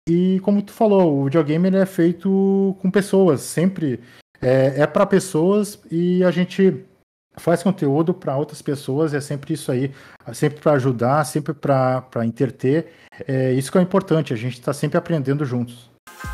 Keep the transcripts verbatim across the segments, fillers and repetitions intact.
e como tu falou, o videogame ele é feito com pessoas, sempre é, é para pessoas e a gente faz conteúdo para outras pessoas, é sempre isso aí, sempre para ajudar, sempre para entreter. É isso que é importante, a gente está sempre aprendendo juntos.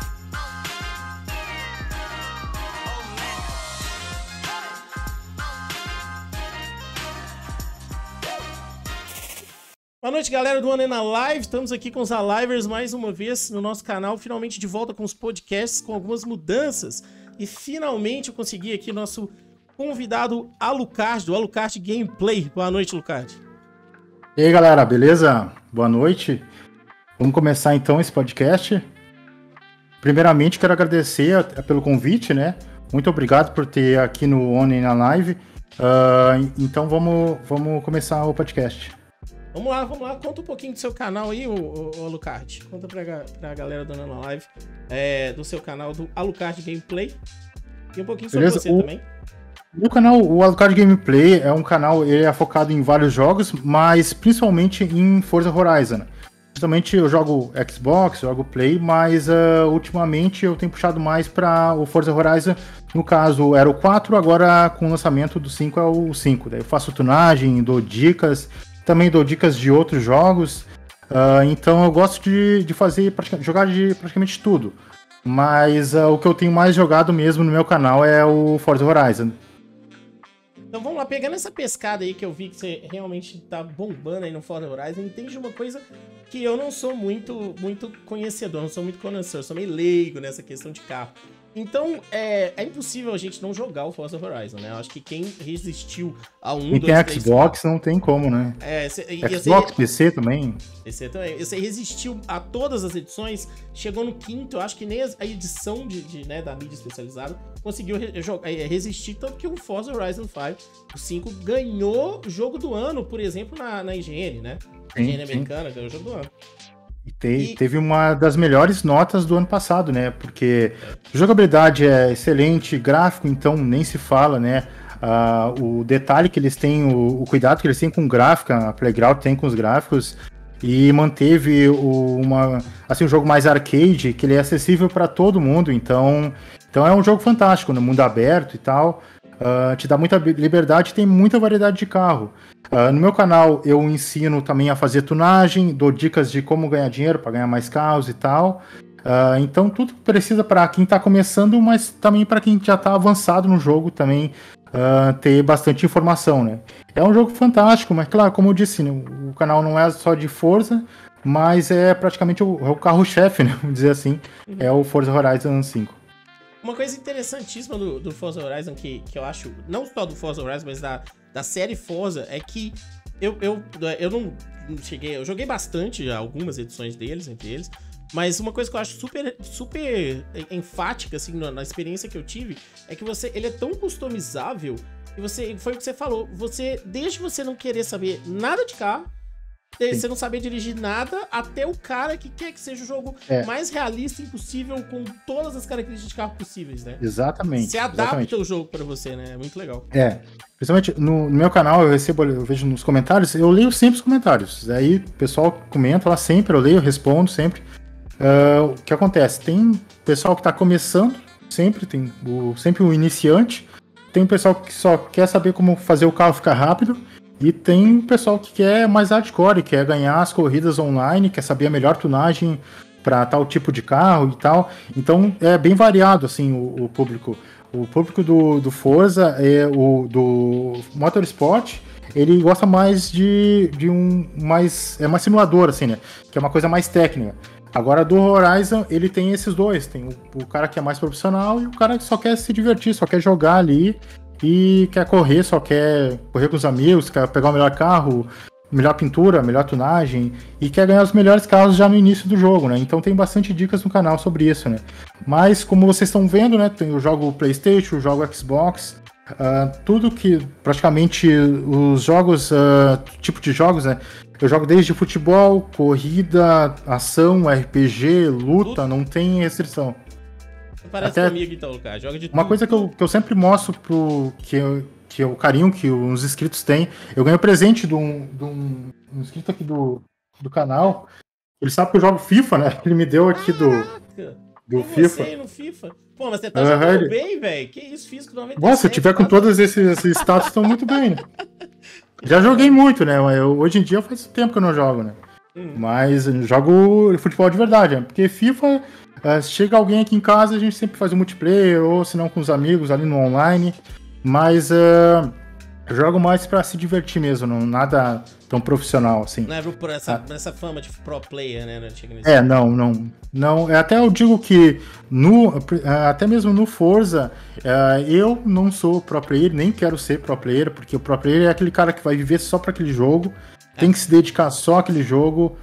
Boa noite, galera do One na Live. Estamos aqui com os Alivers mais uma vez no nosso canal, finalmente de volta com os podcasts, com algumas mudanças. E finalmente eu consegui aqui nosso convidado Alucard, do Alucard Gameplay. Boa noite, Alucard. E aí, galera, beleza? Boa noite. Vamos começar então esse podcast. Primeiramente, quero agradecer pelo convite, né? Muito obrigado por ter aqui no One na Live. Uh, então vamos, vamos começar o podcast. Vamos lá, vamos lá. Conta um pouquinho do seu canal aí, o, o, o Alucard. Conta pra, pra galera do One na Live é, do seu canal, do Alucard Gameplay. E um pouquinho sobre Beleza? Você o... também. O canal, o Alucard Gameplay é um canal, ele é focado em vários jogos, mas principalmente em Forza Horizon. Justamente eu jogo Xbox, jogo Play, mas uh, ultimamente eu tenho puxado mais para o Forza Horizon. No caso era o quatro, agora com o lançamento do cinco é o cinco. Daí eu faço tunagem, dou dicas, também dou dicas de outros jogos. Uh, então eu gosto de, de fazer, jogar de praticamente tudo. Mas uh, o que eu tenho mais jogado mesmo no meu canal é o Forza Horizon. Então vamos lá, pegando essa pescada aí que eu vi que você realmente tá bombando aí no Forza Horizon, entende uma coisa que eu não sou muito, muito conhecedor, não sou muito conhecedor, sou meio leigo nessa questão de carro. Então, é, é impossível a gente não jogar o Forza Horizon, né? Eu acho que quem resistiu a um, Quem tem Xbox não tem como, né? É, cê, Xbox, P C também. P C também. Você resistiu a todas as edições, chegou no quinto, eu acho que nem a edição de, de, né, da mídia especializada conseguiu re resistir, tanto que o Forza Horizon cinco, o cinco ganhou o jogo do ano, por exemplo, na, na I G N, né? A I G N americana ganhou o jogo do ano. E, te, e teve uma das melhores notas do ano passado, né? Porque a jogabilidade é excelente, gráfico, então nem se fala, né? Uh, o detalhe que eles têm, o, o cuidado que eles têm com o gráfico, a Playground tem com os gráficos, e manteve o, uma, assim, um jogo mais arcade, que ele é acessível para todo mundo, então, então é um jogo fantástico, no mundo aberto e tal. Uh, te dá muita liberdade, tem muita variedade de carro. Uh, no meu canal eu ensino também a fazer tunagem, dou dicas de como ganhar dinheiro para ganhar mais carros e tal. Uh, então tudo precisa para quem está começando, mas também para quem já está avançado no jogo também uh, ter bastante informação, né? É um jogo fantástico, mas claro, como eu disse, né, o canal não é só de Forza, mas é praticamente o, é o carro-chefe, né? Vamos dizer assim, uhum. É o Forza Horizon cinco. Uma coisa interessantíssima do, do Forza Horizon, que, que eu acho, não só do Forza Horizon, mas da, da série Forza, é que eu, eu, eu não cheguei, eu joguei bastante algumas edições deles, entre eles, mas uma coisa que eu acho super, super enfática, assim, na, na experiência que eu tive, é que você, ele é tão customizável, e você, foi o que você falou, você, desde você não querer saber nada de carro, você não saber dirigir nada, até o cara que quer que seja o jogo é. mais realista impossível, com todas as características de carro possíveis, né? Exatamente. Você adapta exatamente. o jogo pra você, né? É muito legal. É. Principalmente no, no meu canal, eu recebo, eu vejo nos comentários, eu leio sempre os comentários. Aí o pessoal comenta lá sempre, eu leio, eu respondo sempre. Uh, o que acontece? Tem pessoal que tá começando, sempre, tem o, sempre o iniciante. Tem o pessoal que só quer saber como fazer o carro ficar rápido. E tem o pessoal que quer mais hardcore, quer ganhar as corridas online, quer saber a melhor tunagem para tal tipo de carro e tal. Então é bem variado assim o, o público. O público do, do Forza, é o do Motorsport, ele gosta mais de, de um mais é mais simulador assim, né? Que é uma coisa mais técnica. Agora do Horizon ele tem esses dois, tem o, o cara que é mais profissional e o cara que só quer se divertir, só quer jogar ali. E quer correr, só quer correr com os amigos, quer pegar o melhor carro, melhor pintura, melhor tunagem, e quer ganhar os melhores carros já no início do jogo, né? Então tem bastante dicas no canal sobre isso, né? Mas como vocês estão vendo, né? Eu jogo PlayStation, eu jogo Xbox, uh, tudo que praticamente os jogos, uh, tipo de jogos, né? Eu jogo desde futebol, corrida, ação, R P G, luta, não tem restrição. Parece Até comigo então, Lucas. Joga de uma tudo. coisa que eu, que eu sempre mostro pro que, eu, que é o carinho que os inscritos têm. Eu ganhei presente de um, de um, um inscrito aqui do, do canal. Ele sabe que eu jogo FIFA, né? Ele me deu aqui do, do FIFA. Você no FIFA. Pô, mas você tá uhum. jogando bem, velho. Que isso, físico noventa e sete. Nossa, se eu tiver com todos esses, esses status, estão muito bem, né? Já joguei muito, né? Eu, hoje em dia faz tempo que eu não jogo, né? Hum. Mas eu jogo futebol de verdade, né? Porque FIFA, uh, chega alguém aqui em casa, a gente sempre faz um multiplayer, ou se não com os amigos ali no online. Mas uh, eu jogo mais pra se divertir mesmo, não nada tão profissional, assim. Não é por essa, ah. essa fama de pro player, né? Não é, não, não. não até eu digo que, no, até mesmo no Forza, uh, eu não sou pro player, nem quero ser pro player, porque o pro player é aquele cara que vai viver só pra aquele jogo, é. tem que se dedicar só àquele jogo,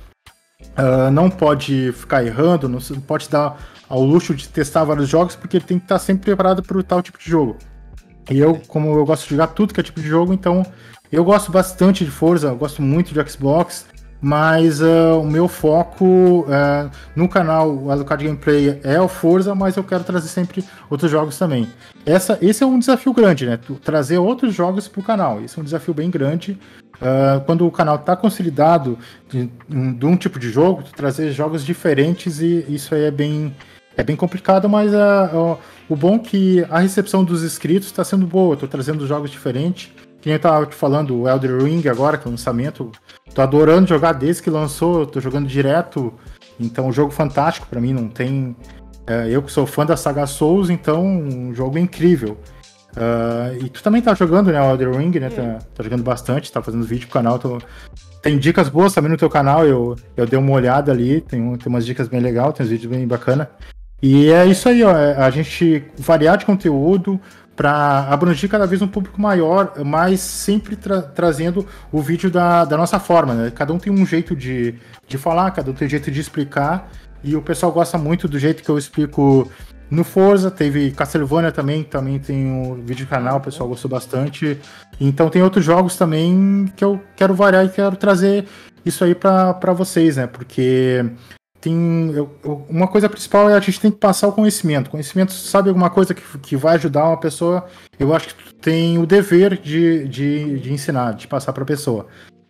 uh, não pode ficar errando, não pode dar ao luxo de testar vários jogos, porque ele tem que estar sempre preparado para tal tipo de jogo. E eu, como eu gosto de jogar tudo que é tipo de jogo, então eu gosto bastante de Forza, eu gosto muito de Xbox, mas uh, o meu foco uh, no canal, o Alucard Gameplay, é o Forza, mas eu quero trazer sempre outros jogos também. Essa, esse é um desafio grande, né? Trazer outros jogos pro canal, isso é um desafio bem grande. Uh, quando o canal está consolidado de, de um tipo de jogo, trazer jogos diferentes, e isso aí é bem... É bem complicado, mas uh, uh, o bom é que a recepção dos inscritos está sendo boa. Estou trazendo jogos diferentes. Que nem eu estava te falando, o Elden Ring agora, que é o lançamento. Estou adorando jogar desde que lançou. Estou jogando direto. Então, um jogo fantástico para mim. Não tem... Uh, eu que sou fã da saga Souls, então um jogo incrível. Uh, e tu também tá jogando, né, o Elden Ring, né? Tá, tá jogando bastante, tá fazendo vídeo pro canal. Tô... Tem dicas boas também no teu canal. Eu, eu dei uma olhada ali. Tem, um, tem umas dicas bem legais, tem uns vídeos bem bacanas. E é isso aí, ó, a gente variar de conteúdo para abranger cada vez um público maior, mas sempre tra- trazendo o vídeo da, da nossa forma, né? Cada um tem um jeito de, de falar, cada um tem um jeito de explicar, e o pessoal gosta muito do jeito que eu explico no Forza. Teve Castlevania também, também tem um vídeo canal, o pessoal gostou bastante. Então tem outros jogos também que eu quero variar e quero trazer isso aí para vocês, né? Porque... Tem, eu, eu, uma coisa principal é a gente tem que passar o conhecimento. Conhecimento, sabe alguma coisa que, que vai ajudar uma pessoa, eu acho que tu tem o dever de, de, de ensinar, de passar para a pessoa.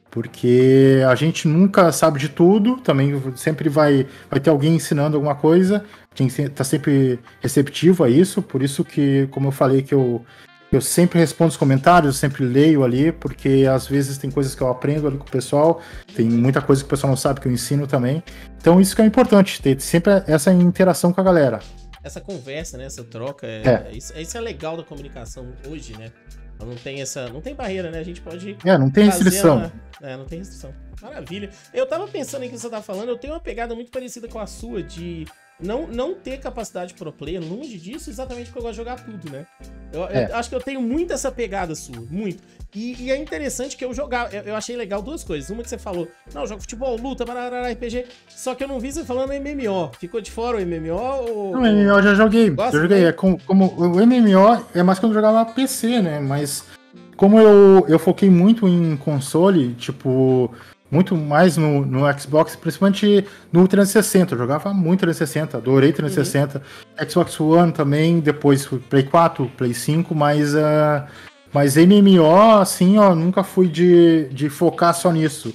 Porque a gente nunca sabe de tudo, também sempre vai, vai ter alguém ensinando alguma coisa, a gente está sempre receptivo a isso, por isso que, como eu falei, que eu, eu sempre respondo os comentários, eu sempre leio ali, porque às vezes tem coisas que eu aprendo ali com o pessoal, tem muita coisa que o pessoal não sabe que eu ensino também. Então isso que é importante, ter sempre essa interação com a galera. Essa conversa, né, essa troca, é, é. Isso, isso é legal da comunicação hoje, né? Não tem essa, não tem barreira, né? A gente pode... É, não tem restrição. Uma... É, não tem restrição. Maravilha. Eu tava pensando em que você tá falando, eu tenho uma pegada muito parecida com a sua, de não, não ter capacidade pro player, longe disso, exatamente porque eu gosto de jogar tudo, né? Eu, é. eu acho que eu tenho muito essa pegada sua, muito. E, e é interessante que eu jogar, eu, eu achei legal duas coisas. Uma que você falou, não, eu jogo futebol, luta, barará, R P G, só que eu não vi você falando M M O. Ficou de fora o M M O? Ou... Não, M M O eu já joguei, Gosta, já joguei. Né? É como, como, o M M O é mais quando eu jogava P C, né? Mas como eu, eu foquei muito em console, tipo... Muito mais no, no Xbox, principalmente no trezentos e sessenta. Eu jogava muito trezentos e sessenta, adorei trezentos e sessenta. Uhum. Xbox One também, depois Play quatro, Play cinco, mas, uh, mas M M O, assim, ó, nunca fui de, de focar só nisso.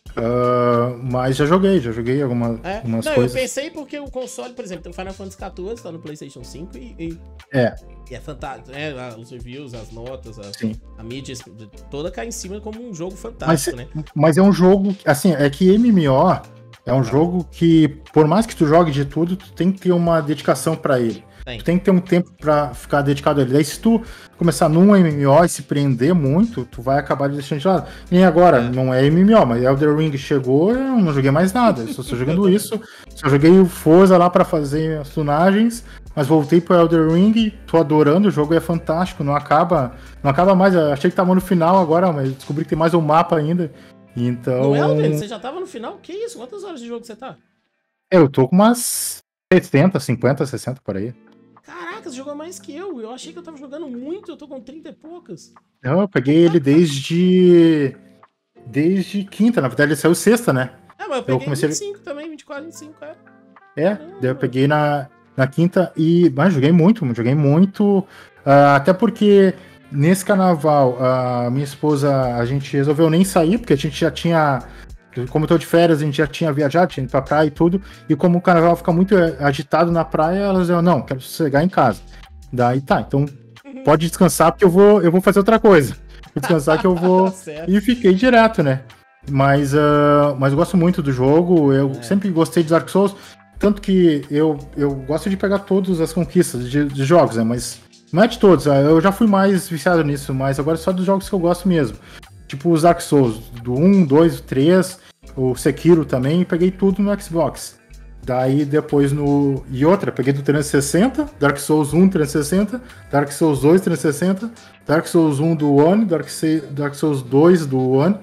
Uh, mas já joguei, já joguei alguma, é? algumas Não, coisas. Eu pensei porque o console, por exemplo, tem o Final Fantasy quatorze, tá no PlayStation cinco e... e... É. E é fantástico, né? Os reviews, as notas, a, a mídia toda cai em cima como um jogo fantástico, mas, né? Mas é um jogo, assim, é que M M O é um ah. jogo que, por mais que tu jogue de tudo, tu tem que ter uma dedicação pra ele. Tem. Tu tem que ter um tempo pra ficar dedicado a ele. Daí se tu começar num M M O e se prender muito, tu vai acabar deixando de lado. Nem agora, é. não é M M O, mas Elden Ring chegou, eu não joguei mais nada. Eu só estou jogando isso. Só joguei o Forza lá pra fazer as tunagens. Mas voltei pro Elden Ring, tô adorando, o jogo é fantástico, não acaba, não acaba mais, eu achei que tava no final agora, mas descobri que tem mais um mapa ainda, então... No Elden, você já tava no final? Que isso? Quantas horas de jogo você tá? Eu tô com umas setenta, cinquenta, sessenta por aí. Caraca, você jogou mais que eu, eu achei que eu tava jogando muito, eu tô com trinta e poucas. Não, eu peguei ele desde... desde quinta, na verdade ele saiu sexta, né? É, mas eu peguei eu comecei... vinte e cinco também, vinte e quatro, vinte e cinco, é. É, ah. daí eu peguei na... Na quinta, e mas joguei muito, joguei muito, uh, até porque nesse carnaval, a uh, minha esposa, a gente resolveu nem sair, porque a gente já tinha como eu tô de férias, a gente já tinha viajado, tinha ido pra praia e tudo, e como o carnaval fica muito agitado na praia, elas diziam, não, quero sossegar em casa. Daí tá, então pode descansar porque eu vou, eu vou fazer outra coisa. Vou descansar que eu vou... E fiquei direto, né? Mas, uh, mas eu gosto muito do jogo, eu é. sempre gostei de Dark Souls, tanto que eu, eu gosto de pegar todas as conquistas de, de jogos, né? Mas não é de todos, eu já fui mais viciado nisso, mas agora é só dos jogos que eu gosto mesmo. Tipo os Dark Souls, do um, dois, três, o Sekiro também, peguei tudo no Xbox. Daí depois no... E outra, peguei do trezentos e sessenta, Dark Souls um trezentos e sessenta, Dark Souls dois trezentos e sessenta, Dark Souls um do One, Dark, Se... Dark Souls dois do One,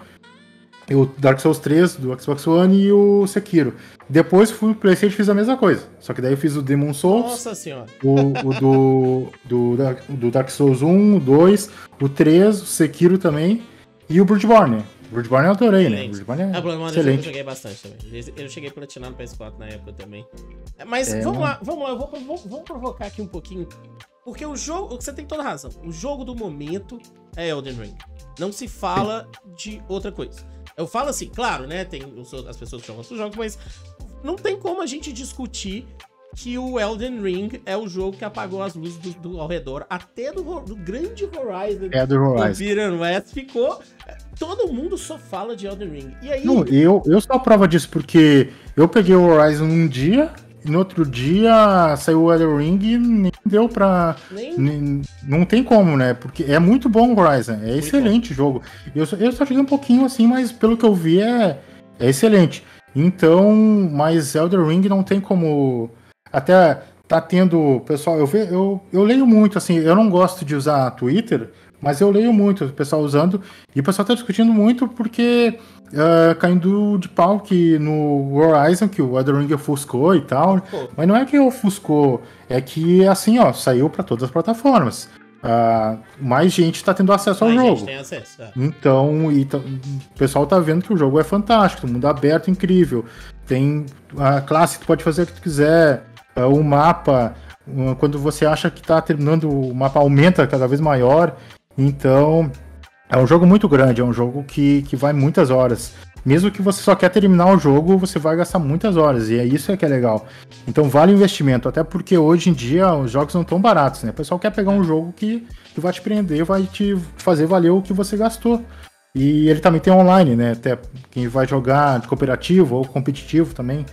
e o Dark Souls três do Xbox One e o Sekiro. Depois fui pro PlayStation e fiz a mesma coisa. Só que daí eu fiz o Demon Souls. Nossa senhora. O, o do, do, do Dark Souls um, o dois, o três, o Sekiro também. E o Bloodborne. Bloodborne eu adorei, excelente. né? Bloodborne é, é Bloodborne excelente. Eu joguei bastante também. Eu cheguei platinar no P S quatro na época também. Mas é, vamos lá, vamos lá. Eu vou, vou, vamos provocar aqui um pouquinho. Porque o jogo... Você tem toda a razão. O jogo do momento é Elden Ring. Não se fala de outra coisa. Eu falo assim, claro, né? Tem as pessoas que jogam outros jogos, mas não tem como a gente discutir que o Elden Ring é o jogo que apagou as luzes do, do, ao redor, até do, do grande Horizon. É do Horizon. Do Forbidden West ficou... Todo mundo só fala de Elden Ring. E aí... Não, eu, eu sou a prova disso, porque eu peguei o Horizon um dia, e no outro dia saiu o Elden Ring e nem deu pra... Nem... Nem, não tem como, né? Porque é muito bom o Horizon, é muito excelente o jogo. Eu, eu só cheguei um pouquinho assim, mas pelo que eu vi é, é excelente. Então, mas Elden Ring não tem como... Até tá tendo... Pessoal, eu, ve, eu, eu leio muito, assim, eu não gosto de usar Twitter, mas eu leio muito o pessoal usando, e o pessoal tá discutindo muito porque uh, caindo de pau que no Horizon, que o Elden Ring ofuscou e tal, pô. Mas não é que ofuscou, é que assim, ó, saiu para todas as plataformas. Uh, mais gente tá tendo acesso mais ao jogo. Tem acesso, é. Então, e tá, o pessoal tá vendo que o jogo é fantástico, mundo aberto, incrível. Tem a classe que tu pode fazer o que tu quiser, uh, o mapa, uh, quando você acha que tá terminando, o mapa aumenta cada vez maior. Então, é um jogo muito grande, é um jogo que, que vai muitas horas. Mesmo que você só quer terminar o jogo, você vai gastar muitas horas, e é isso que é legal. Então vale o investimento, até porque hoje em dia os jogos não estão baratos, né? O pessoal quer pegar um jogo que, que vai te prender, vai te fazer valer o que você gastou. E ele também tem online, né? Até quem vai jogar de cooperativo ou competitivo também.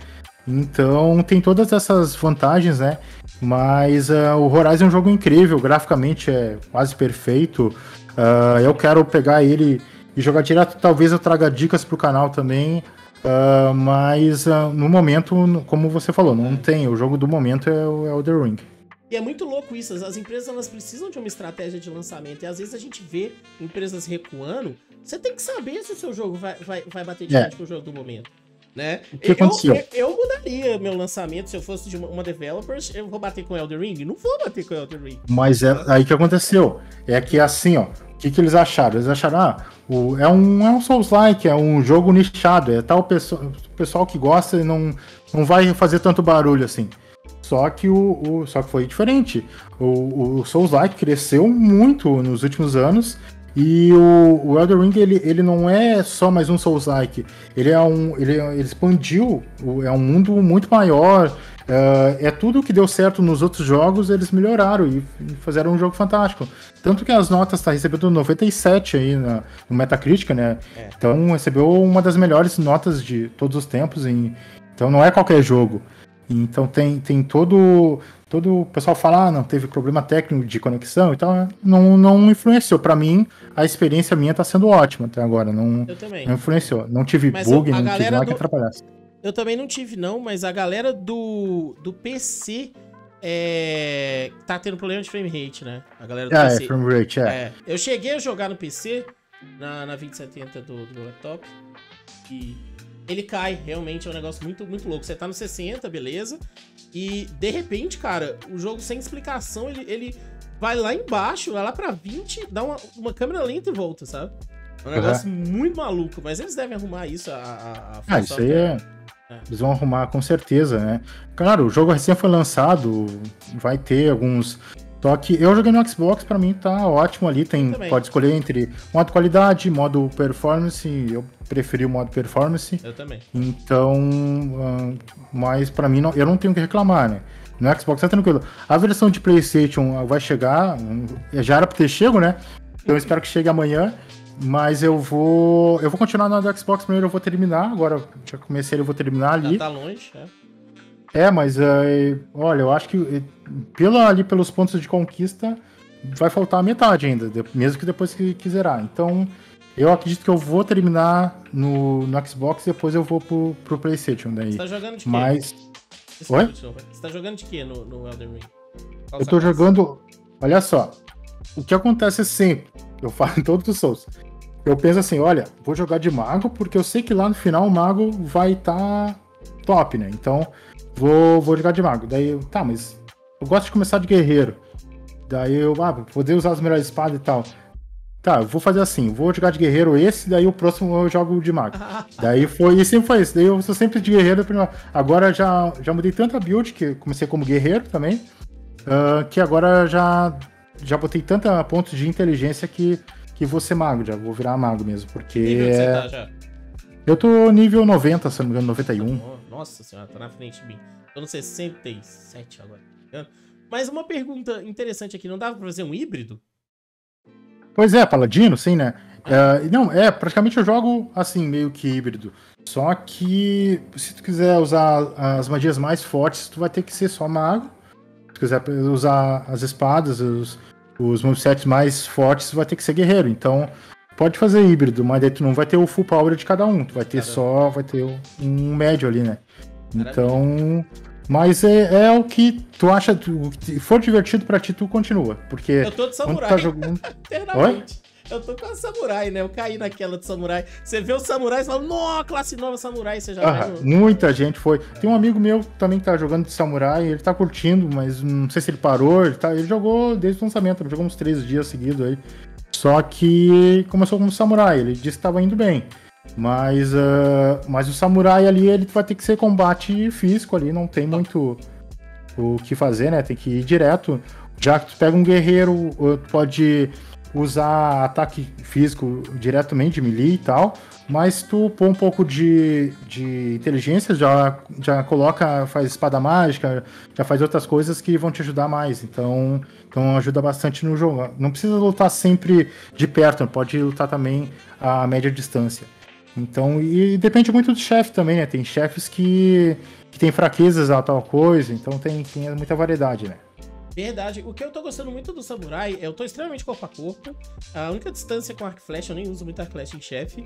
Então tem todas essas vantagens, né? Mas uh, o Horizon é um jogo incrível, graficamente é quase perfeito. Uh, eu quero pegar ele e jogar direto, talvez eu traga dicas pro canal também. Uh, mas uh, no momento, como você falou, não tem. O jogo do momento é o Elden Ring. E é muito louco isso, as empresas elas precisam de uma estratégia de lançamento, e às vezes a gente vê empresas recuando. Você tem que saber se o seu jogo vai, vai, vai bater de frente é. com o jogo do momento. Né? O que aconteceu? Eu, eu mudaria meu lançamento se eu fosse de uma, uma developer. Eu vou bater com Elden Ring? Não vou bater com Elden Ring. Mas é aí que aconteceu. É que assim, ó. O que, que eles acharam? Eles acharam, ah, o, é um, é um Souls-like, é um jogo nichado, é tal pessoa, o pessoal que gosta e não, não vai fazer tanto barulho assim. Só que o, o só que foi diferente. O, o Souls-like cresceu muito nos últimos anos. E o, o Elden Ring, ele, ele não é só mais um Souls-like, ele é um, ele, ele expandiu, é um mundo muito maior, uh, é tudo que deu certo nos outros jogos, eles melhoraram e, e fizeram um jogo fantástico. Tanto que as notas está recebendo noventa e sete aí na, no Metacritic, né? É. Então recebeu uma das melhores notas de todos os tempos, em, então não é qualquer jogo. Então tem, tem todo... Todo o pessoal fala, ah, não, teve problema técnico de conexão e tal, não, não influenciou. Pra mim, a experiência minha tá sendo ótima até agora, não, eu também. não influenciou. Não tive mas bug, eu, não tive nada do... que atrapalhasse. Eu também não tive não, mas a galera do, do P C é, tá tendo problema de frame rate, né? A galera do ah, P C. É, frame rate, é. é. Eu cheguei a jogar no P C, na, na vinte setenta do, do meu laptop, e ele cai, realmente é um negócio muito, muito louco. Você tá no sessenta, beleza, e de repente, cara, o jogo sem explicação, ele, ele vai lá embaixo, vai lá pra vinte, dá uma, uma câmera lenta e volta, sabe? É um negócio uhum. muito maluco, mas eles devem arrumar isso, a, a, a Ah, isso aí é... é... Eles vão arrumar com certeza, né? Claro, o jogo recém foi lançado, vai ter alguns... Só que eu joguei no Xbox, pra mim tá ótimo ali, tem, pode escolher entre modo qualidade, modo performance, eu preferi o modo performance. Eu também. Então, uh, mas pra mim não, eu não tenho o que reclamar, né? No Xbox tá tranquilo. A versão de PlayStation vai chegar, já era pra ter chego, né? Então eu espero que chegue amanhã, mas eu vou eu vou continuar no do Xbox primeiro, eu vou terminar, agora já comecei, eu vou terminar ali. Já tá longe, é. É, mas uh, olha, eu acho que pela, ali pelos pontos de conquista vai faltar a metade ainda, mesmo que depois que, que zerar. Então, eu acredito que eu vou terminar no, no Xbox e depois eu vou pro, pro PlayStation daí. Você tá jogando de quê? Mas... Oi? Você tá jogando de quê no, no Elden Ring? Qual eu tô jogando... Olha só, o que acontece sempre, eu falo em todos os Souls, eu penso assim, olha, vou jogar de mago porque eu sei que lá no final o mago vai estar tá top, né? Então... Vou, vou jogar de mago. Daí, tá, mas eu gosto de começar de guerreiro. Daí eu, ah, vou poder usar as melhores espadas e tal. Tá, eu vou fazer assim, vou jogar de guerreiro esse, daí o próximo eu jogo de mago. Daí foi, e sempre foi isso. Daí eu sou sempre de guerreiro. Agora já, já mudei tanta build, que comecei como guerreiro também, uh, que agora já, já botei tanta pontos de inteligência que, que vou ser mago, já vou virar mago mesmo, porque... nível que é... você tá já? Eu tô nível noventa, se não me engano, noventa e um. Nossa senhora, tá na frente de mim. Tô no sessenta e sete agora. Mas uma pergunta interessante aqui, não dava pra fazer um híbrido? Pois é, paladino, sim, né? É, não, é, praticamente eu jogo assim, meio que híbrido. Só que se tu quiser usar as magias mais fortes, tu vai ter que ser só mago. Se tu quiser usar as espadas, os, os movesets mais fortes, tu vai ter que ser guerreiro. Então... Pode fazer híbrido, mas daí tu não vai ter o full power de cada um. Tu vai ter Caramba. só, vai ter um médio ali, né? Então... Mas é, é o que tu acha... O que for divertido pra ti, tu continua. Porque... Eu tô de samurai. Tá jogando... Eternamente. Eu tô com a samurai, né? Eu caí naquela de samurai. Você vê os samurais e fala, nossa, classe nova samurai. Você já ah, no... Muita gente foi. Tem um amigo meu também que tá jogando de samurai. Ele tá curtindo, mas não sei se ele parou. Ele, tá, ele jogou desde o lançamento. Ele jogou uns três dias seguidos aí. Só que começou como samurai, ele disse que estava indo bem. Mas, uh, mas o samurai ali, ele vai ter que ser combate físico ali, não tem muito o que fazer, né? Tem que ir direto. Já que tu pega um guerreiro, pode usar ataque físico diretamente, de melee e tal, mas tu põe um pouco de, de inteligência, já, já coloca, faz espada mágica, já faz outras coisas que vão te ajudar mais. Então... Então ajuda bastante no jogo. Não precisa lutar sempre de perto, pode lutar também a média distância. Então, e depende muito do chefe também, né? Tem chefes que, que tem fraquezas a tal coisa, então tem, tem muita variedade, né? Verdade. O que eu tô gostando muito do samurai, eu tô extremamente corpo a corpo. A única distância com arco e flecha, eu nem uso muito arco e flecha em chefe.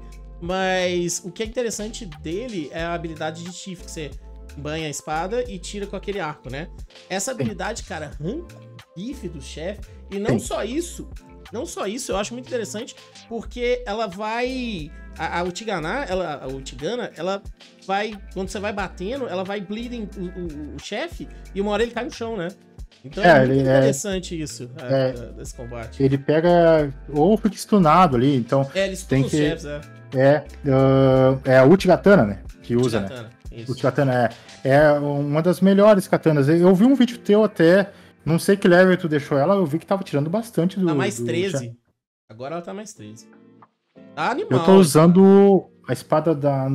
Mas o que é interessante dele é a habilidade de Tiff, que você banha a espada e tira com aquele arco, né? Essa habilidade, cara, arranca bife do chefe. E não Sim. só isso, não só isso, eu acho muito interessante, porque ela vai... A, a Utigana, ela, a Utigana, ela vai... Quando você vai batendo, ela vai bleeding o, o, o chefe e uma hora ele cai no chão, né? Então é, é muito interessante é, isso, a, é, a, desse combate. Ele pega... Ou fica stunado ali, então... É, ele stuna os que, chefes, é. É, uh, é a Uchigatana, né? Que usa, Uchigatana, né? Isso. Uchigatana é, é uma das melhores katanas. Eu vi um vídeo teu até... Não sei que level tu deixou ela, eu vi que tava tirando bastante do... Tá mais do... treze. Agora ela tá mais treze. Tá animal. Eu tô usando a espada da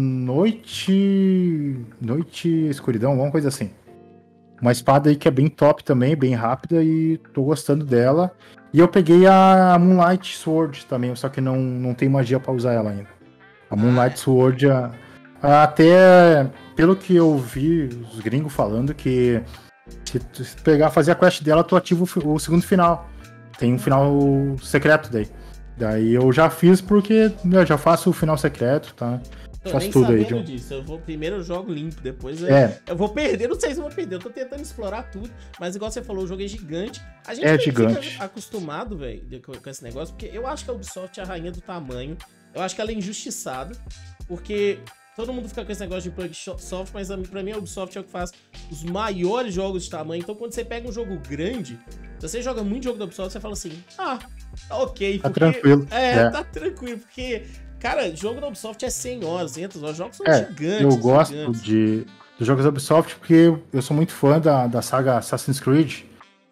noite... Noite escuridão, alguma coisa assim. Uma espada aí que é bem top também, bem rápida e tô gostando dela. E eu peguei a Moonlight Sword também, só que não, não tem magia pra usar ela ainda. A Moonlight ah, é. Sword, a, a, até pelo que eu vi os gringos falando que... Se tu pegar, fazer a quest dela, tu ativa o, o segundo final. Tem um final secreto daí. Daí eu já fiz porque eu já faço o final secreto, tá? Tô faço nem tudo aí. John. Disso. Eu vou, primeiro eu jogo limpo, depois eu, é. eu vou perder. Não sei se eu vou perder, eu tô tentando explorar tudo. Mas igual você falou, o jogo é gigante. A gente é gigante. fica acostumado, velho, com, com esse negócio, porque eu acho que a Ubisoft é a rainha do tamanho. Eu acho que ela é injustiçada, porque... Todo mundo fica com esse negócio de plug soft, mas pra mim a Ubisoft é o que faz os maiores jogos de tamanho. Então quando você pega um jogo grande, se você joga muito jogo da Ubisoft, você fala assim, ah, tá ok. Tá porque, tranquilo. É, é, tá tranquilo, porque, cara, jogo da Ubisoft é cem horas, duzentas horas, os jogos são é, gigantes. Eu gosto gigantes. de, dos jogos da Ubisoft porque eu sou muito fã da, da saga Assassin's Creed.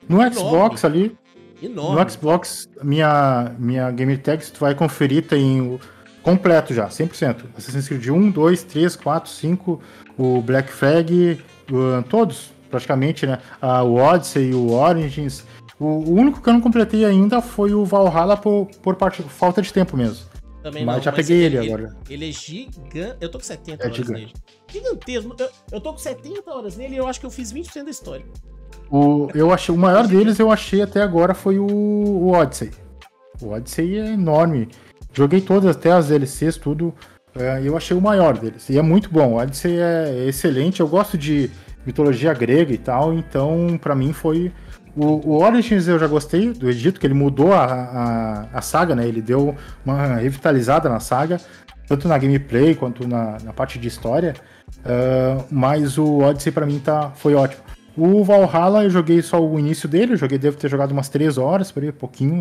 No Enorme. Xbox ali, Enorme. no Xbox, minha, minha Gamer Tags, tu vai conferir, tem o completo já, cem por cento. Assassin's Creed um, dois, três, quatro, cinco, o Black Flag, o, todos, praticamente, né? Ah, o Odyssey, o Origins. O, o único que eu não completei ainda foi o Valhalla por, por parte, falta de tempo mesmo. Também mas não, já mas peguei ele, ele agora. Ele é gigante. Eu tô com setenta É horas gigante. nele. Gigantesco. Eu, eu tô com setenta horas nele e eu acho que eu fiz vinte por cento da história. O, eu achei, o maior deles eu achei até agora foi o, o Odyssey. O Odyssey é enorme. Joguei todas, até as D L Cs, tudo. E eu achei o maior deles. E é muito bom. O Odyssey é excelente. Eu gosto de mitologia grega e tal. Então, pra mim, foi... O, o Origins eu já gostei do Egito, que ele mudou a, a, a saga, né? Ele deu uma revitalizada na saga. Tanto na gameplay, quanto na, na parte de história. Uh, mas o Odyssey, pra mim, tá, foi ótimo. O Valhalla, eu joguei só o início dele. Eu joguei, devo ter jogado umas três horas, por aí, pouquinho.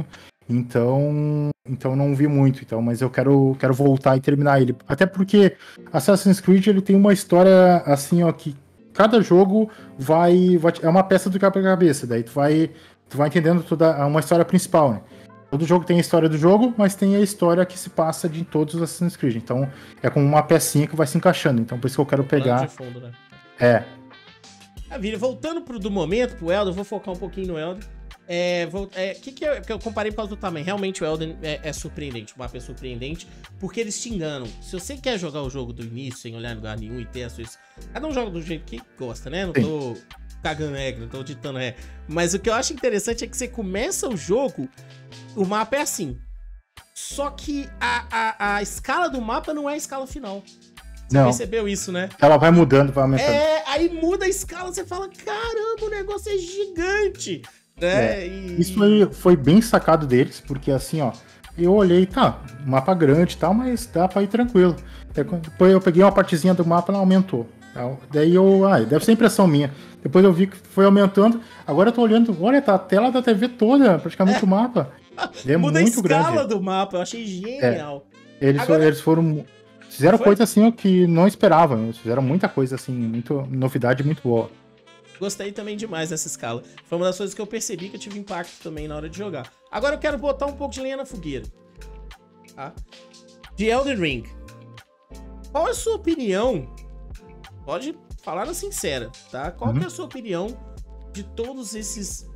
Então, então não vi muito, então, mas eu quero, quero voltar e terminar ele. Até porque Assassin's Creed ele tem uma história assim, ó, que cada jogo vai, vai é uma peça do quebra-cabeça, daí tu vai, tu vai entendendo toda uma história principal, né? Todo jogo tem a história do jogo, mas tem a história que se passa de todos os Assassin's Creed. Então, é como uma pecinha que vai se encaixando. Então, por isso que eu quero pegar. De fundo, né? É. Ah, Vini, voltando pro do momento, pro Elden, eu vou focar um pouquinho no Elden. É, vou, é, que, que, eu, que eu comparei por causa do tamanho. Realmente o Elden é, é surpreendente, o mapa é surpreendente, porque eles te enganam. Se você quer jogar o jogo do início, sem olhar em lugar nenhum e ter as suas... Cada um joga do jeito que gosta, né? Não tô Sim. cagando regra, não tô ditando regra. Mas o que eu acho interessante é que você começa o jogo, o mapa é assim. Só que a, a, a escala do mapa não é a escala final. Você não. percebeu isso, né? Ela vai mudando, vai aumentando. É, aí muda a escala, você fala, caramba, o negócio é gigante. É, é, e... Isso aí foi bem sacado deles, porque assim, ó, eu olhei, tá, mapa grande e tal, mas dá pra ir tranquilo. Depois eu peguei uma partezinha do mapa e ela aumentou. Tá? Daí eu, ah, deve ser impressão minha. Depois eu vi que foi aumentando, agora eu tô olhando, olha, tá a tela da T V toda, praticamente é. o mapa. É Muda muito a escala grande. do mapa, eu achei genial. É. Eles, agora... eles foram... Fizeram foi? coisa assim que não esperavam, eles fizeram muita coisa assim, muito novidade muito boa. Gostei também demais dessa escala. Foi uma das coisas que eu percebi que eu tive impacto também na hora de jogar. Agora eu quero botar um pouco de lenha na fogueira. Tá? De Elden Ring. Qual é a sua opinião? Pode falar na sincera, tá? Qual uhum. que é a sua opinião de todos esses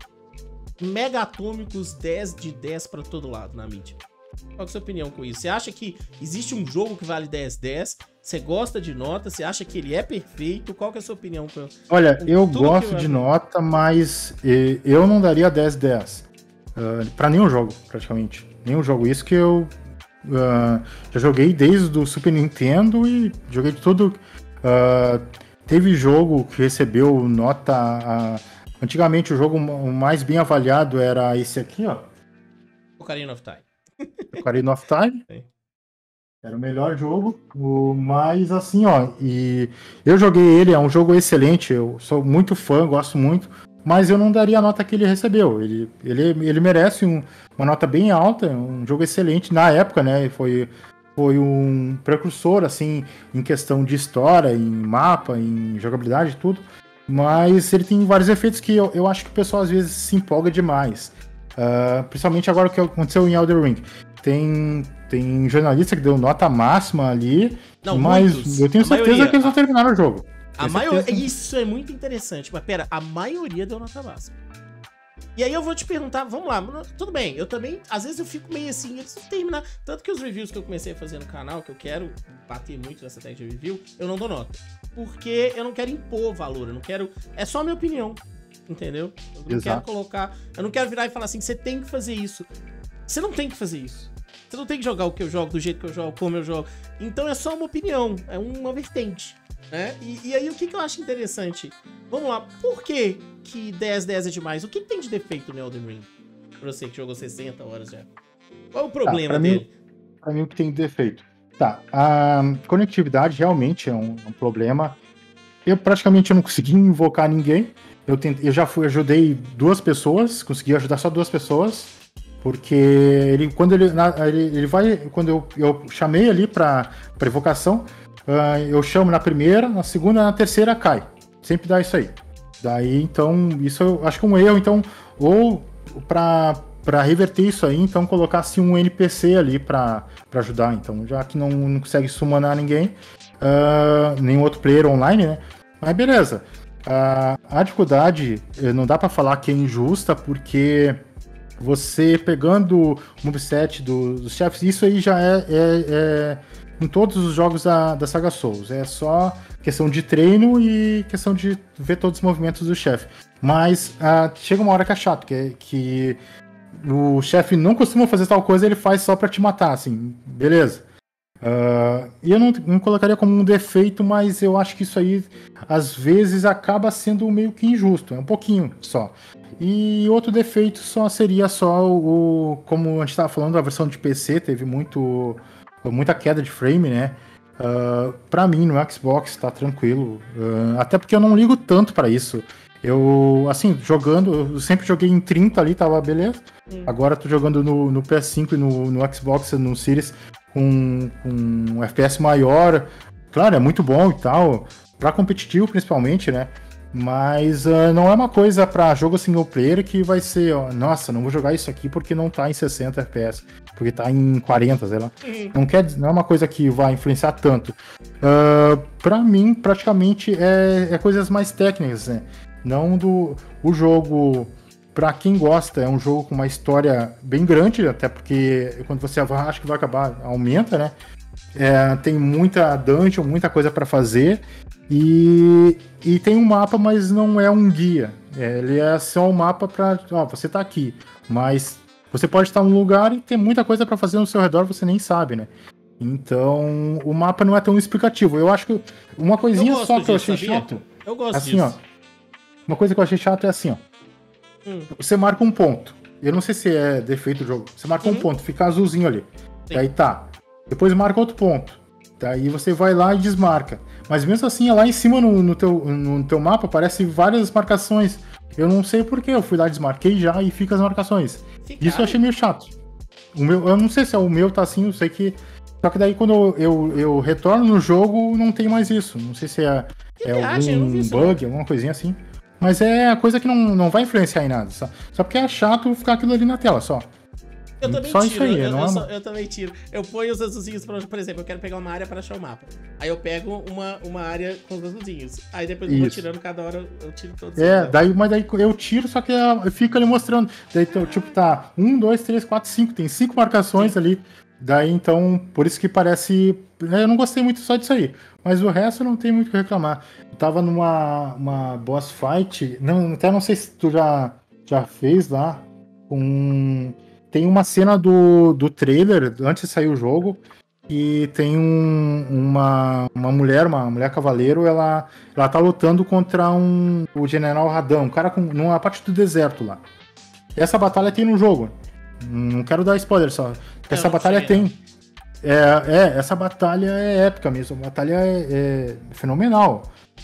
megatômicos dez de dez pra todo lado na mídia? Qual é a sua opinião com isso? Você acha que existe um jogo que vale dez dez? Você gosta de nota? Você acha que ele é perfeito? Qual que é a sua opinião? Com, Olha, com eu gosto eu... de nota, mas eu não daria dez dez. Uh, pra nenhum jogo, praticamente. Nenhum jogo. Isso que eu uh, já joguei desde o Super Nintendo e joguei de tudo. Uh, teve jogo que recebeu nota... Uh, antigamente o jogo mais bem avaliado era esse aqui, ó. Ocarina of Time. Ocarina of Time. Sim. Era o melhor jogo, mas assim, ó, e eu joguei ele, é um jogo excelente, eu sou muito fã, gosto muito, mas eu não daria a nota que ele recebeu. Ele, ele, ele merece um, uma nota bem alta, um jogo excelente na época, né? Foi, foi um precursor, assim, em questão de história, em mapa, em jogabilidade e tudo, mas ele tem vários efeitos que eu, eu acho que o pessoal às vezes se empolga demais. Uh, principalmente agora o que aconteceu em Elden Ring. Tem, tem jornalista que deu nota máxima ali, não, mas muitos. Eu tenho a certeza maioria, que eles não terminaram o jogo. A maioria, isso é muito interessante, mas pera, a maioria deu nota máxima. E aí eu vou te perguntar, vamos lá, tudo bem, eu também, às vezes eu fico meio assim, eles não terminar, tanto que os reviews que eu comecei a fazer no canal, que eu quero bater muito nessa técnica de review, eu não dou nota. Porque eu não quero impor valor, eu não quero, é só a minha opinião, entendeu? Eu não Exato. quero colocar, eu não quero virar e falar assim, você tem que fazer isso. Você não tem que fazer isso. Você não tem que jogar o que eu jogo, do jeito que eu jogo, como eu jogo. Então é só uma opinião, é uma vertente, né? E, e aí o que, que eu acho interessante? Vamos lá, por que que dez dez é demais? O que, que tem de defeito no Elden Ring? Pra você que jogou sessenta horas já. Qual é o problema tá, pra dele? Mim, pra mim o que tem de defeito? Tá, a conectividade realmente é um, um problema. Eu praticamente não consegui invocar ninguém. Eu, tentei, eu já fui, ajudei duas pessoas, consegui ajudar só duas pessoas. Porque ele, quando ele, ele, ele vai, quando eu, eu chamei ali pra, pra invocação, uh, eu chamo na primeira, na segunda, na terceira cai. Sempre dá isso aí. Daí, então, isso eu acho que é um erro. Então, ou pra, pra reverter isso aí, então colocasse um N P C ali pra, pra ajudar. Então, já que não, não consegue summonar ninguém, uh, nenhum outro player online, né? Mas beleza. Uh, a dificuldade, não dá pra falar que é injusta, porque você pegando o moveset do, dos chefes, isso aí já é, é, é em todos os jogos da, da saga Souls. É só questão de treino e questão de ver todos os movimentos do chefe. Mas uh, chega uma hora que é chato, que, é, que o chefe não costuma fazer tal coisa, ele faz só pra te matar, assim, beleza. Uh, e eu não, não colocaria como um defeito, mas eu acho que isso aí, às vezes, acaba sendo meio que injusto, é um pouquinho só. E outro defeito só seria só o, como a gente estava falando, a versão de P C teve muito, muita queda de frame, né? Uh, pra mim, no Xbox, tá tranquilo. Uh, até porque eu não ligo tanto pra isso. Eu, assim, jogando, eu sempre joguei em trinta ali, tava beleza. Hum. Agora tô jogando no, no P S cinco e no, no Xbox, no Series, com, com um F P S maior. Claro, é muito bom e tal. Pra competitivo, principalmente, né? Mas uh, não é uma coisa pra jogo single player que vai ser, ó, nossa, não vou jogar isso aqui porque não tá em sessenta F P S, porque tá em quarenta, sei lá. Uhum. Não, quer, não é uma coisa que vai influenciar tanto. Uh, pra mim, praticamente, é, é coisas mais técnicas, né? Não do... O jogo, pra quem gosta, é um jogo com uma história bem grande, até porque quando você acha que vai acabar, aumenta, né? É, tem muita dungeon, muita coisa pra fazer. E, e tem um mapa, mas não é um guia. É, ele é só um mapa pra... Ó, você tá aqui, mas você pode estar num lugar e tem muita coisa pra fazer no seu redor, você nem sabe, né? Então, o mapa não é tão explicativo. Eu acho que uma coisinha só que disso, eu achei sabia? chato... Eu gosto assim, disso. Ó, uma coisa que eu achei chato é assim, ó. Hum. Você marca um ponto. Eu não sei se é defeito do jogo. Você marca uhum. um ponto, fica azulzinho ali. Sim. Daí tá. Depois marca outro ponto. Daí você vai lá e desmarca. Mas mesmo assim, lá em cima no, no, teu, no teu mapa aparecem várias marcações. Eu não sei porquê, eu fui lá, desmarquei já e fica as marcações. Ficaram. Isso eu achei meio chato. O meu, eu não sei se é o meu tá assim, eu sei que... Só que daí quando eu, eu, eu retorno no jogo, não tem mais isso. Não sei se é, é algum bug, alguma coisinha assim. Mas é a coisa que não, não vai influenciar em nada. Só, só porque é chato ficar aquilo ali na tela, só. Eu também só tiro, isso aí, eu, não eu, é só, eu também tiro. Eu ponho os azulzinhos, pra, por exemplo, eu quero pegar uma área para achar o mapa. Aí eu pego uma, uma área com os azulzinhos. Aí depois eu vou tirando cada hora, eu tiro todos. É, daí, mas daí eu tiro, só que eu fico ali mostrando. Daí, tipo, tá um, dois, três, quatro, cinco. Tem cinco marcações Sim. ali. Daí, então, por isso que parece... Eu não gostei muito só disso aí. Mas o resto não tem muito o que reclamar. Eu tava numa uma boss fight... Não, até não sei se tu já, já fez lá. Um... Tem uma cena do, do trailer, antes de sair o jogo, e tem um, uma, uma mulher, uma mulher cavaleiro, ela, ela tá lutando contra um, o General Radam, um cara com, numa parte do deserto lá. Essa batalha tem no jogo. Não quero dar spoiler só. Essa não, batalha sei, tem. É, é, essa batalha é épica mesmo. A batalha é, é fenomenal.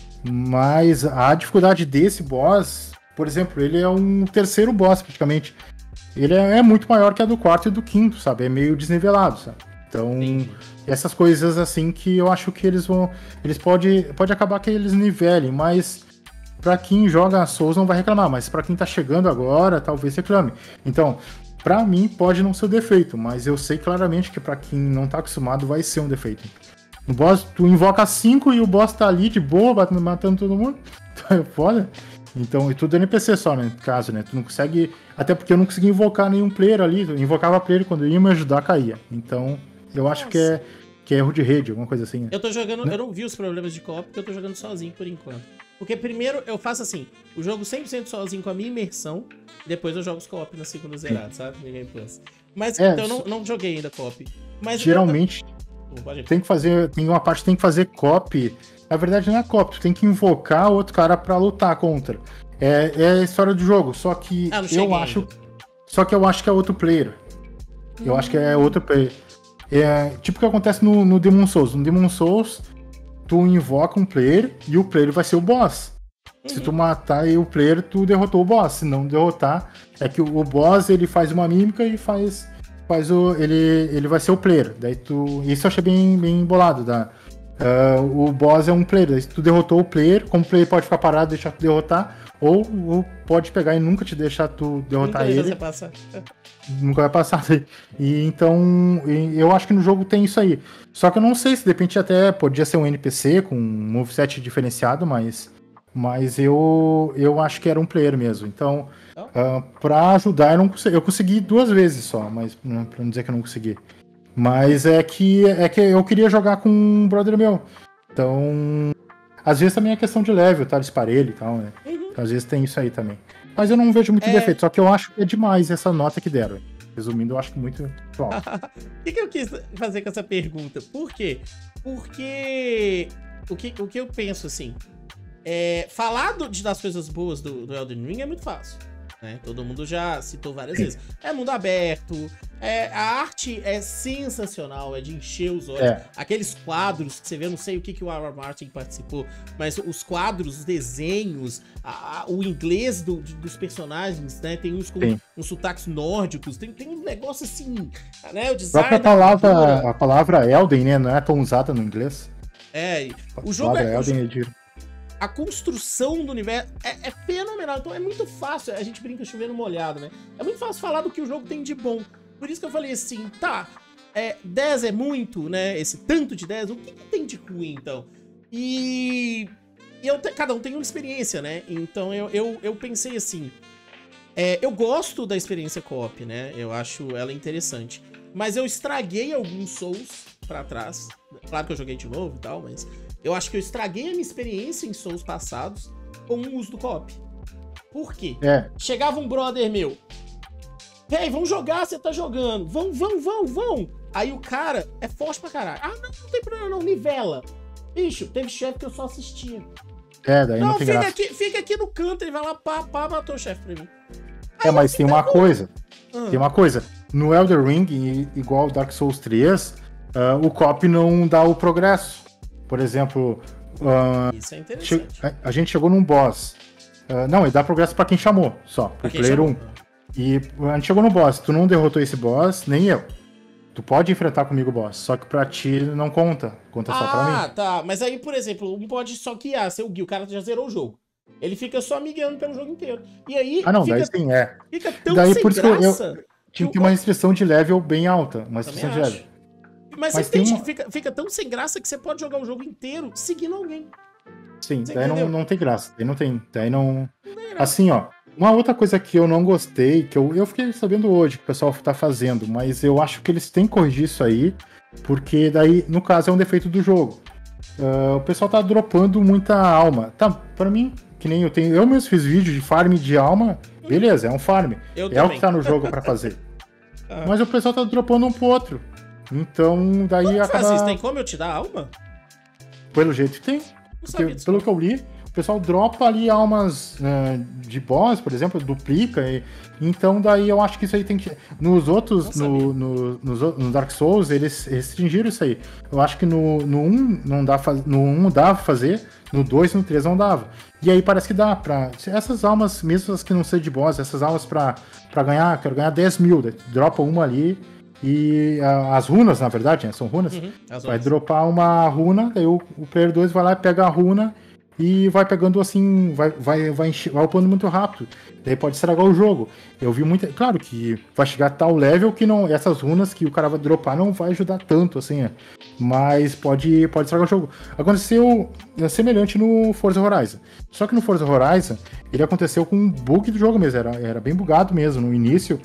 Mas a dificuldade desse boss, por exemplo, ele é um terceiro boss praticamente. Ele é, é muito maior que a do quarto e do quinto, sabe? É meio desnivelado, sabe? Então, Sim. essas coisas assim que eu acho que eles vão... Eles podem pode acabar que eles nivelem, mas pra quem joga Souls não vai reclamar, mas pra quem tá chegando agora, talvez reclame. Então, pra mim pode não ser um defeito, mas eu sei claramente que pra quem não tá acostumado vai ser um defeito. No boss, tu invoca cinco e o boss tá ali de boa, matando todo mundo. Então é foda. Então, e tudo N P C só, né? No caso, né? Tu não consegue... Até porque eu não consegui invocar nenhum player ali. Eu invocava player quando ia me ajudar, caía. Então, eu Nossa. acho que é, que é erro de rede, alguma coisa assim. Né? Eu tô jogando... Né? Eu não vi os problemas de co-op, porque eu tô jogando sozinho por enquanto. Porque primeiro eu faço assim, o jogo cem por cento sozinho com a minha imersão, depois eu jogo os co-op na segunda zerada, sabe? No Game Plus. Mas, é, então, eu não, não joguei ainda co-op. Mas geralmente, eu... tem que fazer... Tem uma parte que tem que fazer co-op... Na verdade não é co-op, tu tem que invocar outro cara pra lutar contra. É, é a história do jogo, só que ah, eu acho... Ainda. Só que eu acho que é outro player. Eu hum. acho que é outro player. É, tipo o que acontece no, no Demon Souls. No Demon Souls, tu invoca um player e o player vai ser o boss. Uhum. Se tu matar o player, tu derrotou o boss. Se não derrotar, é que o, o boss ele faz uma mímica e faz... faz o, ele, ele vai ser o player. Daí tu, isso eu achei bem, bem bolado, tá? Uh, o boss é um player, se tu derrotou o player, como o player pode ficar parado e deixar tu derrotar, ou, ou pode pegar e nunca te deixar tu derrotar Nunca ele. você passar. Nunca vai passar. E então, e eu acho que no jogo tem isso aí. Só que eu não sei se de repente até podia ser um N P C com um moveset diferenciado, mas, mas eu, eu acho que era um player mesmo. Então, uh, pra ajudar, eu, não consegui, eu consegui duas vezes só, mas pra não dizer que eu não consegui. Mas é que, é que eu queria jogar com um brother meu. Então, às vezes também é questão de level, tá? Disparelho e tal, né? Uhum. Então, às vezes tem isso aí também. Mas eu não vejo muito é... defeito, só que eu acho que é demais essa nota que deram. Resumindo, eu acho que muito alto. O que, que eu quis fazer com essa pergunta? Por quê? Porque o que, o que eu penso, assim, é, falar do, das coisas boas do, do Elden Ring é muito fácil. Né? Todo mundo já citou várias Sim. vezes. É mundo aberto, é, a arte é sensacional, é de encher os olhos. É. Aqueles quadros que você vê, eu não sei o que, que o R R. Martin participou, mas os quadros, os desenhos, a, a, o inglês do, de, dos personagens, né? Tem uns com Sim. uns sotaques nórdicos, tem, tem um negócio assim, né? O design. A palavra, a palavra Elden, né? Não é tão usada no inglês. É, o jogo é. Elden é de... A construção do universo é, é fenomenal, então é muito fácil, a gente brinca chovendo molhado, né? É muito fácil falar do que o jogo tem de bom. Por isso que eu falei assim, tá, é, dez é muito, né? Esse tanto de dez, o que, que tem de ruim, então? E, e eu te, cada um tem uma experiência, né? Então eu, eu, eu pensei assim, é, eu gosto da experiência co-op, né? Eu acho ela interessante. Mas eu estraguei alguns Souls pra trás. Claro que eu joguei de novo e tal, mas... Eu acho que eu estraguei a minha experiência em Souls passados com o uso do co-op. Por quê? É. Chegava um brother meu. Véi, vamos jogar, você tá jogando. Vão, vão, vão, vão. Aí o cara é forte pra caralho. Ah, não, não tem problema não, nivela. Bicho, teve chefe que eu só assistia. É, daí não, não tem fica graça. Aqui, fica aqui no canto, ele vai lá, pá, pá, matou o chefe pra mim. Aí é, mas tem uma coisa. Ah. Tem uma coisa. No Elden Ring, igual Dark Souls três, uh, o co-op não dá o progresso. Por exemplo, uh, isso é interessante. A, a gente chegou num boss. Uh, não, ele dá progresso pra quem chamou, só. Pro player um. E a gente chegou no boss. Tu não derrotou esse boss, nem eu. Tu pode enfrentar comigo o boss, só que pra ti não conta. Conta ah, só pra mim. Ah, tá. Mas aí, por exemplo, um pode só guiar, ser o guia. O cara já zerou o jogo. Ele fica só me guiando pelo jogo inteiro. E aí. Ah, não, fica, daí sim, é. Fica tão daí, sem por isso graça. Eu, eu tinha que ter uma restrição de level bem alta. Uma restrição de level. Mas, Mas você entende uma... que fica, fica tão sem graça que você pode jogar o jogo inteiro seguindo alguém. Sim, você daí não, não tem graça. Daí não tem. Daí não. não assim, ó. Uma outra coisa que eu não gostei, que eu, eu fiquei sabendo hoje que o pessoal tá fazendo, mas eu acho que eles têm que corrigir isso aí, porque daí, no caso, é um defeito do jogo. Uh, o pessoal tá dropando muita alma. Tá, pra mim, que nem eu tenho. Eu mesmo fiz vídeo de farm de alma. Beleza, é um farm. Eu é também. o que tá no jogo pra fazer. ah. Mas o pessoal tá dropando um pro outro. Então, daí como acaba... faz isso? Tem como eu te dar alma? Pelo jeito tem. Porque, pelo que eu li, o pessoal dropa ali almas uh, de boss, por exemplo, duplica. E... Então, daí eu acho que isso aí tem que... Nos outros, no, no, no, no Dark Souls, eles restringiram isso aí. Eu acho que no, no um não dá faz... no um dava pra fazer, no dois e no três não dava. E aí parece que dá pra... Essas almas, mesmo as que não são de boss, essas almas pra, pra ganhar, quero ganhar dez mil, dropa uma ali... E a, as runas, na verdade, né? São runas. Uhum, vai dropar uma runa, daí o, o player dois vai lá e pega a runa e vai pegando assim, vai, vai, vai, encher, vai upando muito rápido. Daí pode estragar o jogo. Eu vi muito. Claro que vai chegar a tal level que não, essas runas que o cara vai dropar não vai ajudar tanto, assim, né? Mas pode, pode estragar o jogo. Aconteceu semelhante no Forza Horizon. Só que no Forza Horizon, ele aconteceu com um bug do jogo mesmo. Era, era bem bugado mesmo no início.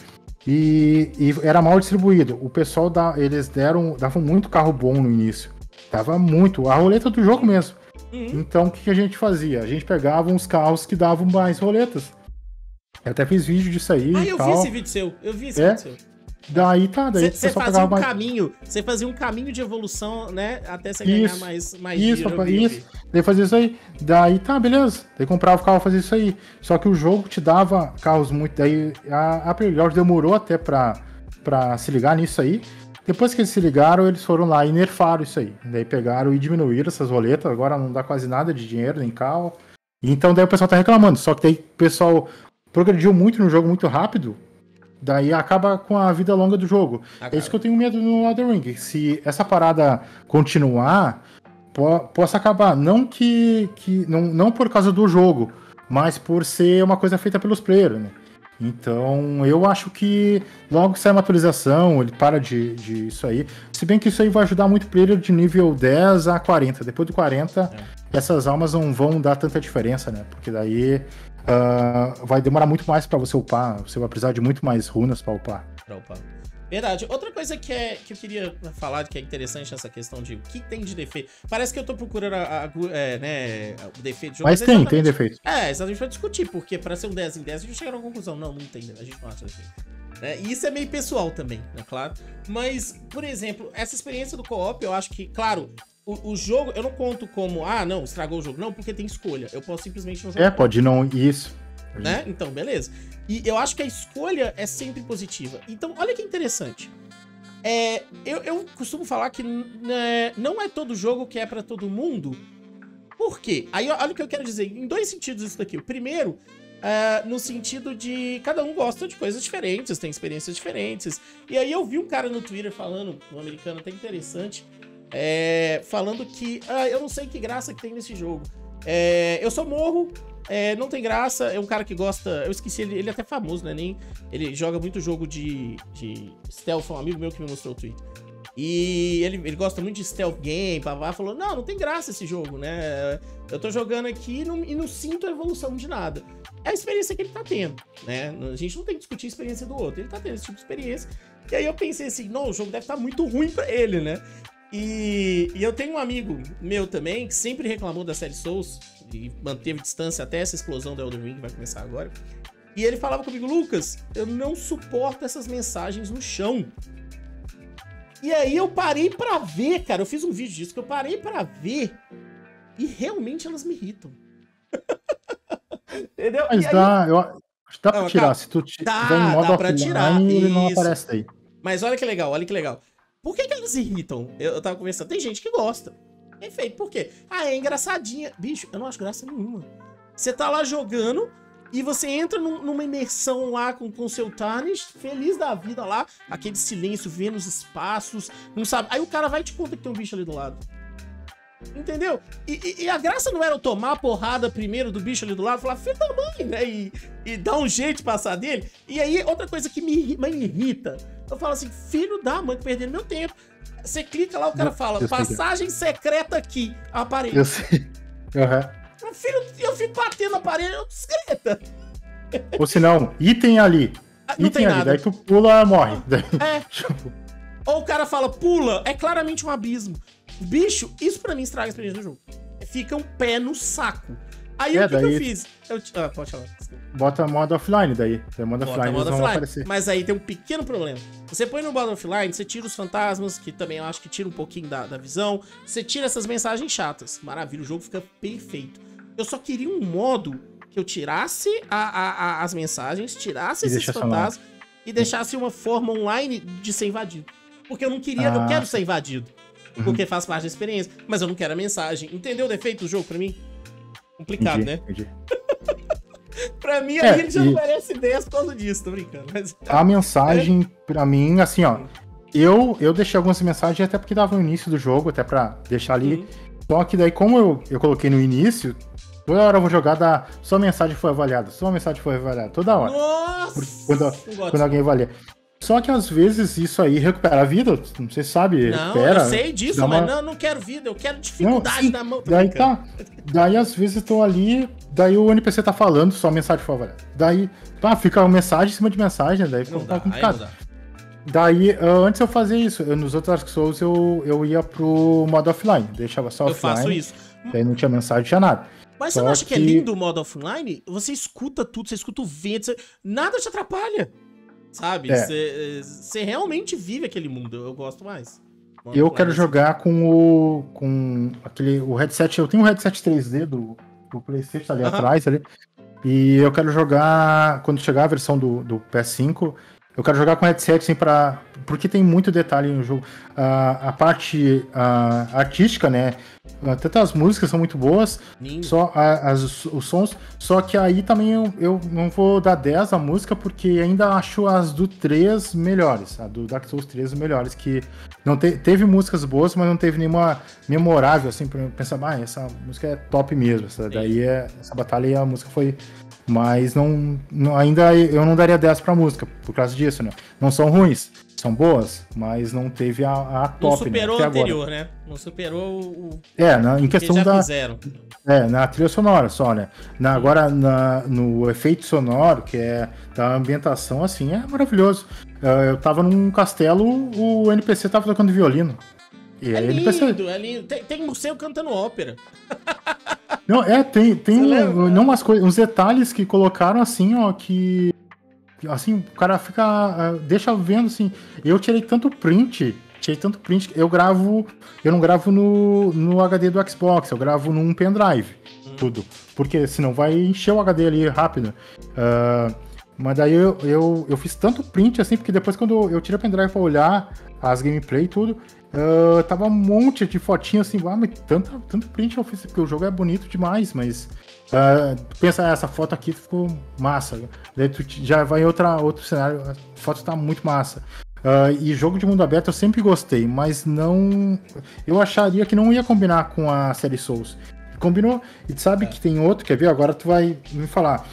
E, e era mal distribuído. O pessoal da, eles deram davam muito carro bom no início. Tava muito, a roleta do jogo mesmo. Uhum. Então o que, que a gente fazia? A gente pegava uns carros que davam mais roletas. Eu até fiz vídeo disso aí. Ah, eu tal. vi esse vídeo seu. Eu vi esse é? vídeo seu. Daí tá, daí você fazia um mais... caminho, você fazia um caminho de evolução, né, até você ganhar isso, mais mais isso, dinheiro. Papai, isso. Daí fazia isso aí. Daí tá, beleza. Daí comprava o carro, fazia isso aí. Só que o jogo te dava carros muito. Daí a, a Playground demorou até pra, pra se ligar nisso aí. Depois que eles se ligaram, eles foram lá e nerfaram isso aí. Daí pegaram e diminuíram essas roletas. Agora não dá quase nada de dinheiro, nem carro. Então daí o pessoal tá reclamando. Só que daí o pessoal progrediu muito no jogo, muito rápido. Daí acaba com a vida longa do jogo. Acaba. É isso que eu tenho medo no Elden Ring. Se essa parada continuar, po- possa acabar. Não que. que não, não por causa do jogo, mas por ser uma coisa feita pelos players, né? Então, eu acho que logo que sai uma atualização, ele para de, de isso aí. Se bem que isso aí vai ajudar muito o player de nível dez a quarenta. Depois do quarenta, é. essas almas não vão dar tanta diferença, né? Porque daí uh, vai demorar muito mais pra você upar. Você vai precisar de muito mais runas pra upar. Pra upar. Verdade. Outra coisa que, é, que eu queria falar, que é interessante nessa questão de o que tem de defeito. Parece que eu tô procurando a, a, é, né, o defeito de jogo. Mas, mas tem, tem defeito. É, exatamente pra discutir, porque pra ser um dez em dez a gente chega numa conclusão. Não, não tem, a gente não acha defeito. É, e isso é meio pessoal também, né, claro. Mas, por exemplo, essa experiência do co-op, eu acho que, claro, o, o jogo, eu não conto como, ah, não, estragou o jogo. Não, porque tem escolha. Eu posso simplesmente não jogar. É, pode não, isso. Né? Então, beleza. E eu acho que a escolha é sempre positiva. Então, olha que interessante. É, eu, eu costumo falar que né, não é todo jogo que é pra todo mundo. Por quê? Aí, olha o que eu quero dizer. Em dois sentidos isso daqui. O primeiro, uh, no sentido de cada um gosta de coisas diferentes, tem experiências diferentes. E aí eu vi um cara no Twitter falando, um americano até interessante, é, falando que ah, eu não sei que graça que tem nesse jogo. É, eu só morro, é, não tem graça, é um cara que gosta, eu esqueci, ele, ele é até famoso, né, nem, ele joga muito jogo de, de stealth, um amigo meu que me mostrou o tweet, e ele, ele gosta muito de stealth game, babá, falou, não, não tem graça esse jogo, né, eu tô jogando aqui e não, e não sinto a evolução de nada. É a experiência que ele tá tendo, né, a gente não tem que discutir a experiência do outro, ele tá tendo esse tipo de experiência, e aí eu pensei assim, não, o jogo deve estar muito ruim pra ele, né. E, e eu tenho um amigo meu também que sempre reclamou da série Souls e manteve distância até essa explosão do Elden Ring que vai começar agora. E ele falava comigo, Lucas, eu não suporto essas mensagens no chão. E aí eu parei pra ver, cara, eu fiz um vídeo disso que eu parei pra ver e realmente elas me irritam. Entendeu? Mas aí... dá, eu acho que dá pra não, tirar, calma. se tu tiver dá, em modo dá pra tirar, ele não isso. aparece aí. Mas olha que legal, olha que legal. Por que que eles irritam? Eu, eu tava conversando, tem gente que gosta. Perfeito, por quê? Ah, é engraçadinha. Bicho, eu não acho graça nenhuma. Você tá lá jogando e você entra num, numa imersão lá com o seu Tarnish, feliz da vida lá, aquele silêncio, vendo os espaços, não sabe. Aí o cara vai e te conta que tem um bicho ali do lado. Entendeu? E, e, e a graça não era eu tomar a porrada primeiro do bicho ali do lado, falar, filho da mãe, né? E, e dar um jeito de passar dele. E aí, outra coisa que me, me irrita, eu falo assim, filho da mãe, perdendo meu tempo. Você clica lá, o cara fala, passagem secreta aqui, a parede. Eu sei. Uhum. Filho, eu fico batendo na parede, eu discreta. Ou se não, item ali. Ah, não item tem ali, nada. daí tu pula, morre. É. Ou o cara fala, pula, é claramente um abismo. Bicho, isso pra mim estraga a experiência do jogo. Fica um pé no saco. Aí é, o que, daí... que eu fiz? Eu... Ah, pode falar. Bota modo offline daí. Tem modo Bota offline, modo eles vão offline. aparecer. Mas aí tem um pequeno problema. Você põe no modo offline, você tira os fantasmas, que também eu acho que tira um pouquinho da, da visão. Você tira essas mensagens chatas. Maravilha, o jogo fica perfeito. Eu só queria um modo que eu tirasse a, a, a, as mensagens, tirasse e esses fantasmas e deixasse uma forma online de ser invadido. Porque eu não queria, ah. eu quero ser invadido. Uhum. Porque faz parte da experiência. Mas eu não quero a mensagem. Entendeu o defeito do jogo pra mim? Complicado, entendi, né? Entendi. Pra mim, é, ele já e... não merece dez por causa disso, tô brincando. Mas... A mensagem, é. pra mim, assim, ó. Eu, eu deixei algumas mensagens até porque dava no início do jogo, até pra deixar ali. Uhum. Só que daí, como eu, eu coloquei no início, toda hora eu vou jogar da. Sua mensagem foi avaliada, sua mensagem foi avaliada, toda hora. Nossa! Quando, quando alguém avalia. Só que às vezes isso aí recupera a vida, não sei se sabe, não, recupera. Eu sei disso, mas uma... não, não quero vida, eu quero dificuldade não, na mão. Daí tá, daí às vezes eu tô ali, daí o N P C tá falando, só a mensagem foi avaliada. Daí, tá, fica uma mensagem em cima de mensagem, daí fica dá, complicado. Daí, uh, antes eu fazia isso, eu, nos outros Dark Souls eu, eu ia pro modo offline, deixava só eu offline. Eu faço isso. Daí não tinha mensagem, não tinha nada. Mas só você não acha que... que é lindo o modo offline? Você escuta tudo, você escuta o vento, você... nada te atrapalha. Sabe? Você é. realmente vive aquele mundo. Eu, eu gosto mais. Modo eu quero assim. jogar com o. com aquele. O headset. Eu tenho um headset três D do, do PlayStation ali uh-huh. atrás ali. E eu quero jogar. Quando chegar a versão do, do P S cinco, eu quero jogar com headset, assim, pra... Porque tem muito detalhe no jogo. A, a parte a, artística, né? Tanto as músicas são muito boas, Lindo. só a, as, os sons. Só que aí também eu, eu não vou dar dez à música, porque ainda acho as do três melhores. A do Dark Souls três melhores. Que não te, teve músicas boas, mas não teve nenhuma memorável, assim, pra eu pensar, ah, essa música é top mesmo. Essa, daí é, essa batalha e a música foi... Mas não, não, ainda eu não daria dez pra música, por causa disso, né? Não são ruins, são boas, mas não teve a, a top, não superou né? o anterior, agora. Né? Não superou o... É, na, em questão já da... fizeram. É, na trilha sonora só, né? Na, agora, na, no efeito sonoro, que é da ambientação, assim, é maravilhoso. Uh, eu tava num castelo, o N P C tava tocando violino. E é lindo, N P C... é lindo. Tem, tem museu cantando ópera. Não, é, tem, tem um, não, umas coisas, uns detalhes que colocaram assim, ó, que assim, o cara fica, uh, deixa vendo assim, eu tirei tanto print, tirei tanto print, eu gravo, eu não gravo no, no H D do Xbox, eu gravo num pendrive, hum. tudo, porque senão vai encher o H D ali rápido, uh, mas daí eu, eu, eu fiz tanto print assim, porque depois quando eu tirei o pendrive pra olhar as gameplay e tudo, Uh, tava um monte de fotinho assim, ah, mas tanto, tanto print eu fiz, porque o jogo é bonito demais, mas uh, pensa, essa foto aqui ficou massa, daí tu já vai em outra, outro cenário, a foto tá muito massa. Uh, e jogo de mundo aberto eu sempre gostei, mas não, eu acharia que não ia combinar com a série Souls. Combinou, e tu sabe é. que tem outro, quer ver? Agora tu vai me falar.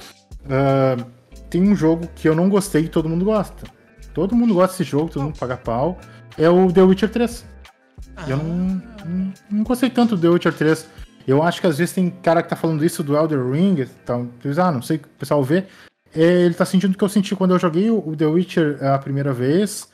Uh, tem um jogo que eu não gostei e todo mundo gosta. Todo mundo gosta desse jogo, todo mundo paga pau. É o The Witcher três. Ah. Eu não, não, não gostei tanto do The Witcher três. Eu acho que às vezes tem cara que tá falando isso do Elder Ring. Tá, ah, não sei o que o pessoal vê. É, ele tá sentindo o que eu senti quando eu joguei o The Witcher a primeira vez.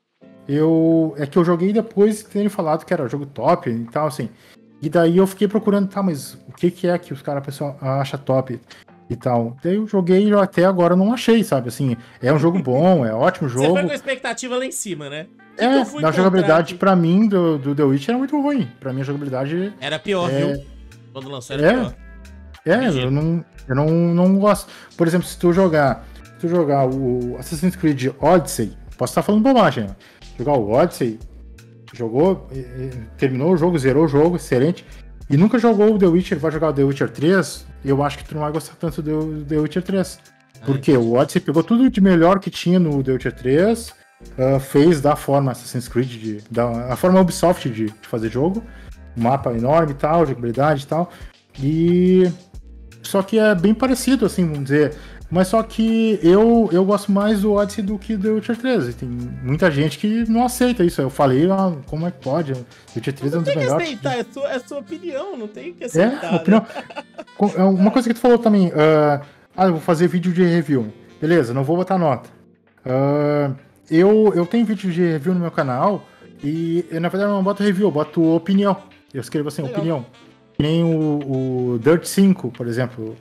Eu, é que eu joguei depois de terem falado que era jogo top e tal, assim. E daí eu fiquei procurando, tá, mas o que, que é que os caras, a pessoa acha top e tal. Daí eu joguei e até agora não achei, sabe? Assim, é um jogo bom, é um ótimo jogo. Você foi com a expectativa lá em cima, né? Que é, que na jogabilidade, aqui? Pra mim, do, do The Witcher era muito ruim. Pra mim, a jogabilidade... Era pior, é... viu? Quando lançou, era é, pior. É, eu, não, eu não, não gosto. Por exemplo, se tu jogar se tu jogar o Assassin's Creed Odyssey, posso estar falando bobagem, né? Jogar o Odyssey, jogou, terminou o jogo, zerou o jogo, excelente, e nunca jogou o The Witcher, vai jogar o The Witcher três, eu acho que tu não vai gostar tanto do The Witcher três. Porque Ai, o Odyssey pegou tudo de melhor que tinha no The Witcher três, uh, fez da forma Assassin's Creed, de, da a forma Ubisoft de, de fazer jogo, um mapa enorme e tal, jogabilidade e tal, e... Só que é bem parecido, assim, vamos dizer. Mas só que eu, eu gosto mais do Odyssey do que do The Witcher três. E tem muita gente que não aceita isso. Eu falei, ah, como é que pode? The Witcher três é um dos melhores. Não tem que aceitar, é sua, é sua opinião, não tem que aceitar. É, opinião. Né? Uma coisa que tu falou também, uh, ah, eu vou fazer vídeo de review. Beleza, não vou botar nota. Uh, eu, eu tenho vídeo de review no meu canal e, eu, na verdade, eu não boto review, eu boto opinião. Eu escrevo assim, Legal. opinião. Que nem o, o Dirt cinco, por exemplo,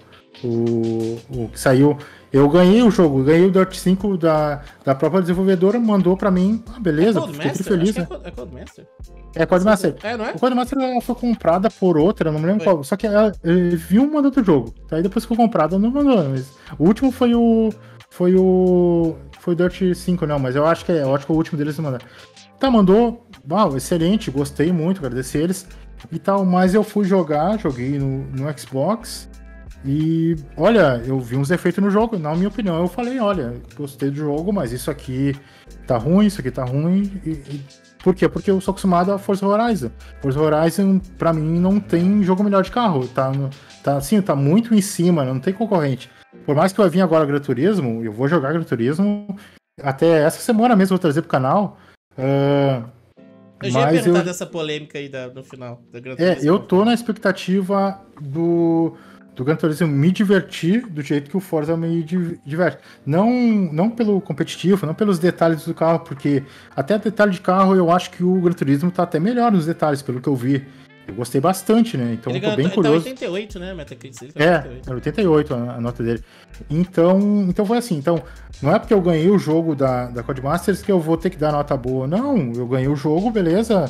o, o que saiu. Eu ganhei o jogo, ganhei o Dirt cinco da, da própria desenvolvedora, mandou pra mim, ah, beleza, é fiquei feliz. Né? É Codemaster? É Codemaster. É, não é? O Codemaster ela foi comprada por outra, não me lembro foi. qual, só que ela viu um mandou do jogo. Aí depois que foi comprada, não mandou. Mas o último foi o. Foi o. Foi o Dirt cinco, não, mas eu acho que é, eu acho que o último deles mandou. Tá, mandou, uau, excelente, gostei muito, agradeci eles. E tal, mas eu fui jogar, joguei no, no Xbox e, olha, eu vi uns defeitos no jogo, na minha opinião, eu falei, olha, gostei do jogo, mas isso aqui tá ruim, isso aqui tá ruim, e, e... por quê? Porque eu sou acostumado a Forza Horizon. Forza Horizon, pra mim, não tem jogo melhor de carro, tá, tá assim, tá muito em cima, não tem concorrente. Por mais que eu vim agora Gran Turismo, eu vou jogar Gran Turismo, até essa semana mesmo eu vou trazer pro canal, uh... Eu já ia perguntar eu... dessa polêmica aí da, no final. Da Gran é, eu tô na expectativa do, do Gran Turismo me divertir do jeito que o Forza me diverte. Não, não pelo competitivo, não pelos detalhes do carro, porque até detalhe de carro eu acho que o Gran Turismo tá até melhor nos detalhes, pelo que eu vi. Eu gostei bastante, né? Então ele eu tô bem tá, curioso. Tá oitenta e oito, né? Metacritic. É, é oitenta e oito a, a nota dele. Então, então foi assim. Então, não é porque eu ganhei o jogo da, da Codemasters que eu vou ter que dar nota boa. Não, eu ganhei o jogo, beleza.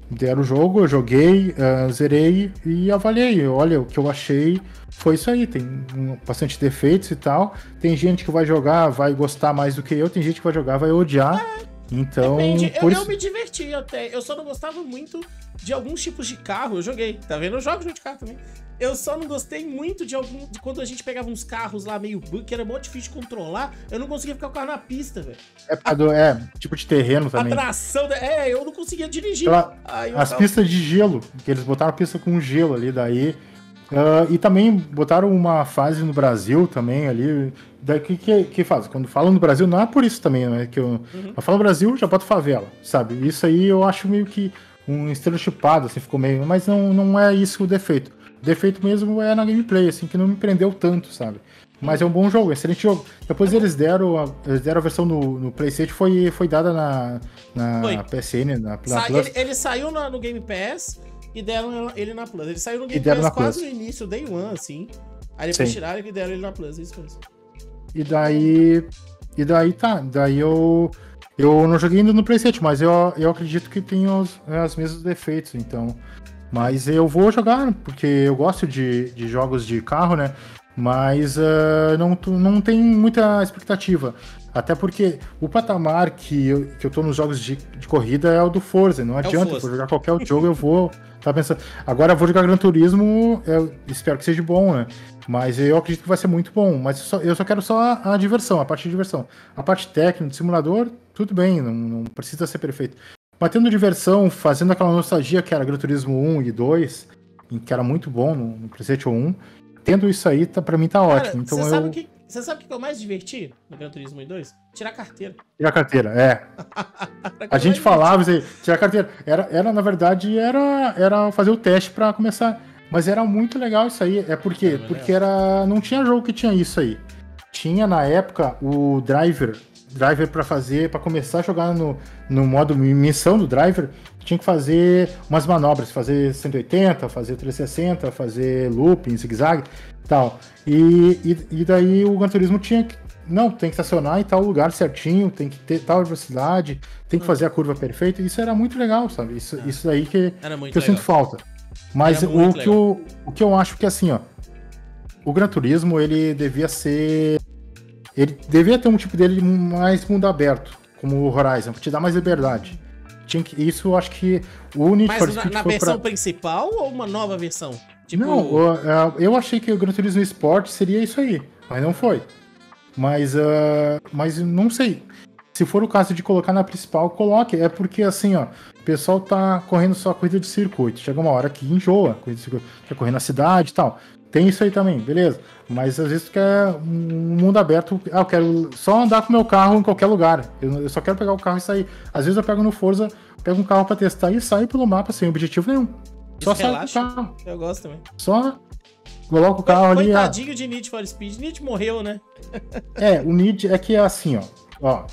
deram o jogo, eu joguei, uh, zerei e avaliei. Olha, o que eu achei foi isso aí. Tem um, bastante defeitos e tal. Tem gente que vai jogar, vai gostar mais do que eu. Tem gente que vai jogar, vai odiar. É, então, depende. por eu, isso... eu me diverti até. Eu só não gostava muito de alguns tipos de carro. Eu joguei, tá vendo? Eu jogo jogo de carro também. Eu só não gostei muito de algum. De quando a gente pegava uns carros lá meio bug, que era muito difícil de controlar. Eu não conseguia ficar com o carro na pista, velho. É, do, é, tipo de terreno também. A tração, é, eu não conseguia dirigir. Ela, as tava... pistas de gelo, que eles botaram a pista com gelo ali, daí. Uh, e também botaram uma fase no Brasil também ali. Daí que, que, que faz? Quando falam no Brasil, não é por isso também, né? Que eu, uhum. eu falo Brasil, já boto favela, sabe? Isso aí eu acho meio que um estereotipado, assim, ficou meio. Mas não, não é isso o defeito. O defeito mesmo é na gameplay, assim, que não me prendeu tanto, sabe? Mas é um bom jogo, excelente jogo. Depois eles deram a, eles deram a versão no, no PlayStation, foi, foi dada na, na P S N, na, na Sa Plus. Ele, ele saiu no, no Game Pass e deram ele na Plus. Ele saiu no Game Pass quase Plus. no início, Day One, assim. Aí depois Sim. tiraram e deram ele na Plus, isso mesmo. E daí... E daí tá, daí eu... Eu não joguei ainda no PlayStation, mas eu, eu acredito que tem os, os mesmos defeitos, então... Mas eu vou jogar, porque eu gosto de, de jogos de carro, né? Mas uh, não, não tem muita expectativa. Até porque o patamar que eu, que eu tô nos jogos de, de corrida é o do Forza. Não adianta, eu vou jogar qualquer jogo, eu vou... Tá pensando... Agora eu vou jogar Gran Turismo, eu espero que seja bom, né? Mas eu acredito que vai ser muito bom. Mas eu só, eu só quero só a, a diversão, a parte de diversão. A parte técnica, de simulador, tudo bem, não, não precisa ser perfeito. Mas tendo diversão, fazendo aquela nostalgia que era Gran Turismo um e dois, que era muito bom no, no PlayStation um, tendo isso aí, tá, pra mim tá Cara, ótimo. Então você eu... sabe que Você sabe o que eu mais diverti no Gran Turismo um e dois? Tirar carteira. Tirar carteira, é. A gente falava isso aí, tirar carteira. Era, era na verdade, era, era fazer o teste pra começar. Mas era muito legal isso aí. É porque, é porque era, não tinha jogo que tinha isso aí. Tinha, na época, o driver... driver para fazer, para começar a jogar no, no modo missão do driver, tinha que fazer umas manobras, fazer cento e oitenta, fazer trezentos e sessenta, fazer looping, zigue-zague e tal. E, e, e daí o Gran Turismo tinha que, não, tem que estacionar em tal lugar certinho, tem que ter tal velocidade, tem que fazer a curva perfeita. Isso era muito legal, sabe? Isso, ah, isso aí que, que eu legal. sinto falta. Mas o que, eu, o que eu acho que, assim, ó, o Gran Turismo, ele devia ser... Ele devia ter um tipo dele mais mundo aberto, como o Horizon, pra te dar mais liberdade. Tinha que, isso eu acho que o Need for Speed. Mas na, na versão pra... principal ou uma nova versão? Tipo... Não, eu achei que o Gran Turismo Sport seria isso aí, mas não foi. Mas, uh, mas não sei. Se for o caso de colocar na principal, coloque. É porque assim, ó, o pessoal tá correndo só corrida de circuito. Chega uma hora que enjoa, corrida de circuito, quer correr na cidade e tal. Tem isso aí também, beleza. Mas às vezes tu quer um mundo aberto. Ah, eu quero só andar com o meu carro em qualquer lugar. Eu, eu só quero pegar o carro e sair. Às vezes eu pego no Forza, pego um carro pra testar e saio pelo mapa sem objetivo nenhum. Só saio com o carro. Eu gosto também. Só coloco o carro ali. Coitadinho ah. de Need for Speed. Need morreu, né? É, o Need é que é assim, ó. ó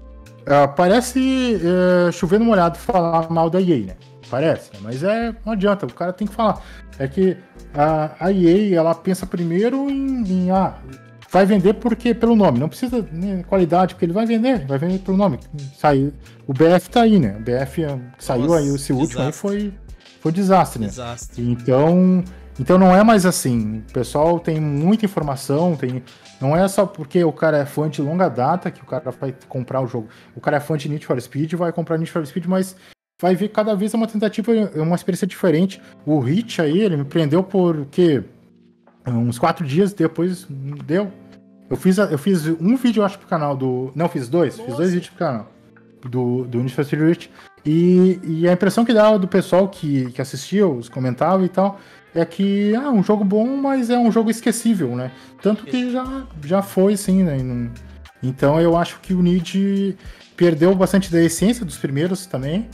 é, parece é, chover no molhado falar mal da E A, né? Parece, mas é, não adianta, o cara tem que falar. É que a, a E A, ela pensa primeiro em, em ah, vai vender porque pelo nome, não precisa né, qualidade, porque ele vai vender, vai vender pelo nome. Sai, o B F tá aí, né? O B F saiu Nossa, aí, esse último desastre. aí foi, foi desastre, né? Desastre. Então, então não é mais assim. O pessoal tem muita informação, tem, não é só porque o cara é fã de longa data que o cara vai comprar o jogo. O cara é fã de Need for Speed, vai comprar Need for Speed, mas vai ver cada vez uma tentativa, uma experiência diferente. O Hit aí, ele me prendeu por o quê? Uns quatro dias, depois deu. Eu fiz, eu fiz um vídeo, eu acho, pro canal do... Não, fiz dois. Nossa. Fiz dois vídeos pro canal do, do Need for Speed Hit. E, e a impressão que dava do pessoal que, que assistia, os comentava e tal, é que, ah, um jogo bom, mas é um jogo esquecível, né? Tanto que já, já foi, sim, né? Então eu acho que o Need perdeu bastante da essência dos primeiros também.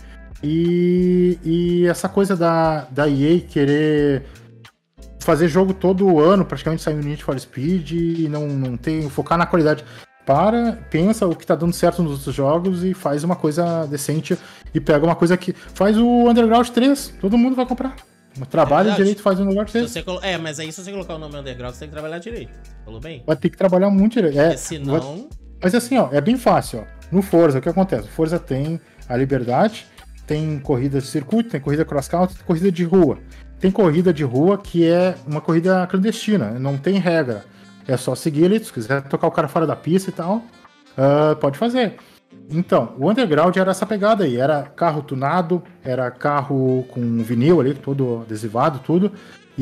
E, e essa coisa da, da E A querer fazer jogo todo ano, praticamente sair no Need for Speed e não, não ter, focar na qualidade. Para, pensa o que tá dando certo nos outros jogos e faz uma coisa decente e pega uma coisa que faz o Underground três, todo mundo vai comprar. Trabalha é direito, faz o Underground três. Colo... É, mas aí se você colocar o nome Underground, você tem que trabalhar direito. Falou bem? Vai ter que trabalhar muito direito. É, senão... Vai... Mas assim, ó, é bem fácil, ó. No Forza, o que acontece? O Forza tem a liberdade, tem corrida de circuito, tem corrida cross-country, tem corrida de rua. Tem corrida de rua que é uma corrida clandestina, não tem regra. É só seguir ele, se quiser tocar o cara fora da pista e tal, uh, pode fazer. Então, o underground era essa pegada aí, era carro tunado, era carro com vinil ali, todo adesivado, tudo,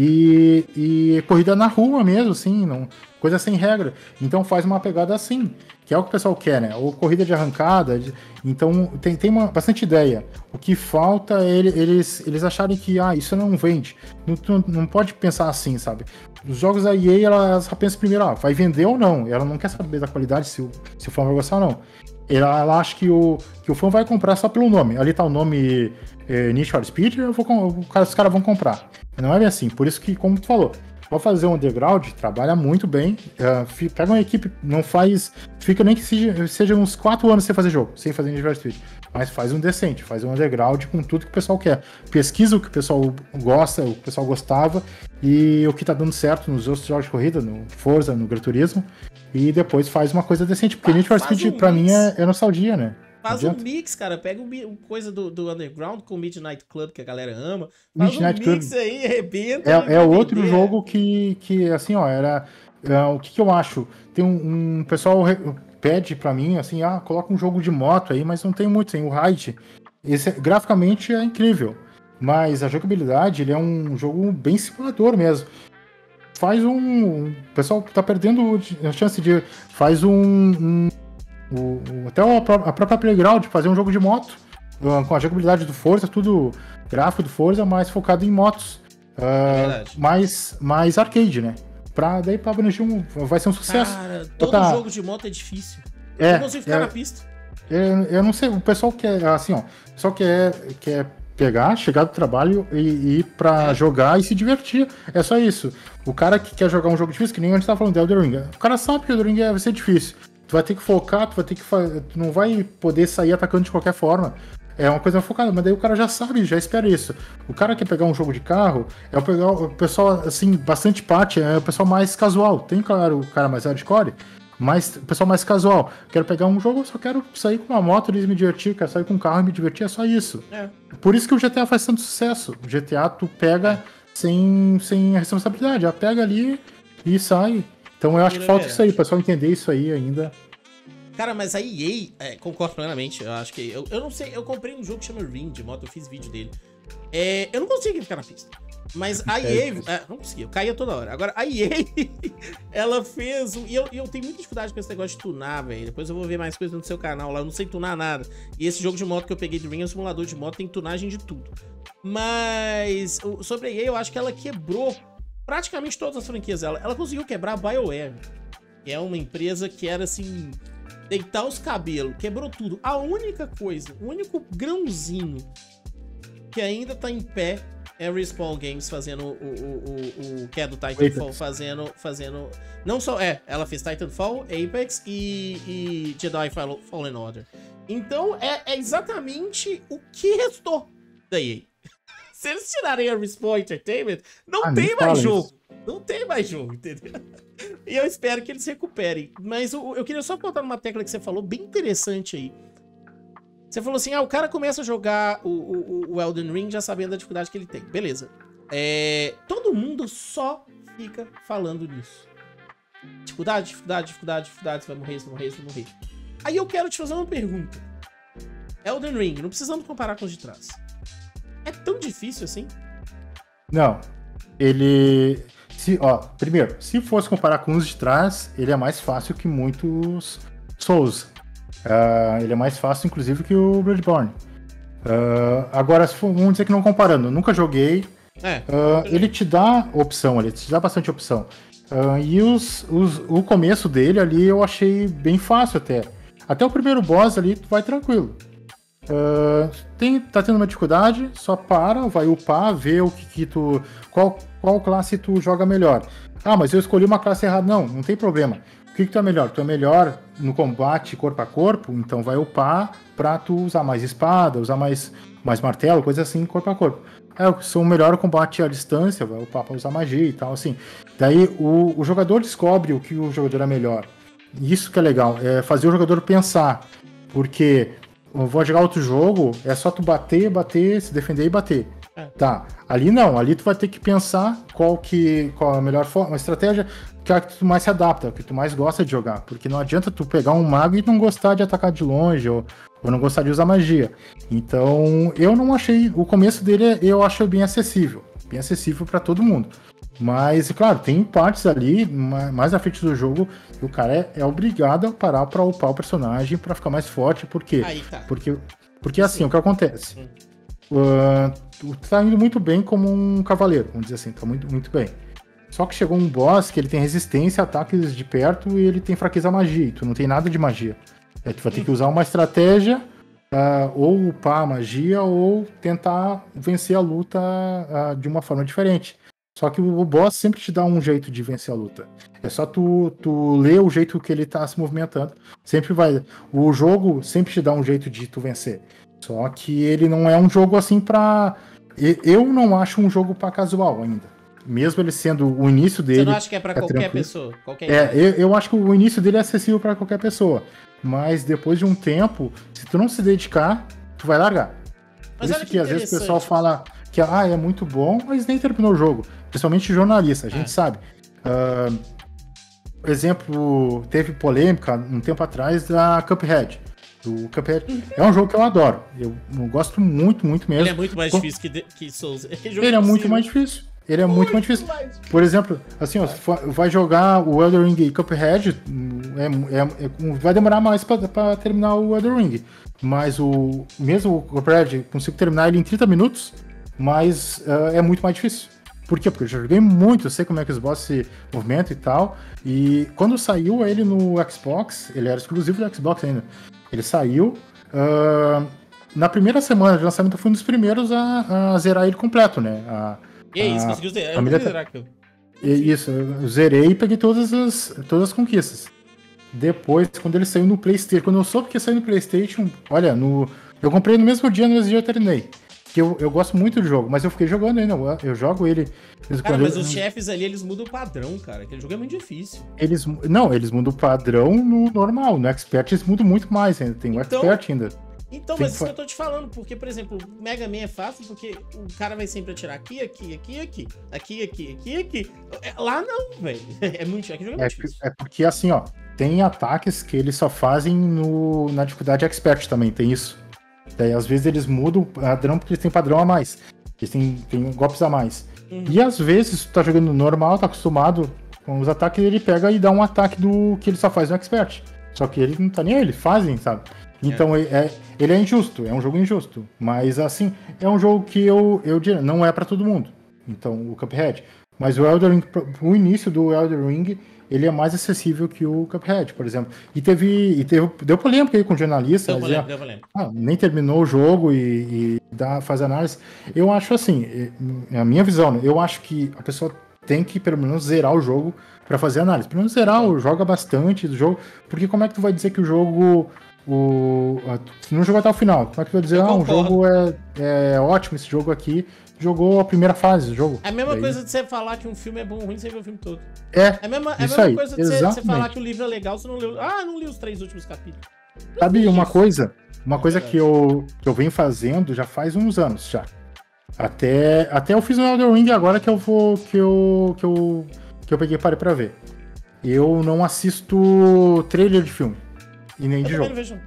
e, e corrida na rua mesmo, assim, não, coisa sem regra. Então faz uma pegada assim, que é o que o pessoal quer, né? Ou corrida de arrancada, de, então tem, tem uma, bastante ideia. O que falta é ele, eles, eles acharem que, ah, isso não vende. Não, não, não pode pensar assim, sabe? Os jogos da E A, ela só pensa primeiro, ah, vai vender ou não. Ela não quer saber da qualidade, se o, se o fã vai gostar ou não. Ela, ela acha que o, que o fã vai comprar só pelo nome. Ali tá o nome é, Need for Speed, eu vou, os caras vão comprar. Não é bem assim. Por isso que, como tu falou, pode fazer um underground, trabalha muito bem. Uh, pega uma equipe, não faz. Fica nem que seja, seja uns quatro anos sem fazer jogo, sem fazer Need for Speed. Mas faz um decente, faz um underground com tudo que o pessoal quer. Pesquisa o que o pessoal gosta, o que o pessoal gostava e o que tá dando certo nos outros jogos de corrida, no Forza, no Gran Turismo. E depois faz uma coisa decente, porque Need for Speed um pra mix. mim é, é nostalgia, né? Faz um mix, cara. Pega um, coisa do, do Underground com o Midnight Club, que a galera ama. Faz Midnight um mix Club. Aí, arrebenta. É, é outro vender. jogo que, que, assim, ó, era... É, o que, que eu acho? Tem um, um pessoal pede pra mim, assim, ah, coloca um jogo de moto aí, mas não tem muito, tem o Ride. Esse, graficamente é incrível, mas a jogabilidade, ele é um jogo bem simulador mesmo. Faz um... O pessoal tá perdendo a chance de... Faz um... um O, o, até a própria Playground fazer um jogo de moto com a jogabilidade do Forza, tudo gráfico do Forza, mas focado em motos. Uh, é mais, mais arcade, né? Pra, daí pra abranger um, vai ser um sucesso. Cara, todo tá... jogo de moto é difícil. É, eu não consigo ficar é, na pista. É, eu não sei, o pessoal quer, assim, ó, o pessoal quer, quer pegar, chegar do trabalho e, e ir pra é. jogar e se divertir. É só isso. O cara que quer jogar um jogo difícil, que nem a gente tava falando de Elden Ring, o cara sabe que o Elden Ring vai ser difícil. Tu vai ter que focar, tu vai ter que fazer, tu não vai poder sair atacando de qualquer forma. É uma coisa focada, mas daí o cara já sabe, já espera isso. O cara que quer pegar um jogo de carro, é o, pegar, o pessoal, assim, bastante parte, é o pessoal mais casual. Tem, claro, o cara mais hardcore, mas o pessoal mais casual. Quero pegar um jogo, eu só quero sair com uma moto e me divertir, quero sair com um carro e me divertir, é só isso. É. Por isso que o G T A faz tanto sucesso. O G T A tu pega é. sem, sem responsabilidade, já pega ali e sai. Então eu acho que falta isso aí, o pessoal entender isso aí ainda. Cara, mas a E A, é, concordo plenamente, eu acho que... Eu, eu não sei, eu comprei um jogo que chama Ring de moto, eu fiz vídeo dele. É, eu não consegui ficar na pista. Mas a E A... É, não consegui, eu caía toda hora. Agora, a E A, ela fez... Um, e eu, eu tenho muita dificuldade com esse negócio de tunar, velho. Depois eu vou ver mais coisas no seu canal lá, eu não sei tunar nada. E esse jogo de moto que eu peguei de Ring é um simulador de moto, tem tunagem de tudo. Mas, sobre a E A, eu acho que ela quebrou praticamente todas as franquias dela. Ela conseguiu quebrar a BioWare, que é uma empresa que era assim... deitar os cabelos, quebrou tudo. A única coisa, o único grãozinho que ainda tá em pé é a Respawn Games fazendo o, o, o, o que é do Titanfall, fazendo, fazendo... Não só... É, ela fez Titanfall, Apex e, e Jedi Fallen Order. Então, é, é exatamente o que restou da E A. Se eles tirarem a Respawn Entertainment, não ah, tem mais jogo. Isso. Não tem mais jogo, entendeu? E eu espero que eles recuperem. Mas eu, eu queria só botar numa tecla que você falou, bem interessante aí. Você falou assim, ah, o cara começa a jogar o, o, o Elden Ring já sabendo da dificuldade que ele tem. Beleza. É, todo mundo só fica falando nisso. Dificuldade, dificuldade, dificuldade, dificuldade, você vai morrer, você vai morrer, você vai morrer. Aí eu quero te fazer uma pergunta. Elden Ring, não precisamos comparar com os de trás. É tão difícil assim? Não. Ele... Se, ó, primeiro, se fosse comparar com os de trás, ele é mais fácil que muitos Souls. Uh, ele é mais fácil, inclusive, que o Bloodborne. Uh, agora, se for, vamos dizer que não comparando, nunca joguei. É, uh, ele te dá opção, ele te dá bastante opção. Uh, e os, os, o começo dele ali eu achei bem fácil até. Até o primeiro boss ali, tu vai tranquilo. Uh, tem, tá tendo uma dificuldade, só para, vai upar, vê o que, que tu. Qual, qual classe tu joga melhor. Ah, mas eu escolhi uma classe errada. Não, não tem problema. O que, que tu é melhor? Tu é melhor no combate corpo a corpo, então vai upar pra tu usar mais espada, usar mais, mais martelo, coisa assim, corpo a corpo. É, eu sou melhor no combate à distância, vai upar pra usar magia e tal, assim. Daí o, o jogador descobre o que o jogador é melhor. Isso que é legal, é fazer o jogador pensar. Porque eu vou jogar outro jogo, é só tu bater, bater, se defender e bater. É. Tá, ali não, ali tu vai ter que pensar qual que qual a melhor forma, a estratégia que é a que tu mais se adapta, que tu mais gosta de jogar, porque não adianta tu pegar um mago e não gostar de atacar de longe, ou, ou não gostar de usar magia. Então, eu não achei, o começo dele eu achei bem acessível, bem acessível pra todo mundo. Mas, claro, tem partes ali, mais à frente do jogo, que o cara é, é obrigado a parar pra upar o personagem pra ficar mais forte, por quê? Aí tá. Porque, porque assim, o que acontece? Hum. Uh, tu tá indo muito bem como um cavaleiro, vamos dizer assim, tá muito, muito bem. Só que chegou um boss que ele tem resistência a ataques de perto e ele tem fraqueza à magia, e tu não tem nada de magia. Aí tu vai ter que usar uma estratégia, uh, ou upar a magia, ou tentar vencer a luta uh, de uma forma diferente. Só que o boss sempre te dá um jeito de vencer a luta. É só tu, tu ler o jeito que ele tá se movimentando. Sempre vai. O jogo sempre te dá um jeito de tu vencer. Só que ele não é um jogo assim pra... Eu não acho um jogo pra casual ainda. Mesmo ele sendo o início dele... Você não acha que é pra é qualquer tranquilo. pessoa? Qualquer é, eu, eu acho que o início dele é acessível pra qualquer pessoa. Mas depois de um tempo, se tu não se dedicar, tu vai largar. Por isso que, que às vezes o pessoal fala que ah, é muito bom, mas nem terminou o jogo. Principalmente jornalista, a gente é. sabe. Uh, exemplo, teve polêmica um tempo atrás da Cuphead. O Cuphead uhum. é um jogo que eu adoro. Eu, eu gosto muito, muito mesmo. Ele é muito mais Com... difícil que, que Souls. Ele é muito mais difícil. Ele é muito, muito mais difícil. Mais. Por exemplo, assim, ó, vai jogar o Elden Ring e Cuphead, é, é, é, vai demorar mais pra, pra terminar o Elden Ring. Mas o mesmo o Cuphead, consigo terminar ele em trinta minutos, mas uh, é muito mais difícil. Por quê? Porque eu já joguei muito, eu sei como é que os bosses se movimentam e tal. E quando saiu ele no Xbox, ele era exclusivo do Xbox ainda. Ele saiu. Uh, na primeira semana de lançamento, eu fui um dos primeiros a, a zerar ele completo, né? A, e é isso, a, conseguiu zerar? Eu não zerar aquilo. Isso, eu zerei e peguei todas as, todas as conquistas. Depois, quando ele saiu no PlayStation, quando eu soube que saiu no PlayStation, olha, no, eu comprei no mesmo dia, no mesmo dia eu terminei. Que eu, eu gosto muito do jogo, mas eu fiquei jogando ainda, eu, eu jogo ele... Cara, mas eu, os chefes ali, eles mudam o padrão, cara, aquele jogo é muito difícil. Eles, não, eles mudam o padrão no normal, no Expert eles mudam muito mais ainda, tem o então, Expert ainda. Então, tem mas isso que eu tô te falando, porque, por exemplo, o Mega Man é fácil, porque o cara vai sempre atirar aqui, aqui, aqui, aqui, aqui, aqui, aqui, aqui. Lá não, velho, é muito, aquele jogo é muito é, difícil. É porque, assim, ó, tem ataques que eles só fazem no, na dificuldade Expert também, tem isso. Daí, às vezes, eles mudam o padrão porque eles têm padrão a mais. Eles têm, têm golpes a mais. Uhum. E, às vezes, tu tá jogando normal, tá acostumado com os ataques, ele pega e dá um ataque do que ele só faz no Expert. Só que ele não tá nem aí, eles fazem, sabe? Então, é. É, ele é injusto, é um jogo injusto. Mas, assim, é um jogo que eu, eu diria, não é pra todo mundo. Então, o Cuphead. Mas o Elden Ring, o início do Elden Ring, ele é mais acessível que o Cuphead, por exemplo. E teve, e teve deu polêmica aí com jornalistas. Deu polêmica, deu polêmica. Ah, nem terminou o jogo e, e dá, faz análise. Eu acho assim, é a minha visão, né? Eu acho que a pessoa tem que pelo menos zerar o jogo para fazer análise. Pelo menos zerar, o, joga bastante do jogo, porque como é que tu vai dizer que o jogo... O, se não jogou até o final, como é que tu vai dizer, ah, o jogo é, é ótimo, esse jogo aqui... Jogou a primeira fase do jogo. É a mesma aí... coisa de você falar que um filme é bom ou ruim, você vê o filme todo. É, é a mesma, é a mesma coisa de você, você falar que o livro é legal, você não leu... Ah, não li os três últimos capítulos. Não Sabe uma isso. coisa? Uma é coisa que eu, que eu venho fazendo já faz uns anos, já. Até, até eu fiz um Elden Ring agora que eu vou... Que eu, que eu, que eu peguei e parei pra ver. Eu não assisto trailer de filme. E nem eu de jogo. Não vejo.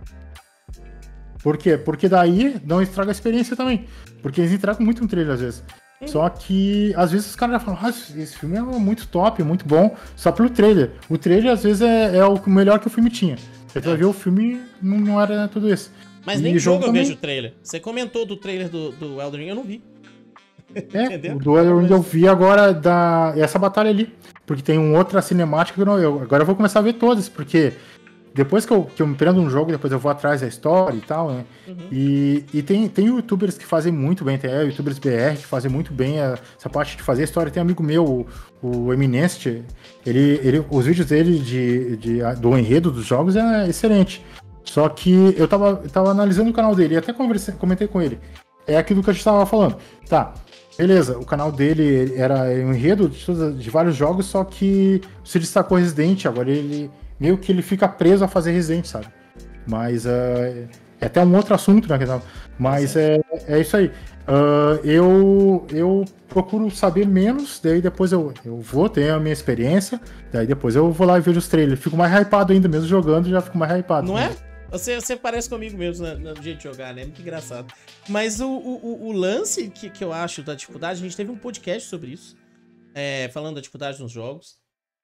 Por quê? Porque daí não estraga a experiência também. Porque eles entregam muito no trailer às vezes. Hum. Só que às vezes os caras já falam, ah, esse filme é muito top, muito bom, só pelo trailer. O trailer às vezes é, é o melhor que o filme tinha. Você vai ver o filme, não, não era tudo isso. Mas e nem jogo eu também... vejo o trailer. Você comentou do trailer do, do Elden Ring, eu não vi. É, o do Elden Ring eu vi agora da, essa batalha ali. Porque tem uma outra cinemática que eu não... Eu, agora eu vou começar a ver todas, porque... Depois que eu, que eu me prendo um jogo, depois eu vou atrás da história e tal, né? Uhum. E, e tem, tem youtubers que fazem muito bem, tem é, youtubers B R que fazem muito bem a, essa parte de fazer a história. Tem um amigo meu, o, o Eminence, ele, ele, os vídeos dele de, de, do enredo dos jogos é excelente. Só que eu tava, eu tava analisando o canal dele e até conversei, comentei com ele. É aquilo que a gente tava falando. Tá, beleza, o canal dele era um enredo de, de vários jogos, só que se destacou Resident, agora ele... meio que ele fica preso a fazer Resident, sabe? Mas uh, é até um outro assunto, né? Mas é, é isso aí. Uh, eu, eu procuro saber menos, daí depois eu, eu vou ter a minha experiência, daí depois eu vou lá e vejo os trailers. Fico mais hypado ainda, mesmo jogando, já fico mais hypado. Não né? é? Você, você parece comigo mesmo no, no jeito de jogar, né? Muito engraçado. Mas o, o, o lance que, que eu acho da dificuldade, a gente teve um podcast sobre isso, é, falando da dificuldade nos jogos.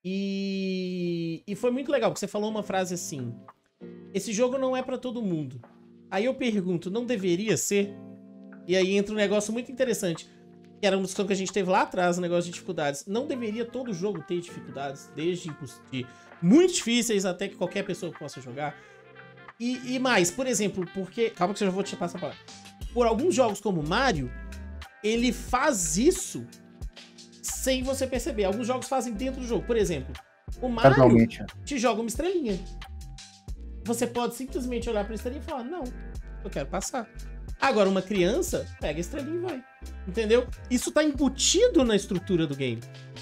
E, e foi muito legal, porque você falou uma frase assim: esse jogo não é pra todo mundo. Aí eu pergunto, não deveria ser? E aí entra um negócio muito interessante, que era uma discussão que a gente teve lá atrás, um negócio de dificuldades. Não deveria todo jogo ter dificuldades, desde de muito difíceis até que qualquer pessoa possa jogar. E, e mais, por exemplo, porque... Calma que eu já vou te passar a palavra. Por alguns jogos como Mario, ele faz isso sem você perceber. Alguns jogos fazem dentro do jogo. Por exemplo, o Mario Totalmente. te joga uma estrelinha. Você pode simplesmente olhar pra estrelinha e falar, não, eu quero passar. Agora, uma criança pega a estrelinha e vai. Entendeu? Isso tá embutido na estrutura do game.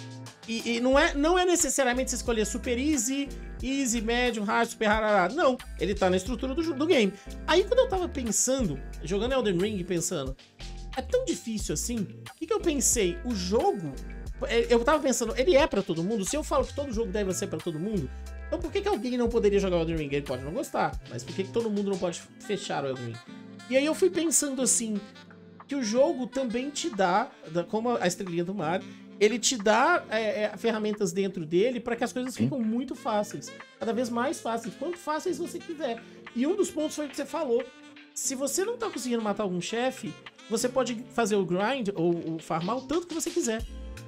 E, e não, é, não é necessariamente você escolher super easy, easy, médio, hard, super hard. Não, ele tá na estrutura do, do game. Aí quando eu tava pensando, jogando Elden Ring, pensando, é tão difícil assim? O que, que eu pensei? O jogo, eu tava pensando, ele é pra todo mundo? Se eu falo que todo jogo deve ser pra todo mundo, então por que, que alguém não poderia jogar o Elden Ring? Ele pode não gostar, mas por que, que todo mundo não pode fechar o Elden Ring? E aí eu fui pensando assim, que o jogo também te dá, como a estrelinha do Mario, ele te dá é, é, ferramentas dentro dele para que as coisas ficam muito fáceis. Cada vez mais fáceis, quanto fáceis você quiser. E um dos pontos foi o que você falou. Se você não tá conseguindo matar algum chefe, você pode fazer o grind ou o farmar o tanto que você quiser.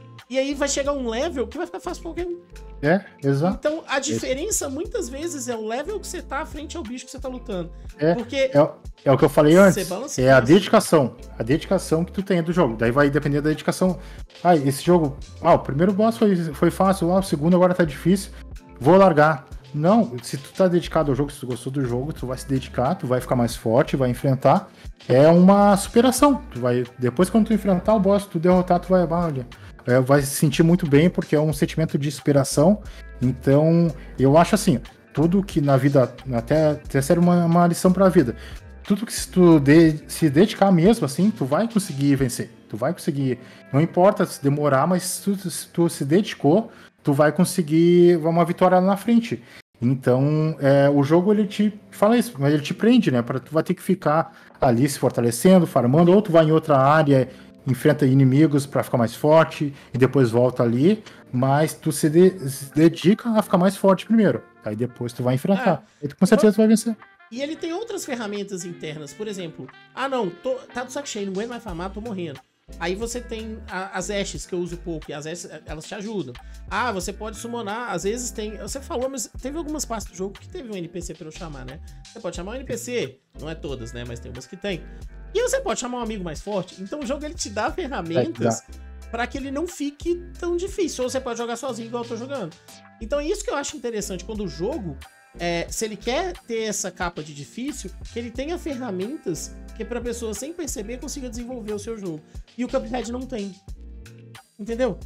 E aí vai chegar um level que vai ficar fácil pra qualquer um. É, exato. Então, a diferença, muitas vezes, é o level que você tá frente ao bicho que você tá lutando. É, Porque é, é o que eu falei antes. É a dedicação. A dedicação que tu tem do jogo. Daí vai depender da dedicação. Ah, esse jogo... Ah, o primeiro boss foi, foi fácil. Ah, o segundo agora tá difícil. Vou largar. Não, se tu tá dedicado ao jogo, se tu gostou do jogo, tu vai se dedicar, tu vai ficar mais forte, vai enfrentar. É uma superação. Tu vai, depois, quando tu enfrentar o boss, tu derrotar, tu vai... Olha, É, vai se sentir muito bem, porque é um sentimento de inspiração. Então, eu acho assim, tudo que na vida, até, até ser uma, uma lição pra vida, tudo que se tu de, se dedicar mesmo, assim, tu vai conseguir vencer. Tu vai conseguir, não importa se demorar, mas se tu, se tu se dedicou, tu vai conseguir uma vitória lá na frente. Então, é, o jogo, ele te fala isso, mas ele te prende, né? Pra, tu vai ter que ficar ali se fortalecendo, farmando, ou tu vai em outra área, enfrenta inimigos para ficar mais forte e depois volta ali, mas tu se, de, se dedica a ficar mais forte primeiro, aí depois tu vai enfrentar, é, e tu com certeza vai vencer. E ele tem outras ferramentas internas, por exemplo, ah não, tô, tá do saco cheio, não aguento mais farmar, tô morrendo. Aí você tem a, as ashes que eu uso pouco, e as ashes, elas te ajudam. Ah, você pode summonar, às vezes tem, você falou, mas teve algumas partes do jogo que teve um N P C pra eu chamar, né? Você pode chamar um N P C, não é todas, né, mas tem umas que tem. E você pode chamar um amigo mais forte. Então o jogo, ele te dá ferramentas é, para que ele não fique tão difícil. Ou você pode jogar sozinho, igual eu tô jogando. Então é isso que eu acho interessante. Quando o jogo, é, se ele quer ter essa capa de difícil, que ele tenha ferramentas que pra pessoa, sem perceber, consiga desenvolver o seu jogo. E o Cuphead não tem. Entendeu?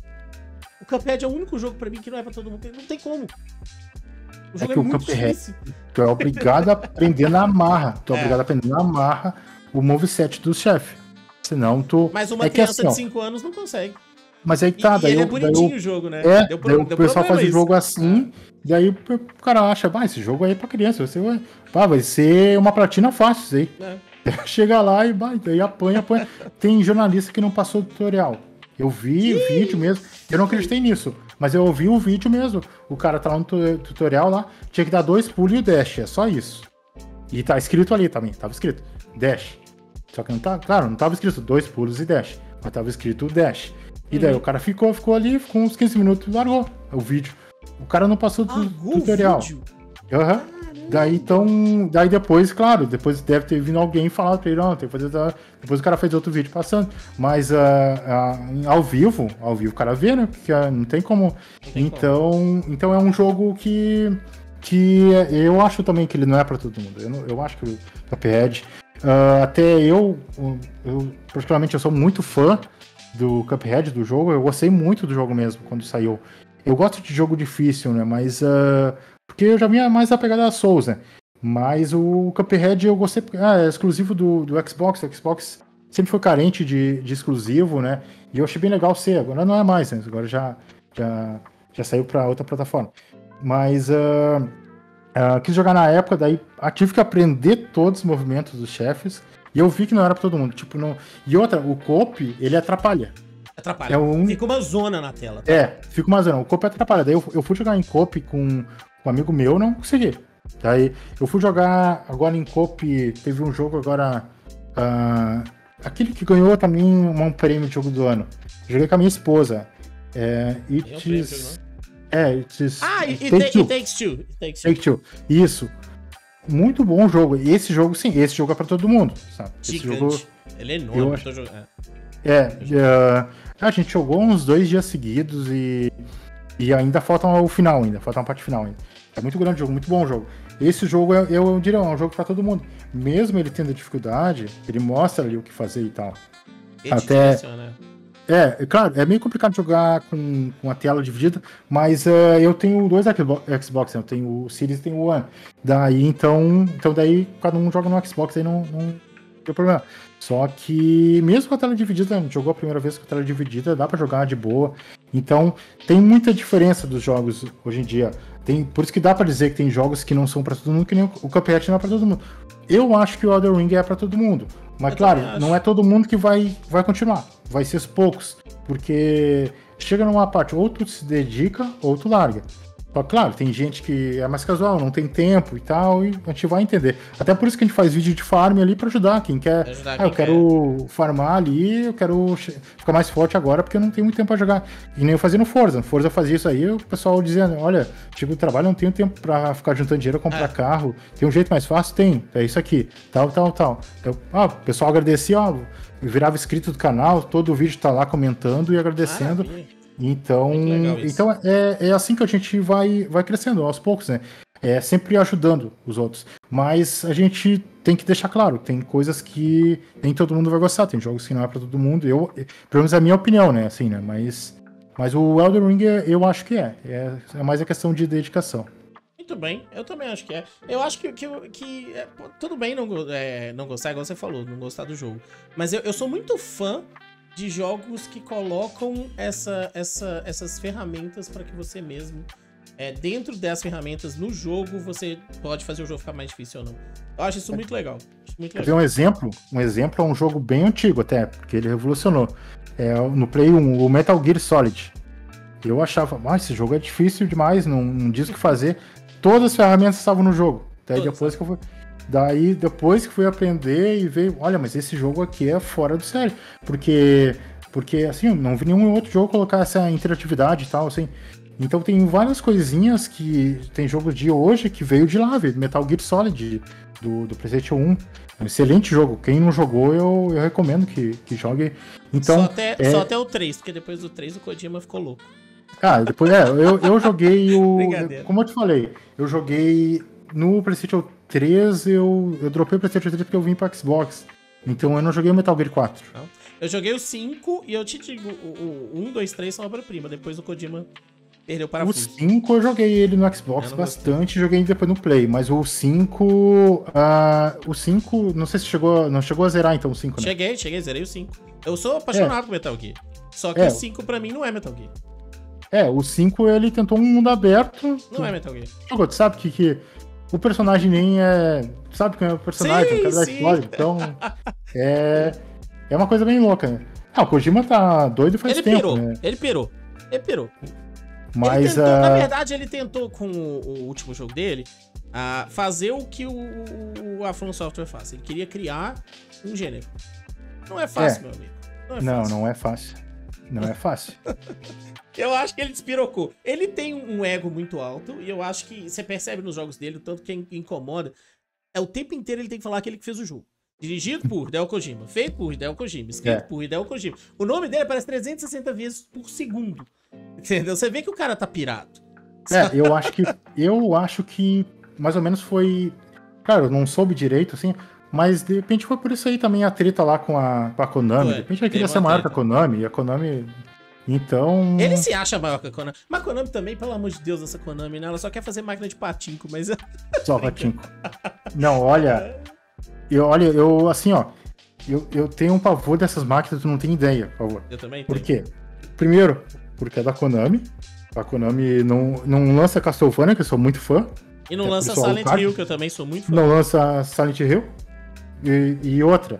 O Cuphead é o único jogo pra mim que não é pra todo mundo. Não tem como. O jogo é, é, é muito Cuphead, difícil. Tu é obrigado a aprender na marra. Tu é, é obrigado a aprender na marra o moveset do chefe. Senão tu... Mas uma é criança assim, de cinco anos não consegue. Mas aí que tá, e, daí e ele eu, é bonitinho eu, o jogo, né? É, deu pro, daí deu o pessoal faz o jogo isso. assim, ah. E aí o cara acha, bah, esse jogo aí é pra criança, você vai, bah, vai ser uma platina fácil isso aí. É. Chega lá e bah, daí apanha, apanha. Tem jornalista que não passou o tutorial. Eu vi o vídeo mesmo, eu não acreditei nisso, mas eu ouvi o vídeo mesmo. O cara tá lá no tutorial lá, tinha que dar dois pulos e o dash, é só isso. E tá escrito ali também, tava escrito, dash. Só que não tá, claro, não tava escrito dois pulos e dash, mas tava escrito dash. E daí uhum. o cara ficou, ficou ali, ficou uns quinze minutos e largou o vídeo. O cara não passou do tutorial. Uhum. Daí então, daí depois, claro, depois deve ter vindo alguém falar pra ele, não, tem que fazer. Depois o cara fez outro vídeo passando. Mas uh, uh, ao vivo, ao vivo o cara vê, né? Porque uh, não tem como. Não tem então, como. Então é um jogo que. Que eu acho também que ele não é pra todo mundo. Eu, não, eu acho que o Cuphead. Uh, até eu, eu, particularmente, eu sou muito fã do Cuphead, do jogo. Eu gostei muito do jogo mesmo quando saiu. Eu gosto de jogo difícil, né? Mas. Uh, porque eu já vinha mais apegado a Souls, né? Mas o Cuphead eu gostei porque ah, é exclusivo do, do Xbox. O Xbox sempre foi carente de, de exclusivo, né? E eu achei bem legal ser. Agora não é mais, né? Agora já, já, já saiu para outra plataforma. Mas uh, uh, quis jogar na época, daí tive que aprender todos os movimentos dos chefes. E eu vi que não era pra todo mundo. Tipo, não... E outra, o co-op, ele atrapalha. Atrapalha. É um... Fica uma zona na tela. Tá? É, fica uma zona. O co-op atrapalha. Daí eu, eu fui jogar em co-op com um amigo meu, não consegui. Daí eu fui jogar agora em co-op, teve um jogo agora... Uh, aquele que ganhou também um prêmio de jogo do ano. Joguei com a minha esposa. É, it is... É, it is... Ah, it, take it, two. it takes two. It takes two. Take two. Isso. Muito bom jogo. E esse jogo, sim, esse jogo é pra todo mundo, sabe? Esse jogo, ele é enorme. eu acho... jogando. É, uh, a gente jogou uns dois dias seguidos e, e ainda falta o final ainda, falta uma parte final ainda. É muito grande o jogo, muito bom o jogo. Esse jogo, eu, eu diria, é um jogo pra todo mundo. Mesmo ele tendo dificuldade, ele mostra ali o que fazer e tal. Ele Até... É, claro, é meio complicado jogar com, com a tela dividida, mas uh, eu tenho dois Xbox, né? Eu tenho o Series e tenho o One. Daí, então, então daí cada um joga no Xbox, aí não, não tem problema. Só que mesmo com a tela dividida, a gente jogou a primeira vez com a tela dividida, dá pra jogar de boa. Então, tem muita diferença dos jogos hoje em dia. Tem, por isso que dá pra dizer que tem jogos que não são pra todo mundo, que nem o Cuphead não é pra todo mundo. Eu acho que o Elden Ring é pra todo mundo. Mas, eu claro, não é todo mundo que vai, vai continuar. Vai ser os poucos. Porque chega numa parte, ou tu se dedica, ou tu larga. Só claro, tem gente que é mais casual, não tem tempo e tal, e a gente vai entender. Até por isso que a gente faz vídeo de farm ali pra ajudar quem quer. Ajudar quem ah, eu quero quer. farmar ali, eu quero ficar mais forte agora, porque eu não tenho muito tempo pra jogar. E nem eu fazia no Forza. No Forza eu fazia isso aí, o pessoal dizia, olha, tipo, o trabalho não tenho tempo pra ficar juntando dinheiro, comprar é. carro. Tem um jeito mais fácil? Tem. É isso aqui. Tal, tal, tal. Eu, ah, o pessoal agradecia, ó, virava inscrito do canal, todo o vídeo tá lá comentando e agradecendo. Maravilha. Então, então é, é assim que a gente vai, vai crescendo aos poucos, né? É sempre ajudando os outros. Mas a gente tem que deixar claro, tem coisas que nem todo mundo vai gostar, tem jogos que não é pra todo mundo. Eu, pelo menos é a minha opinião, né? Assim, né? Mas, mas o Elden Ring eu acho que é. É, é mais a questão de dedicação. Muito bem, eu também acho que é. Eu acho que, que, que é, tudo bem não, é, não gostar, igual você falou, não gostar do jogo. Mas eu, eu sou muito fã de jogos que colocam essa, essa, essas ferramentas para que você mesmo, é, dentro das ferramentas no jogo, você pode fazer o jogo ficar mais difícil ou não. Eu acho isso muito legal. Muito legal. Quer ver um exemplo? Um exemplo é um jogo bem antigo até, porque ele revolucionou. É, no Play um, o Metal Gear Solid. Eu achava, ah, esse jogo é difícil demais, não, não diz o que fazer. Todas as ferramentas estavam no jogo. Daí Todas, depois sabe? que eu fui... Daí, depois que fui aprender e ver, olha, mas esse jogo aqui é fora do sério. Porque, porque assim, não vi nenhum outro jogo colocar essa interatividade e tal, assim. Então tem várias coisinhas que... Tem jogos de hoje que veio de lá, veio Metal Gear Solid, do, do PlayStation um. Um excelente jogo. Quem não jogou, eu, eu recomendo que, que jogue. Então, só, até, é... só até o três, porque depois do três o Kojima ficou louco. Ah, depois, é, eu, eu joguei o... Como eu te falei, eu joguei... No PlayStation três, eu, eu dropei o PlayStation três porque eu vim pro Xbox. Então eu não joguei o Metal Gear quatro. Não. Eu joguei o cinco e eu te digo, o, o um, dois, três são obra-prima. Depois o Kojima perdeu o parafuso. O cinco eu joguei ele no Xbox bastante, joguei depois no Play. Mas o cinco... Uh, o cinco, não sei se chegou, não chegou a zerar então o cinco, né? Cheguei, cheguei, zerei o cinco. Eu sou apaixonado é. por Metal Gear. Só que é. o cinco pra mim não é Metal Gear. É, o cinco ele tentou um mundo aberto. Não tu, é Metal Gear. Jogou, tu sabe que... que o personagem nem é... Sabe quem é o personagem? Sim, o cara da história. Então, é... É uma coisa bem louca, né? Ah, o Kojima tá doido faz ele tempo, pirou, né? Ele pirou. Ele pirou. Mas, ele tentou, uh... Na verdade, ele tentou, com o, o último jogo dele, uh, fazer o que o, o, a From Software faz. Ele queria criar um gênero. Não é fácil, é. meu amigo. Não, é não, fácil. não é fácil. Não é fácil. Eu acho que ele despirocou. Ele tem um ego muito alto e eu acho que você percebe nos jogos dele o tanto que incomoda. É o tempo inteiro ele tem que falar aquele que fez o jogo. Dirigido por Hideo Kojima, feito por Hideo Kojima, escrito é. por Hideo Kojima. O nome dele aparece trezentas e sessenta vezes por segundo. Entendeu? Você vê que o cara tá pirado. É, eu acho que eu acho que mais ou menos foi... Claro, eu não soube direito, assim... Mas de repente foi por isso aí também a treta lá com a, com a Konami. Foi. De repente ele queria ser maior que a Konami. E a Konami Então... Ele se acha maior que a Konami. Mas a Konami também, pelo amor de Deus, essa Konami, né? Ela só quer fazer máquina de patinco, mas... Só patinco. Não, olha... Eu, olha, eu, assim, ó... Eu, eu tenho um pavor dessas máquinas, tu não tem ideia, por favor. Eu também tenho. Por quê? Primeiro, porque é da Konami. A Konami não, não lança Castlevania, que eu sou muito fã. E não É, lança pessoal, Silent card. Hill, que eu também sou muito fã. Não lança Silent Hill. E, e outra.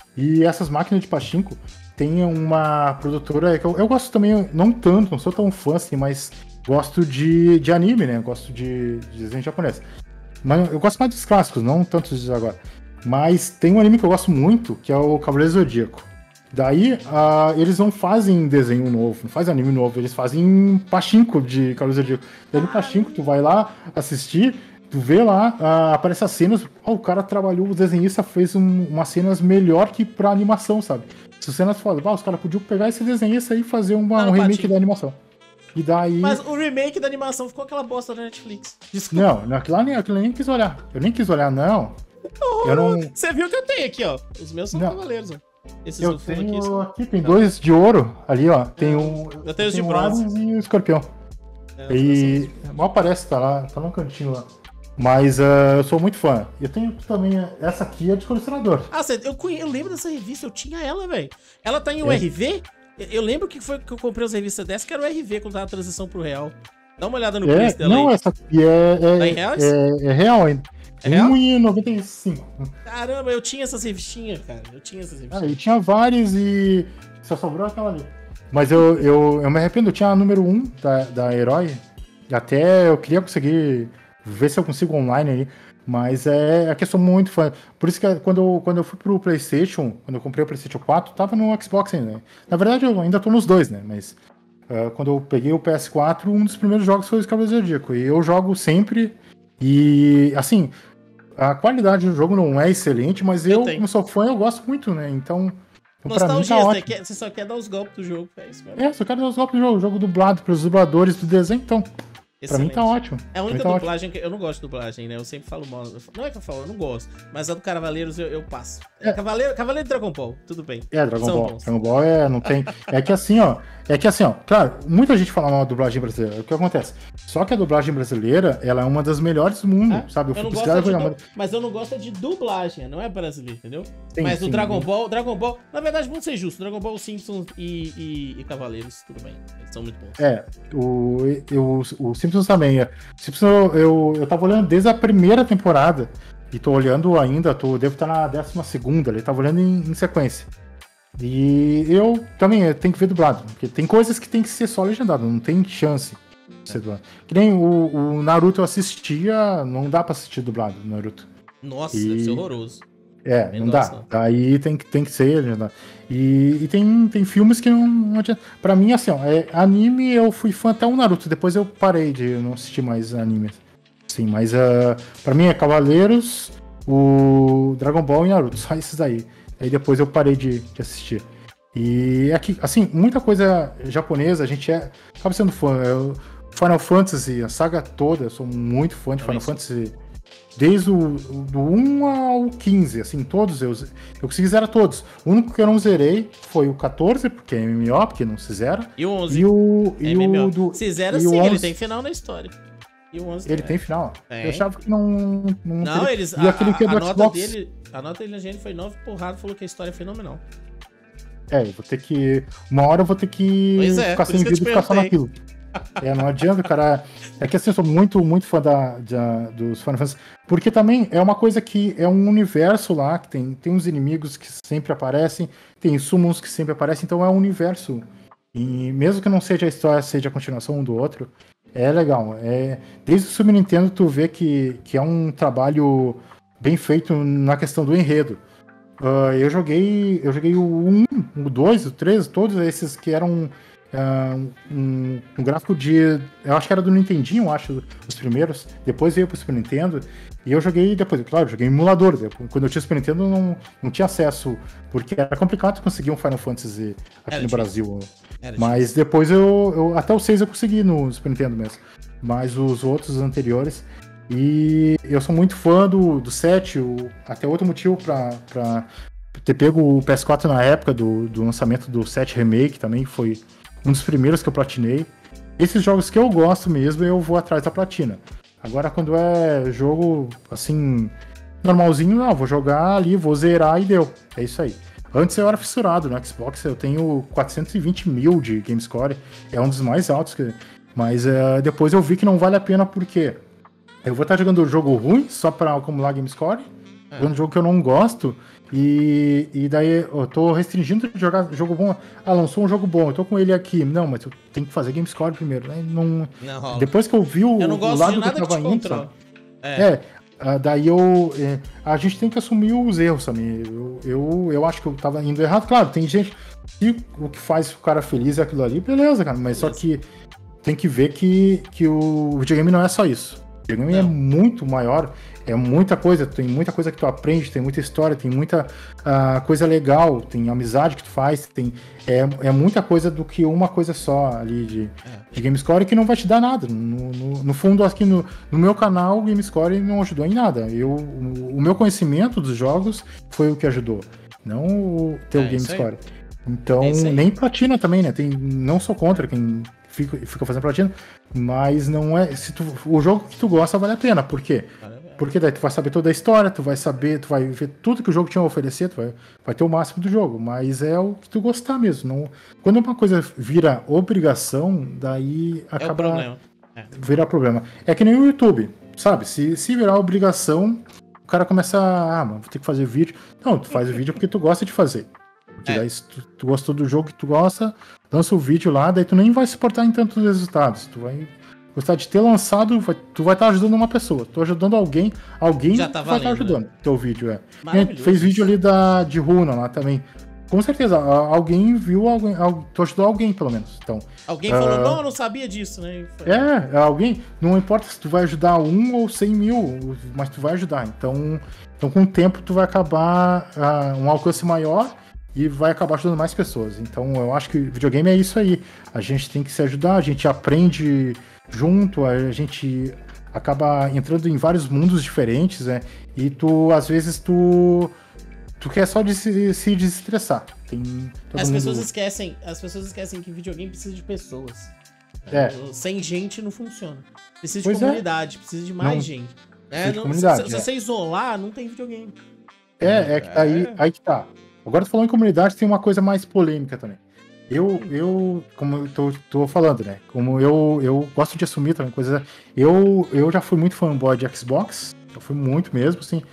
E essas máquinas de pachinko tem uma produtora que eu, eu gosto também, não tanto, não sou tão fã assim, mas gosto de, de anime, né? Gosto de, de desenho japonês. Mas eu gosto mais dos clássicos, não tanto dos agora. Mas tem um anime que eu gosto muito, que é o Cavaleiro Zodíaco. Daí, uh, eles não fazem desenho novo, não fazem anime novo, eles fazem pachinko de Cavaleiro Zodíaco. Daí no pachinko, tu vai lá assistir, tu vê lá, uh, aparece as cenas, oh, o cara trabalhou, o desenhista fez um, umas cenas melhor que pra animação, sabe? Essas cenas foda, ah, os caras podiam pegar esse desenhista aí e fazer uma, Ah, um remake pachinko. da animação. E daí... Mas o remake da animação ficou aquela bosta da Netflix. Desculpa. Não, não, aquilo lá nem, aquilo eu nem quis olhar. Eu nem quis olhar, não. Eu não... Você viu que eu tenho aqui, ó. Os meus são Não. Cavaleiros, ó. Esses Eu do fundo tenho aqui. são- aqui, tem dois de ouro ali, ó. Tem um. Eu tenho os de o bronze. Ares e o escorpião. É, os meus são- E mal aparece, tá lá, tá no cantinho lá. Mas uh, eu sou muito fã. Eu tenho também. Essa aqui é de colecionador. Ah, cê- eu, conhe... eu lembro dessa revista, eu tinha ela, velho. Ela tá em É. U R V? Eu- Eu lembro que foi que eu comprei as revistas dessa, que era o R V quando tava a transição pro real. Dá uma olhada no É, preço dela não, aí. essa aqui é. É, Tá em reais? é, é real ainda. É real? um real e noventa e cinco. Caramba, eu tinha essas revistinhas, cara. Eu tinha essas Ah, revistinhas. e tinha vários e só sobrou aquela ali. Mas eu, eu, eu me arrependo, eu tinha a número um da, da Herói. E até eu queria conseguir ver se eu consigo online aí. Mas é, é que eu sou muito fã. Por isso que quando eu, quando eu fui pro PlayStation, quando eu comprei o PlayStation quatro, tava no Xbox ainda. Né? Na verdade, eu ainda tô nos dois, né? Mas uh, quando eu peguei o P S quatro, um dos primeiros jogos foi o Cavaleiro Zodíaco. E eu jogo sempre. E, assim, a qualidade do jogo não é excelente, mas eu, Eu tenho. como sou fã, eu gosto muito, né? Então, pra mim tá Nostalgia, você, ótimo. quer- você só quer dar os golpes do jogo, é isso mesmo. É, só quero dar os golpes do jogo, jogo dublado pelos dubladores do desenho, então, pra mim tá Excelente. ótimo. É a Pra mim única tá ótimo. dublagem que. Eu não gosto de dublagem, né? Eu sempre falo mal. Não é que eu falo, eu não gosto. Mas a do Cavaleiros eu, eu passo. É. Cavaleiro, Cavaleiro e Dragon Ball, tudo bem. É, Dragon São Ball. bons. Dragon Ball é, não tem. É que assim, ó. É que assim, ó. Claro, muita gente fala mal da dublagem brasileira. O que acontece? Só que a dublagem brasileira, ela é uma das melhores do mundo, Ah, sabe? eu não fui gosto pesquisar, de foi du- uma- Mas eu não gosto de dublagem, não é brasileiro, entendeu? Sim, mas o sim, Dragon sim. Ball, Dragon Ball, na verdade, vamos ser justos, Dragon Ball, Simpsons e, e, e Cavaleiros, tudo bem. Eles são muito bons. É, o, eu, o Simpsons também. É. Simpsons eu, eu, eu tava olhando desde a primeira temporada. E tô olhando ainda, tô, devo estar na décima segunda, ele tava olhando em, em sequência. E eu também eu tenho que ver dublado, porque tem coisas que tem que ser só legendado, não tem chance de ser dublado. Que nem o, o Naruto eu assistia, não dá pra assistir dublado o Naruto. Nossa, E- deve ser horroroso. É, Também não não dá. gosto, não. Daí tem que, tem que ser legendado. E, e tem, tem filmes que não, não adianta. Pra mim, assim, ó, é, anime eu fui fã até o Naruto, depois eu parei de não assistir mais anime. Sim, mas uh, pra mim é Cavaleiros, o Dragon Ball e Naruto, só esses aí. Aí depois eu parei de, de assistir. E aqui, assim, muita coisa japonesa, a gente é, acaba sendo fã. Eu, Final Fantasy, a saga toda, eu sou muito fã de Também Final sou. Fantasy. Desde o do um ao quinze, assim, todos eu, eu consegui zerar todos. O único que eu não zerei foi o quatorze, porque é M M O, porque não se zera. E o onze? E o, e M M O. o do. Se zero, e o sim, ele onze tem final na história. E o onze Ele também. tem final? Tem. Eu achava que não. Não, Não, teria. eles. E A, aquele que é a, do a nota Xbox. dele. A nota dele na gente foi nove porrada, falou que a história é fenomenal. É, eu vou ter que. Uma hora eu vou ter que Pois é, ficar por sem isso que eu te vídeo e ficar só perguntei. naquilo. É, não adianta, cara. É que assim, eu sou muito, muito fã da, da- dos Final Fantasy. Porque também é uma coisa que é um universo lá, que tem, tem uns inimigos que sempre aparecem, tem summons que sempre aparecem, então é um universo. E mesmo que não seja a história, seja a continuação um do outro, é legal. É, desde o Super Nintendo tu vê que, que é um trabalho bem feito na questão do enredo. Ah, eu joguei. Eu joguei o um, o dois, o três, todos esses que eram ah, um, um gráfico de. Eu acho que era do Nintendinho, eu acho, os primeiros. Depois veio pro Super Nintendo. E eu joguei depois, claro, eu joguei em emulador. Quando eu tinha Super Nintendo, não, não tinha acesso, porque era complicado conseguir um Final Fantasy aqui Era no difícil. Brasil. Era Mas depois eu, eu. Até o seis eu consegui no Super Nintendo mesmo. Mas os outros anteriores. E eu sou muito fã do, do sete. O, até outro motivo pra, pra ter pego o P S quatro na época do, do lançamento do sete Remake também foi um dos primeiros que eu platinei. Esses jogos que eu gosto mesmo, eu vou atrás da platina. Agora, quando é jogo, assim, normalzinho, não, vou jogar ali, vou zerar e deu. É isso aí. Antes eu era fissurado no Xbox, eu tenho quatrocentos e vinte mil de GameScore, é um dos mais altos, que... mas uh, depois eu vi que não vale a pena porque eu vou estar jogando jogo ruim só pra acumular GameScore, é. jogando jogo que eu não gosto, e, e daí eu tô restringindo de jogar jogo bom. Ah, lançou um jogo bom, eu tô com ele aqui. Não, mas eu tenho que fazer GameScore primeiro, né? Não, não depois que eu vi o, eu não gosto o lado de nada que eu tava que te indo, é, é Uh, daí eu. É, a gente tem que assumir os erros também. Eu, eu, eu acho que eu tava indo errado. Claro, tem gente. Se o que faz o cara feliz é aquilo ali, beleza, cara. Mas beleza. Só que tem que ver que, que o videogame não é só isso. O videogame não. é muito maior. É muita coisa. Tem muita coisa que tu aprende, tem muita história, tem muita uh, coisa legal, tem amizade que tu faz, tem. É, é muita coisa do que uma coisa só ali de, é. de GameScore que não vai te dar nada. No, no, no fundo, aqui no, no meu canal, o GameScore não ajudou em nada. Eu, o, o meu conhecimento dos jogos foi o que ajudou, não o teu é, GameScore. Então, é nem platina também, né? Tem, não sou contra quem fica, fica fazendo platina, mas não é. Se tu, o jogo que tu gosta vale a pena. Por quê? Porque daí tu vai saber toda a história, tu vai saber, tu vai ver tudo que o jogo tinha a oferecer, tu vai, vai ter o máximo do jogo, mas é o que tu gostar mesmo. Não, quando uma coisa vira obrigação, daí acaba... É o problema. É. Virar problema. É que nem o YouTube, sabe? Se, se virar obrigação, o cara começa a... Ah, mano, vou ter que fazer vídeo. Não, tu faz o vídeo porque tu gosta de fazer. Porque é. daí se tu, tu gostou do jogo que tu gosta, lança o vídeo lá, daí tu nem vai se importar em tantos resultados. Tu vai... Gostar de ter lançado, vai, tu vai estar ajudando uma pessoa. Tu ajudando alguém, alguém já tá vai valendo, estar ajudando. Né? Teu vídeo, é. Fez vídeo ali da, de Runa lá também. Com certeza, alguém viu, alguém, tu ajudou alguém, pelo menos. Então, alguém falou, uh, não, eu não sabia disso, né? Foi... É, alguém, não importa se tu vai ajudar um ou cem mil, mas tu vai ajudar. Então, então com o tempo, tu vai acabar uh, um alcance maior e vai acabar ajudando mais pessoas. Então, eu acho que videogame é isso aí. A gente tem que se ajudar, a gente aprende... junto, a gente acaba entrando em vários mundos diferentes, né? E tu, às vezes, tu tu quer só de se, se desestressar. Tem as mundo... pessoas esquecem, as pessoas esquecem que videogame precisa de pessoas. É. Sem gente não funciona. Precisa pois de comunidade, é. precisa de mais não, gente. É, de não, comunidade, se, se é. você isolar, não tem videogame. É, é que aí, é. aí que tá. Agora tu falou em comunidade, tem uma coisa mais polêmica também. Eu, eu, como eu tô, tô falando, né? Como eu, eu gosto de assumir também coisas. Eu, eu já fui muito fanboy de Xbox. Eu fui muito mesmo, assim.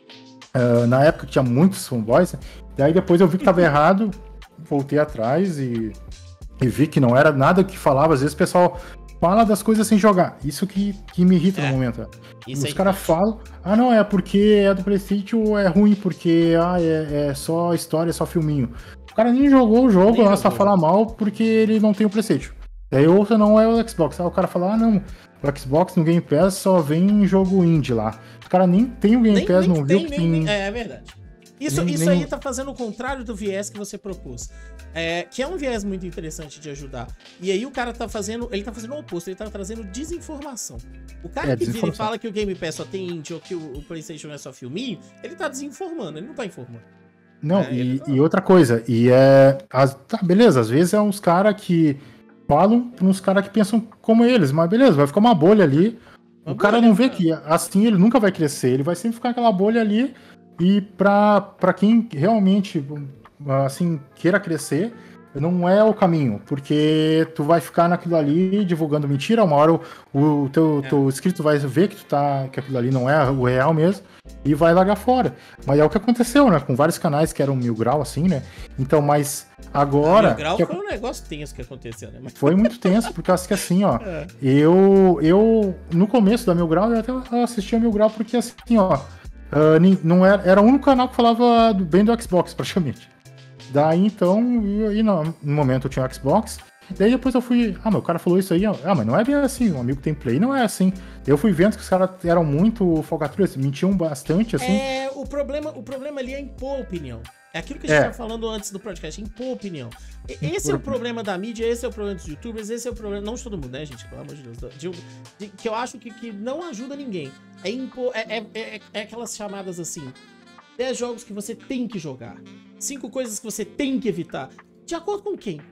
Uh, na época tinha muitos fanboys. Né? Daí depois eu vi que tava errado, voltei atrás e, e vi que não era nada que falava. Às vezes o pessoal fala das coisas sem jogar. Isso que, que me irrita é. no momento. Isso Os caras falam, ah não, é porque é do PlayStation ou é ruim porque ah, é, é só história, é só filminho. O cara nem jogou o jogo, ela só fala mal porque ele não tem o PlayStation. Daí outra não é o Xbox. Aí o cara fala, ah não, o Xbox no Game Pass só vem jogo indie lá. O cara nem tem o Game nem, Pass, nem não tem, viu que nem, tem... nem, é, é verdade. Isso, nem, isso nem... aí tá fazendo o contrário do viés que você propôs. É, que é um viés muito interessante de ajudar. E aí o cara tá fazendo, ele tá fazendo o oposto, ele tá trazendo desinformação. O cara é, que vira e fala que o Game Pass só tem indie ou que o, o PlayStation é só filminho, ele tá desinformando, ele não tá informando. Não, é, e, não... e outra coisa, e é... As, tá, beleza, às vezes é uns caras que falam pra uns caras que pensam como eles, mas beleza, vai ficar uma bolha ali. Uma o cara bolha, não vê cara. que assim ele nunca vai crescer, ele vai sempre ficar aquela bolha ali. E pra, pra quem realmente assim, queira crescer, não é o caminho, porque tu vai ficar naquilo ali divulgando mentira, uma hora o, o teu, é. teu inscrito vai ver que, tu tá, que aquilo ali não é o real mesmo e vai largar fora. Mas é o que aconteceu, né? Com vários canais que eram mil grau, assim, né? Então, mas agora... Mil grau que foi um negócio tenso que aconteceu, né? Mas... Foi muito tenso, porque eu acho que assim, ó, é. eu, eu, no começo da Mil Grau, eu até assistia Mil Grau porque assim, ó, Uh, não era, era o único canal que falava bem do Xbox, praticamente. Daí, então, e, e no, no momento eu tinha o Xbox. Daí depois eu fui... Ah, meu, o cara falou isso aí. Ah, mas não é bem assim. Um amigo tem Play, não é assim. Daí eu fui vendo que os caras eram muito folgaturas, mentiam bastante, assim. É, o problema, o problema ali é impor opinião. É aquilo que a gente estava é. falando antes do podcast, impor opinião. Esse é o problema da mídia, esse é o problema dos youtubers, esse é o problema... Não de todo mundo, né, gente? Pelo amor de Deus. De, de, que eu acho que, que não ajuda ninguém. É, impor, é, é, é, é aquelas chamadas assim, dez jogos que você tem que jogar, cinco coisas que você tem que evitar. De acordo com quem?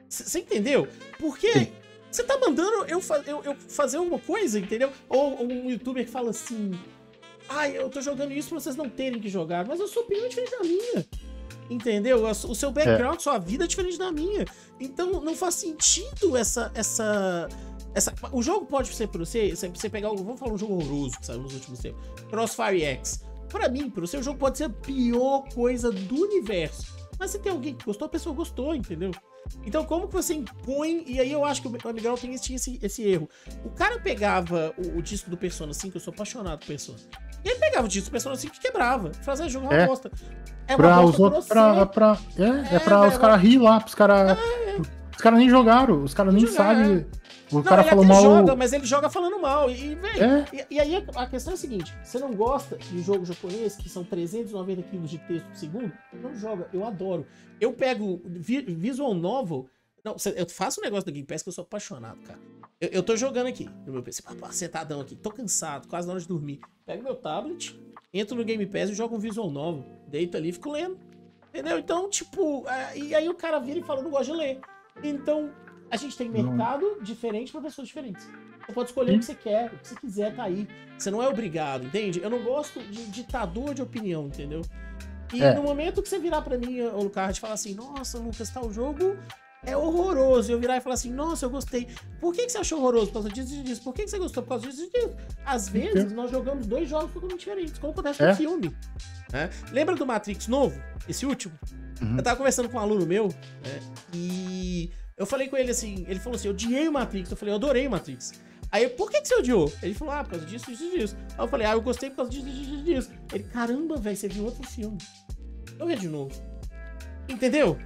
Você entendeu? Porque você tá mandando eu, fa eu, eu fazer uma coisa, entendeu? Ou, ou um youtuber que fala assim, ai, eu tô jogando isso pra vocês não terem que jogar, mas a sua opinião é diferente da minha. Entendeu? O seu background, é. sua vida é diferente da minha. Então não faz sentido essa... essa, essa... O jogo pode ser pra você, você pegar, vamos falar um jogo horroroso que saiu nos últimos tempos, Crossfire X. Pra mim, pro seu jogo pode ser a pior coisa do universo. Mas se tem alguém que gostou, a pessoa gostou, entendeu? Então como que você impõe... E aí eu acho que o Miguel tem esse, esse, esse erro. O cara pegava o, o disco do Persona cinco, eu sou apaixonado por Persona. E ele pegava o disco do Persona cinco e quebrava. Fazer jogo é uma é. bosta. É uma pra bosta os outros, pra, pra, é, é, é pra é, os caras rir lá, os caras... É, é. Os caras nem jogaram, os caras nem sabem... É. O não, cara ele falou até mal... joga, mas ele joga falando mal. E, velho, é. e, e aí a questão é a seguinte: você não gosta de jogo japonês que são trezentos e noventa quilos de texto por segundo? Não joga, eu adoro. Eu pego vi, visual novel. Não, eu faço um negócio do Game Pass que eu sou apaixonado, cara. Eu, eu tô jogando aqui no meu P C, sentadão aqui, tô cansado, quase na hora de dormir. Pego meu tablet, entro no Game Pass e jogo um visual novel. Deito ali e fico lendo. Entendeu? Então, tipo, é, e aí o cara vira e fala, não gosto de ler. Então. A gente tem mercado não. diferente para pessoas diferentes. Você pode escolher Sim. o que você quer, o que você quiser, tá aí. Você não é obrigado, entende? Eu não gosto de ditador de opinião, entendeu? E é. no momento que você virar pra mim, o Lucas, e falar assim, nossa, Lucas, tal jogo é horroroso. E eu virar e falar assim, nossa, eu gostei. Por que, que você achou horroroso? Por causa disso e disso. Por que, que você gostou? Por causa disso e disso. Às vezes, nós jogamos dois jogos totalmente diferentes, como acontece no é. filme. Né? Lembra do Matrix novo? Esse último? Uhum. Eu tava conversando com um aluno meu, né? E... eu falei com ele assim, ele falou assim, eu odiei o Matrix. Eu falei, eu adorei o Matrix. Aí, por que que você odiou? Ele falou, ah, por causa disso, disso, disso. Aí eu falei, ah, eu gostei por causa disso, disso, disso. Ele, caramba, velho, você viu outro filme. Eu vi de novo. Entendeu?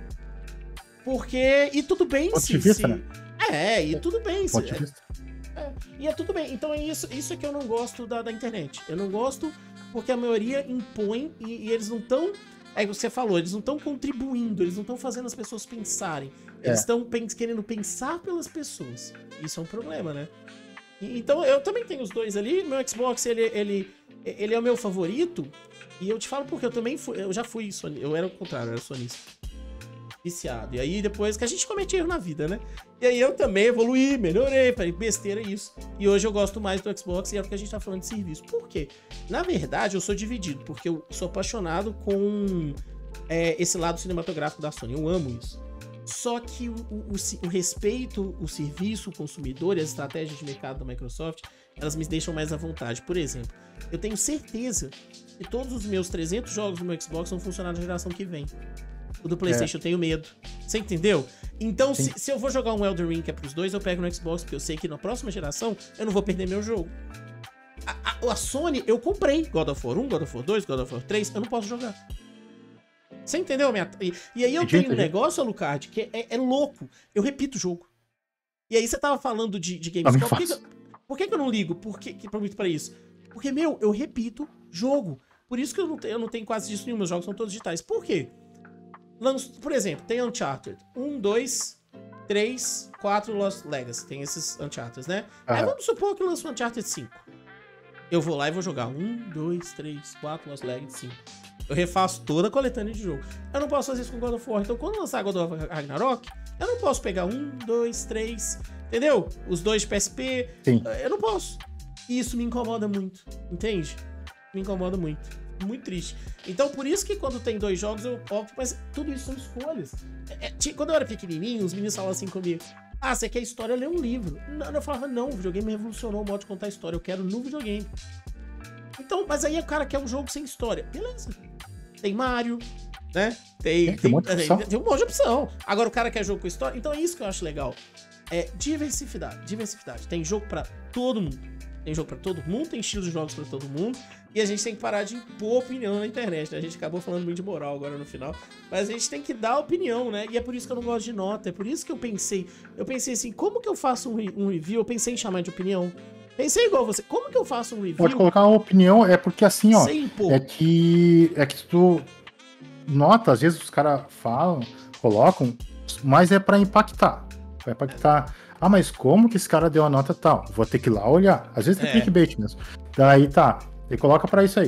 Porque, e tudo bem Ponto se... de vista, se... né? É, e tudo bem se... Ponto de vista. É, e é tudo bem. Então é isso, isso é que eu não gosto da, da internet. Eu não gosto porque a maioria impõe e, e eles não estão... É o que você falou, eles não estão contribuindo, eles não estão fazendo as pessoas pensarem. Eles estão é. pens querendo pensar pelas pessoas. Isso é um problema, né? E, então, eu também tenho os dois ali. Meu Xbox, ele, ele, ele é o meu favorito. E eu te falo porque eu também fui... Eu já fui sonista. Eu era o contrário, eu era sonista. Viciado. E aí, depois que a gente comete erro na vida, né? E aí, eu também evoluí, melhorei. Falei, besteira, isso. E hoje eu gosto mais do Xbox e é porque a gente tá falando de serviço. Por quê? Na verdade, eu sou dividido. Porque eu sou apaixonado com é, esse lado cinematográfico da Sony. Eu amo isso. Só que o, o, o respeito, o serviço, o consumidor e as estratégias de mercado da Microsoft, elas me deixam mais à vontade. Por exemplo, eu tenho certeza que todos os meus trezentos jogos do meu Xbox vão funcionar na geração que vem. O do PlayStation é. eu tenho medo. Você entendeu? Então, se, se eu vou jogar um Elden Ring que é pros dois, eu pego no Xbox, porque eu sei que na próxima geração eu não vou perder meu jogo. A, a, a Sony, eu comprei God of War um, God of War dois, God of War três, eu não posso jogar. Você entendeu? Minha... E, e aí eu tenho um negócio, Alucard, que é, é louco. Eu repito o jogo. E aí você tava falando de, de Gamescom. Por, que que eu, por que que eu não ligo por que, que, pra isso? Porque, meu, eu repito jogo. Por isso que eu não, tenho, eu não tenho quase disso nenhum. Meus jogos são todos digitais. Por quê? Lanço, por exemplo, tem Uncharted. Um, dois, três, quatro Lost Legacy. Tem esses Uncharted, né? Uhum. Aí vamos supor que eu lanço o Uncharted cinco. Eu vou lá e vou jogar um, dois, três, quatro Lost Legacy, cinco. Eu refaço toda a coletânea de jogo. Eu não posso fazer isso com God of War. Então, quando lançar God of War Ragnarok, eu não posso pegar um, dois, três, entendeu? Os dois de P S P. Sim. Eu não posso. E isso me incomoda muito, entende? Me incomoda muito. Muito triste. Então, por isso que quando tem dois jogos, eu opto, mas tudo isso são escolhas. É, é, quando eu era pequenininho, os meninos falavam assim comigo, ah, você quer história, lê um livro. Não, eu falava, não, o videogame revolucionou o modo de contar história, eu quero no videogame. Então, mas aí o cara quer um jogo sem história. Beleza. Tem Mario, né? Tem, é, tem, tem, um monte tem, tem um monte de opção. Agora o cara quer jogo com história. Então é isso que eu acho legal. É diversidade. Diversidade. Tem jogo pra todo mundo. Tem jogo pra todo mundo, tem estilo de jogos pra todo mundo. E a gente tem que parar de impor opinião na internet, né? A gente acabou falando muito de moral agora no final. Mas a gente tem que dar opinião, né? E é por isso que eu não gosto de nota. É por isso que eu pensei... Eu pensei assim, como que eu faço um, re um review? Eu pensei em chamar de opinião. Pensei igual você. Como que eu faço um review? Pode colocar uma opinião, é porque assim, ó... Sem impor. É que... É que tu... Nota, às vezes os caras falam, colocam, mas é pra impactar. Pra impactar... Ah, mas como que esse cara deu a nota tal? Vou ter que ir lá olhar. Às vezes é clickbait mesmo. Daí tá... Ele coloca pra isso aí.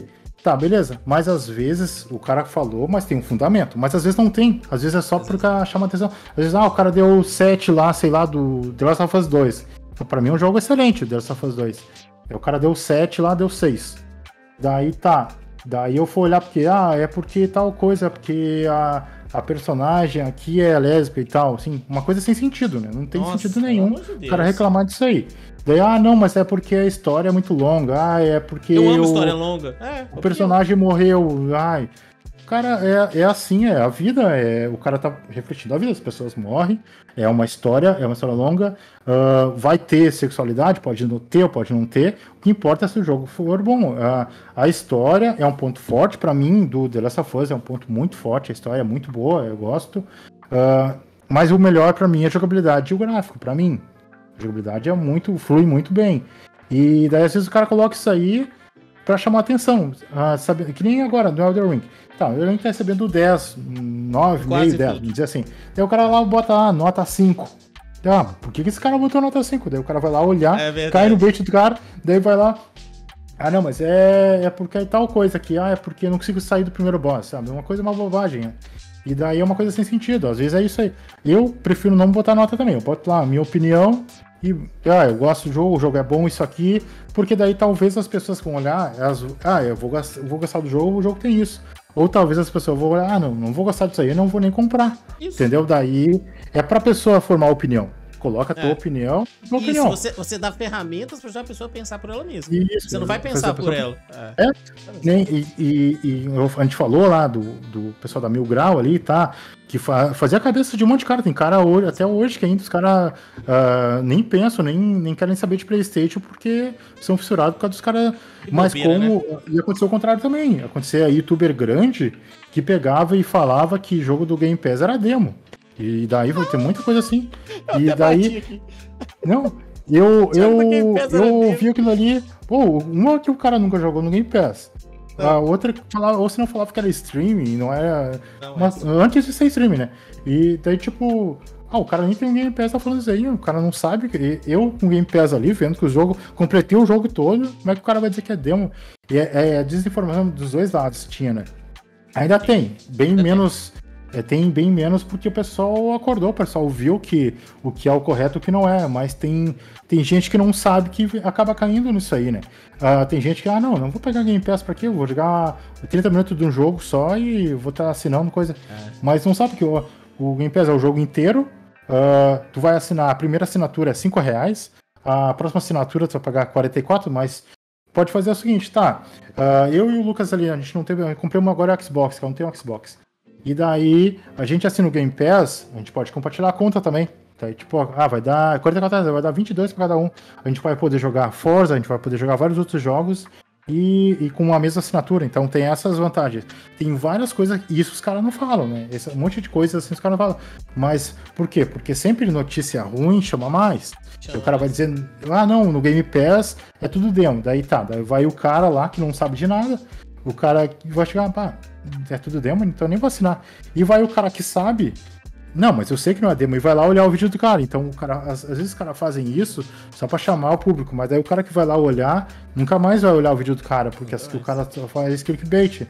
Tá, beleza. Mas às vezes o cara falou, mas tem um fundamento. Mas às vezes não tem. Às vezes é só porque chama atenção. Às vezes, ah, o cara deu sete lá, sei lá, do The Last of Us dois. Então, pra mim é um jogo excelente, The Last of Us dois. Aí o cara deu sete lá, deu seis. Daí tá. Daí eu fui olhar porque, ah, é porque tal coisa, porque a, a personagem aqui é lésbica e tal. Assim, uma coisa sem sentido, né? Não tem Nossa, sentido nenhum o cara reclamar disso aí. Daí, ah, não, mas é porque a história é muito longa. Ah, é porque. Eu amo o, história longa. É, o personagem morreu. Ai. Cara, é, é assim, é a vida. É, o cara tá refletindo a vida, as pessoas morrem. É uma história, é uma história longa. Uh, vai ter sexualidade, pode não ter, pode não ter. O que importa é se o jogo for bom. Uh, a história é um ponto forte pra mim, do The Last of Us, é um ponto muito forte. A história é muito boa, eu gosto. Uh, mas o melhor pra mim é a jogabilidade e o gráfico, pra mim. A jogabilidade é muito, flui muito bem. E daí às vezes o cara coloca isso aí pra chamar atenção. Uh, sabe, que nem agora, no Elden Ring. Tá, o Elden Ring tá recebendo dez, nove, meio, dez, vamos dizer assim. Daí o cara lá bota lá, nota cinco. Ah, por que, que esse cara botou nota cinco? Daí o cara vai lá olhar, é cai no bait do cara, daí vai lá. Ah, não, mas é, é porque é tal coisa aqui. Ah, é porque eu não consigo sair do primeiro boss, sabe? Uma coisa, uma bobagem, né? E daí é uma coisa sem sentido, às vezes é isso aí. Eu prefiro não botar nota também, eu boto lá a minha opinião e, ah, eu gosto do jogo, o jogo é bom, isso aqui, porque daí talvez as pessoas que vão olhar, elas, ah, eu vou, gostar, eu vou gostar do jogo, o jogo tem isso. Ou talvez as pessoas vão olhar, ah, não, não vou gostar disso aí, eu não vou nem comprar, isso. Entendeu? Daí é pra pessoa formar opinião. Coloca a tua é. opinião. Tua Isso, opinião. Você, você dá ferramentas para a pessoa pensar por ela mesma. Isso, você não vai pensar por ela. É. é. Nem, e, e, e a gente falou lá do, do pessoal da Mil Grau ali, tá? Que fa, fazia a cabeça de um monte de cara. Tem cara hoje, até hoje que ainda os caras uh, nem pensam, nem, nem querem saber de PlayStation porque são fissurados por causa dos caras. Mas bobeira, como. Né? E aconteceu o contrário também. Aconteceu a youtuber grande que pegava e falava que jogo do Game Pass era demo. E daí vai ter muita coisa assim. Eu e daí. Não, eu, eu, eu ouvi aquilo ali. Pô, uma que o cara nunca jogou no Game Pass. Não. A outra que falava, ou se não falava que era streaming, não era. Não, mas, é antes de ser streaming, né? E daí, tipo. Ah, o cara nem tem um Game Pass, tá falando isso aí. O cara não sabe. Eu com o Game Pass ali, vendo que o jogo. Completei o jogo todo. Como é que o cara vai dizer que é demo? E é, é desinformação dos dois lados, tinha, né? Ainda tem. Bem menos. É, tem bem menos porque o pessoal acordou, o pessoal viu que, o que é o correto e o que não é, mas tem, tem gente que não sabe que acaba caindo nisso aí, né? Uh, tem gente que, ah, não, não vou pegar Game Pass pra quê? Eu vou jogar trinta minutos de um jogo só e vou estar assinando coisa. É. Mas não sabe que o, o Game Pass é o jogo inteiro, uh, tu vai assinar, a primeira assinatura é cinco reais, a próxima assinatura tu vai pagar quarenta e quatro, mas pode fazer o seguinte, tá? Uh, eu e o Lucas ali, a gente não teve, eu comprei uma agora Xbox, que eu não tenho um Xbox. E daí, a gente assina o Game Pass, a gente pode compartilhar a conta também. Daí, tipo, ah, vai dar quarenta e quatro reais, vai dar vinte e dois para cada um. A gente vai poder jogar Forza, a gente vai poder jogar vários outros jogos e, e com a mesma assinatura. Então tem essas vantagens. Tem várias coisas, e isso os caras não falam, né? Esse, um monte de coisas assim os caras não falam. Mas por quê? Porque sempre notícia ruim chama mais. Chama. O cara vai dizer, ah, não, no Game Pass é tudo demo. Daí tá, daí vai o cara lá que não sabe de nada. O cara vai chegar, pá, é tudo demo, então eu nem vou assinar. E vai o cara que sabe, não, mas eu sei que não é demo, e vai lá olhar o vídeo do cara. Então, o cara, às, às vezes os caras fazem isso só pra chamar o público, mas daí o cara que vai lá olhar, nunca mais vai olhar o vídeo do cara, porque assim, o cara só faz clickbait.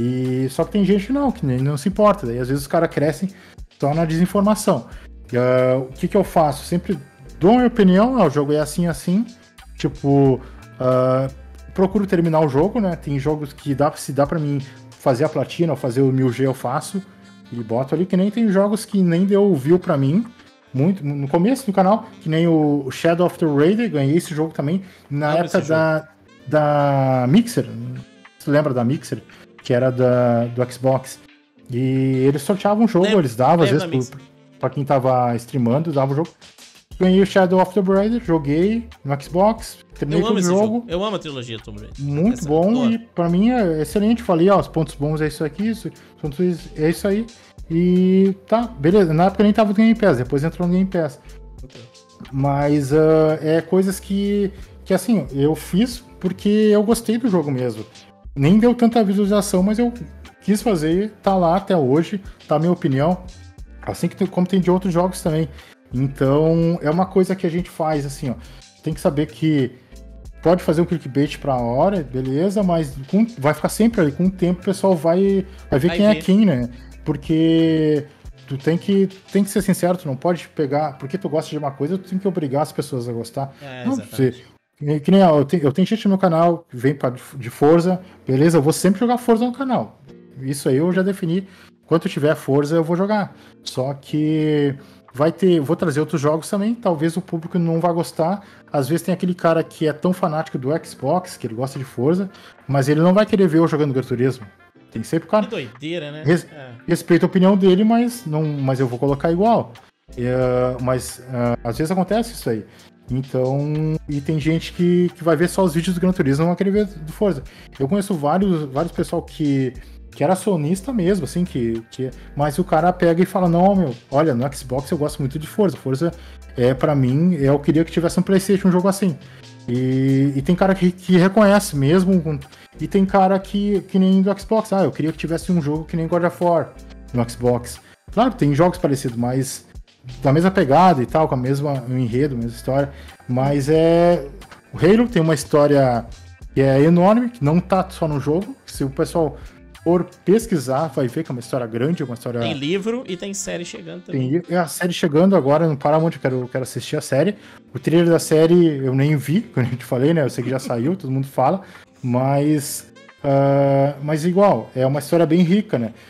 E só que tem gente que não, que nem não se importa. Daí às vezes os caras crescem só na desinformação. E, uh, o que que eu faço? Sempre dou a minha opinião, ah, o jogo é assim, assim, tipo... Uh, procuro terminar o jogo, né? Tem jogos que dá, se dá pra mim fazer a platina ou fazer o mil G, eu faço e boto ali, que nem tem jogos que nem deu view pra mim, muito, no começo do canal, que nem o Shadow of the Raider, ganhei esse jogo também, na ah, época da, da Mixer, você lembra da Mixer? Que era da, do Xbox. E eles sorteavam um jogo, lembra, eles davam, às vezes, pra, pra quem tava streamando, davam o jogo. Ganhei o Shadow of the Raider, joguei no Xbox, terminei todo o jogo. jogo. Eu amo a trilogia Tomb Raider. Muito Essa bom e pra mim é excelente. Falei, ó, os pontos bons é isso aqui, isso, é isso aí. E tá, beleza. Na época eu nem tava no Game Pass, depois entrou no Game Pass. Okay. Mas uh, é coisas que, que, assim, eu fiz porque eu gostei do jogo mesmo. Nem deu tanta visualização, mas eu quis fazer, tá lá até hoje, tá a minha opinião. Assim que como tem de outros jogos também. Então, é uma coisa que a gente faz, assim, ó. Tem que saber que pode fazer um clickbait pra hora, beleza, mas com, vai ficar sempre ali. Com o tempo o pessoal vai, vai ver vai quem ver. é quem, né? Porque tu tem que, tem que ser sincero, tu não pode pegar... Porque tu gosta de uma coisa, tu tem que obrigar as pessoas a gostar. É, não, você, que nem eu tenho, eu tenho gente no meu canal que vem pra, de Forza, beleza, eu vou sempre jogar Forza no canal. Isso aí eu já defini. Quando tiver Forza, eu vou jogar. Só que vai ter... Vou trazer outros jogos também, talvez o público não vá gostar. Às vezes tem aquele cara que é tão fanático do Xbox, que ele gosta de Forza, mas ele não vai querer ver eu jogando Gran Turismo. Tem sempre o cara... Que doideira, né? Res, é. Respeito a opinião dele, mas, não, mas eu vou colocar igual. Uh, mas uh, às vezes acontece isso aí. Então... E tem gente que, que vai ver só os vídeos do Gran Turismo e não vai querer ver do Forza. Eu conheço vários, vários pessoal que... que era sonista mesmo, assim, que, que... Mas o cara pega e fala, não, meu, olha, no Xbox eu gosto muito de Forza. Forza, é, pra mim, eu queria que tivesse um PlayStation um jogo assim. E, e tem cara que, que reconhece mesmo, e tem cara que, que nem do Xbox, ah, eu queria que tivesse um jogo que nem God of War no Xbox. Claro, tem jogos parecidos, mas da mesma pegada e tal, com a mesma um enredo, a mesma história, mas é... O Halo tem uma história que é enorme, que não tá só no jogo, se o pessoal... por pesquisar, vai ver que é uma história grande, uma história... Tem livro e tem série chegando também. Tem a série chegando agora no Paramount, eu quero, eu quero assistir a série. O trailer da série eu nem vi, como a gente falei, né? Eu sei que já saiu, todo mundo fala, mas... Uh, mas igual, é uma história bem rica, né?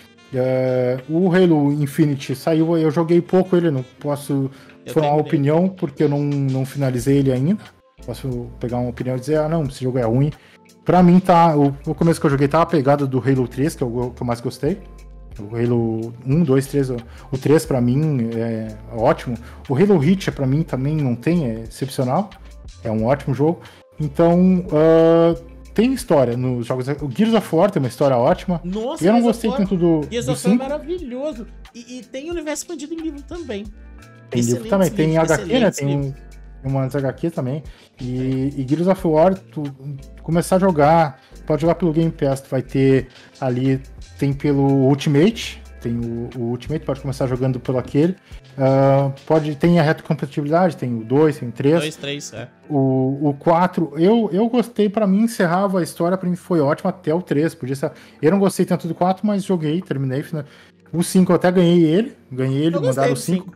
Uh, o Halo Infinite saiu, eu joguei pouco ele, não posso eu formar uma opinião, porque eu não, não finalizei ele ainda. Posso pegar uma opinião e dizer, ah não, esse jogo é ruim. Pra mim, tá. O, o começo que eu joguei tava a pegada do Halo três, que é o que eu mais gostei. O Halo um, dois, três. O, o três pra mim é ótimo. O Halo Reach pra mim também não tem, é excepcional. É um ótimo jogo. Então, uh, tem história nos jogos. O Gears of War tem uma história ótima. Nossa, eu não gostei tanto do. Gears of War é maravilhoso. E, e tem universo expandido em livro também. Tem livro também. Tem livros, H Q, né? Tem um. Umas H Q também. E, e Gears of War, tu começar a jogar, pode jogar pelo Game Pass, tu vai ter ali, tem pelo Ultimate, tem o, o Ultimate, pode começar jogando pelo aquele. Uh, pode, tem a retrocompatibilidade, tem o dois, tem o três. dois, três, é. O, o quatro, eu, eu gostei, pra mim encerrava a história, pra mim foi ótimo até o três. Podia ser, eu não gostei tanto do quatro, mas joguei, terminei. O cinco eu até ganhei ele, ganhei ele, mandaram o cinco.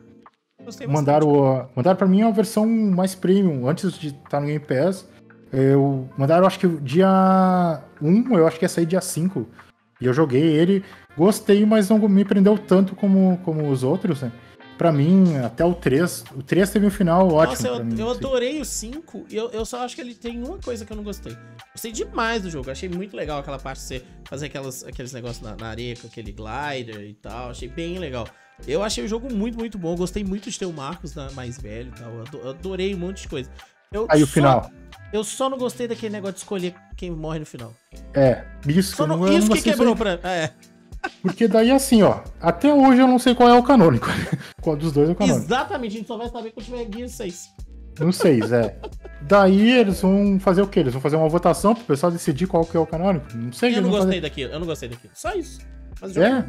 Mandaram, mandaram pra mim a versão mais premium, antes de estar no Game Pass. Eu, mandaram, acho que dia um, eu acho que ia sair dia cinco. E eu joguei ele, gostei, mas não me prendeu tanto como, como os outros, né? Pra mim, até o três. O três teve um final ótimo. Nossa, eu, pra mim, eu adorei o cinco e eu, eu só acho que ele tem uma coisa que eu não gostei. Gostei demais do jogo, achei muito legal aquela parte de você fazer aquelas, aqueles negócios na, na areia com aquele glider e tal, achei bem legal. Eu achei o jogo muito, muito bom. Gostei muito de ter o Marcos mais velho e tal. Eu adorei um monte de coisa. Eu Aí só, o final. Eu só não gostei daquele negócio de escolher quem morre no final. É, isso, só não, não, isso não que quebrou pra. É. Porque daí assim, ó. Até hoje eu não sei qual é o canônico. Qual dos dois é o canônico. Exatamente, a gente só vai saber quando tiver Gears seis. No seis, é. Daí eles vão fazer o quê? Eles vão fazer uma votação pro pessoal decidir qual que é o canônico? Não sei. Eu não gostei fazer... daquilo, eu não gostei daquilo. Só isso. Mas é.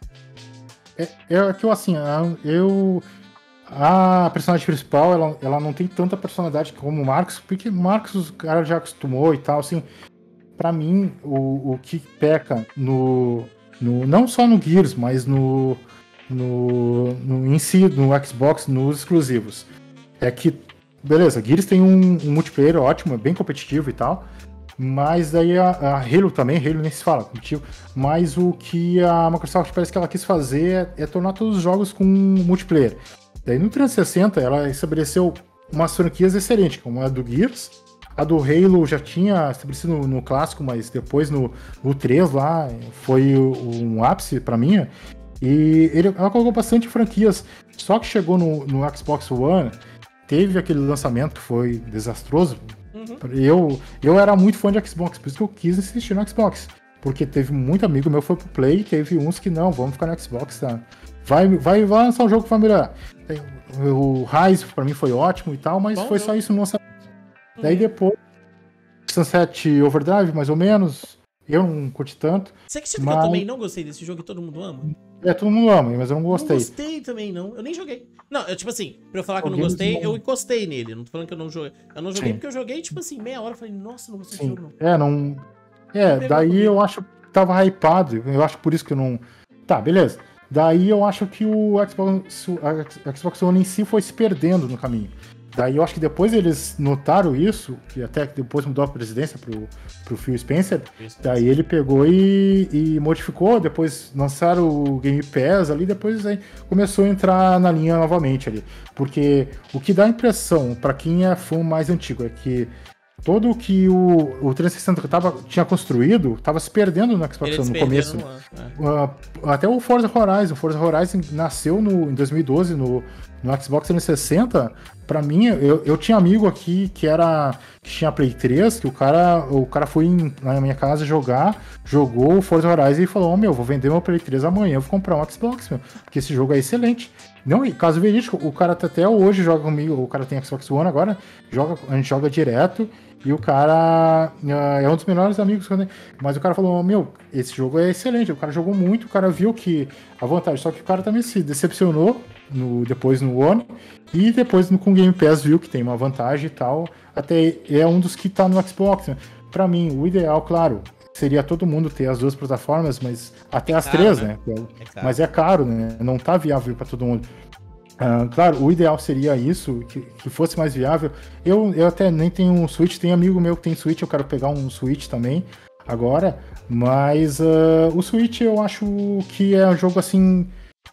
É, é que eu, assim, eu... A personagem principal, ela, ela não tem tanta personalidade como o Marcos, porque o Marcos, o cara já acostumou e tal, assim... Pra mim, o, o que peca no, no... Não só no Gears, mas no... no, no em si, no Xbox, nos exclusivos. É que, beleza, Gears tem um, um multiplayer ótimo, é bem competitivo e tal... Mas daí a, a Halo também, Halo nem se fala, competitivo. Mas o que a Microsoft parece que ela quis fazer é, é tornar todos os jogos com multiplayer. Daí no trezentos e sessenta ela estabeleceu umas franquias excelentes, como a do Gears. A do Halo já tinha estabelecido no, no clássico, mas depois no, no três lá foi um ápice pra mim. E ele, ela colocou bastante franquias. Só que chegou no, no Xbox One, teve aquele lançamento que foi desastroso. Uhum. Eu, eu era muito fã de Xbox, por isso que eu quis insistir no Xbox. Porque teve muito amigo meu que foi pro Play, teve uns que não, vamos ficar no Xbox, tá? Vai, vai, vai lançar um jogo que vai melhorar. O Rise pra mim foi ótimo e tal, mas Bom, foi eu... só isso no lançamento. Uhum. Daí depois, Sunset Overdrive, mais ou menos. Eu não curti tanto. Você acredita mas... que eu também não gostei desse jogo e todo mundo ama? É, todo mundo ama, mas eu não gostei. Eu não gostei também, não. Eu nem joguei. Não, eu, tipo assim, pra eu falar que eu não Games gostei, bom. eu encostei nele. Não tô falando que eu não joguei. Eu não joguei Sim. porque eu joguei, tipo assim, meia hora. Eu falei, nossa, não gostei Sim. desse jogo, não. É, não. É, Não daí comigo. eu acho que tava hypado. Eu acho por isso que eu não. Tá, beleza. Daí eu acho que o Xbox, a Xbox One em si foi se perdendo no caminho. Daí eu acho que depois eles notaram isso, que até que depois mudou a presidência pro, pro Phil Spencer, daí ele pegou e, e modificou, depois lançaram o Game Pass ali, depois aí começou a entrar na linha novamente ali. Porque o que dá a impressão, para quem é fã mais antigo, é que todo o que o, o trezentos e sessenta tava, tinha construído estava se perdendo no Xbox One no começo. No é. uh, até o Forza Horizon. O Forza Horizon nasceu no, em dois mil e doze no, no Xbox trezentos e sessenta. Pra mim, eu, eu tinha amigo aqui que era que tinha Play três, que o cara, o cara foi em, na minha casa jogar, jogou o Forza Horizon e falou: oh, meu, vou vender meu Play três amanhã, eu vou comprar um Xbox, meu, porque esse jogo é excelente. Não, e caso verídico, o cara até hoje joga comigo, o cara tem Xbox One agora, joga, a gente joga direto. E o cara uh, é um dos melhores amigos que eu tenho. Mas o cara falou, meu, esse jogo é excelente. O cara jogou muito, o cara viu que a vantagem. Só que o cara também se decepcionou no, depois no One. E depois no, com o Game Pass viu que tem uma vantagem e tal. Até é um dos que tá no Xbox. Né? Pra mim, o ideal, claro, seria todo mundo ter as duas plataformas, mas até é as caro, três, né? né? É caro. Mas é caro, né? Não tá viável pra todo mundo. Uh, claro, o ideal seria isso, que, que fosse mais viável. Eu, eu até nem tenho um Switch, tem amigo meu que tem Switch, eu quero pegar um Switch também agora, mas uh, o Switch eu acho que é um jogo assim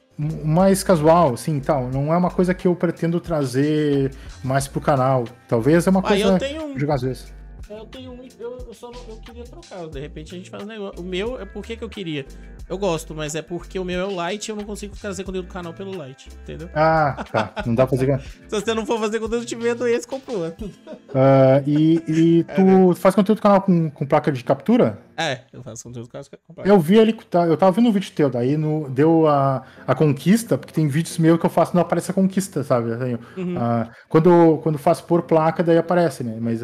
mais casual, assim, tal. Não é uma coisa que eu pretendo trazer mais pro canal. Talvez é uma Ah, coisa eu tenho um... jogar às vezes. Eu tenho um, eu, eu só não, eu queria trocar, de repente a gente faz um negócio. O meu é porque que eu queria. Eu gosto, mas é porque o meu é o Lite e eu não consigo trazer conteúdo do canal pelo Lite, entendeu? Ah, tá. Não dá pra fazer. Se você não for fazer conteúdo, te vendo esse, compra outro. Uh, e, e tu é, faz conteúdo do canal com, com placa de captura? É, eu faço conteúdo do canal com placa. Eu vi ele, eu tava vendo um vídeo teu, daí no, deu a, a conquista, porque tem vídeos meus que eu faço e não aparece a conquista, sabe? Assim, uhum. uh, quando, quando faço por placa, daí aparece, né? Mas.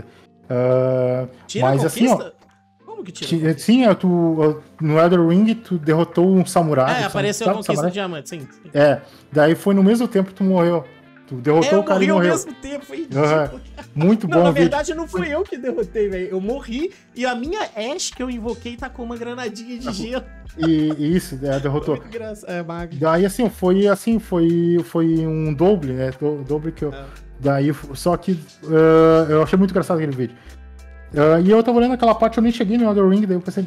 Uh, tira mas a assim, ó. Como que tira? T- sim, é, tu, no Elden Ring tu derrotou um samurai. É, apareceu a conquista do diamante, sim, sim. É, daí foi no mesmo tempo que tu morreu. Tu derrotou é, o cara e morreu. Eu morri ao mesmo tempo, foi ridículo. Uhum. Muito bom. Não, na verdade não fui eu que derrotei, velho. Eu morri e a minha Ashe que eu invoquei tacou uma granadinha de gelo. E, e isso, é, derrotou. É, mago. Daí assim, foi assim, foi, foi um doble, né? Do, doble que eu... É. Daí, só que uh, eu achei muito engraçado aquele vídeo. Uh, e eu tava olhando aquela parte, eu nem cheguei no Elden Ring, daí eu pensei,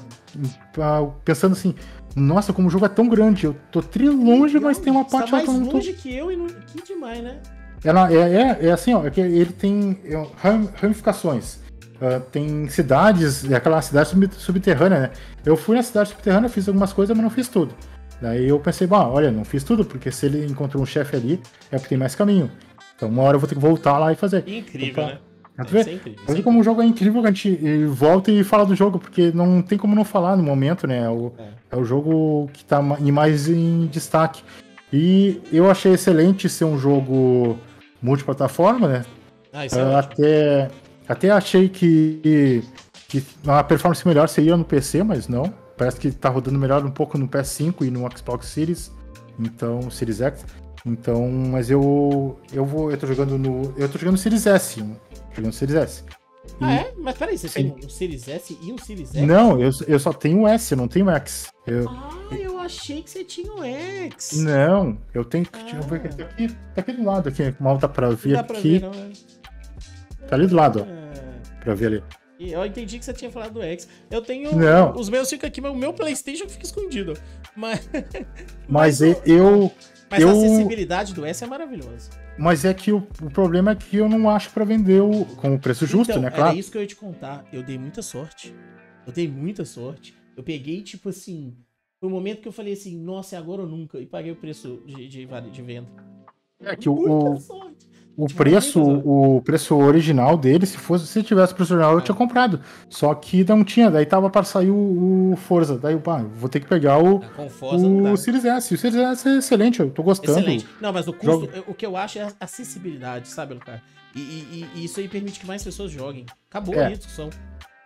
uh, pensando assim, nossa, como o jogo é tão grande, eu tô tri longe, mas tem uma parte... Tá mais lá que eu não tô... longe que eu e não... que demais, né? É, é, é, é assim, ó, é que ele tem ramificações. Uh, tem cidades, é aquela cidade subterrânea, né? Eu fui na cidade subterrânea, fiz algumas coisas, mas não fiz tudo. Daí eu pensei, bom, olha, não fiz tudo, porque se ele encontrou um chefe ali, é porque tem mais caminho. Então uma hora eu vou ter que voltar lá e fazer. Incrível, então, né? Tá vendo? É incrível, é como o jogo é incrível, que a gente volta e fala do jogo, porque não tem como não falar no momento, né? É o, é. é o jogo que tá mais em destaque. E eu achei excelente ser um jogo multiplataforma, né? Ah, isso é uh, até, até achei que, que a performance melhor seria no P C, mas não. Parece que tá rodando melhor um pouco no P S cinco e no Xbox Series. Então, Series X. Então, mas eu eu vou, eu tô jogando no, eu tô jogando no Series S, jogando no Series S. Ah, e... é? Mas peraí, você Sim. tem um Series S e um Series X? Não, eu, eu só tenho o S, eu não tenho o X. Eu... Ah, eu achei que você tinha o X. Não, eu tenho que, ah. deixa eu ver, tá aqui, tá aqui do lado, aqui, mal dá pra ver dá aqui. Pra ver, não, é... Tá ali do lado, ó, é... pra ver ali. Eu entendi que você tinha falado do X. Eu tenho. Não. Os meus ficam aqui, mas o meu PlayStation fica escondido. Mas. Mas, mas eu. Mas eu... a acessibilidade do S é maravilhosa. Mas é que o, o problema é que eu não acho pra vender o, com o preço justo, então, né? Claro. Era isso que eu ia te contar. Eu dei muita sorte. Eu dei muita sorte. Eu peguei, tipo assim. Foi um momento que eu falei assim, nossa, é agora ou nunca. E paguei o preço de, de, de venda. É que o. O preço, o preço original dele, se fosse, se tivesse preço original, eu tinha comprado. Só que não tinha, daí tava para sair o, o Forza. Daí, pá, vou ter que pegar o, o Series S. O Series S é excelente, eu tô gostando. Excelente. Não, mas o custo, Jogo... o que eu acho é a acessibilidade, sabe, Lucas? E, e, e isso aí permite que mais pessoas joguem. Acabou é. a discussão.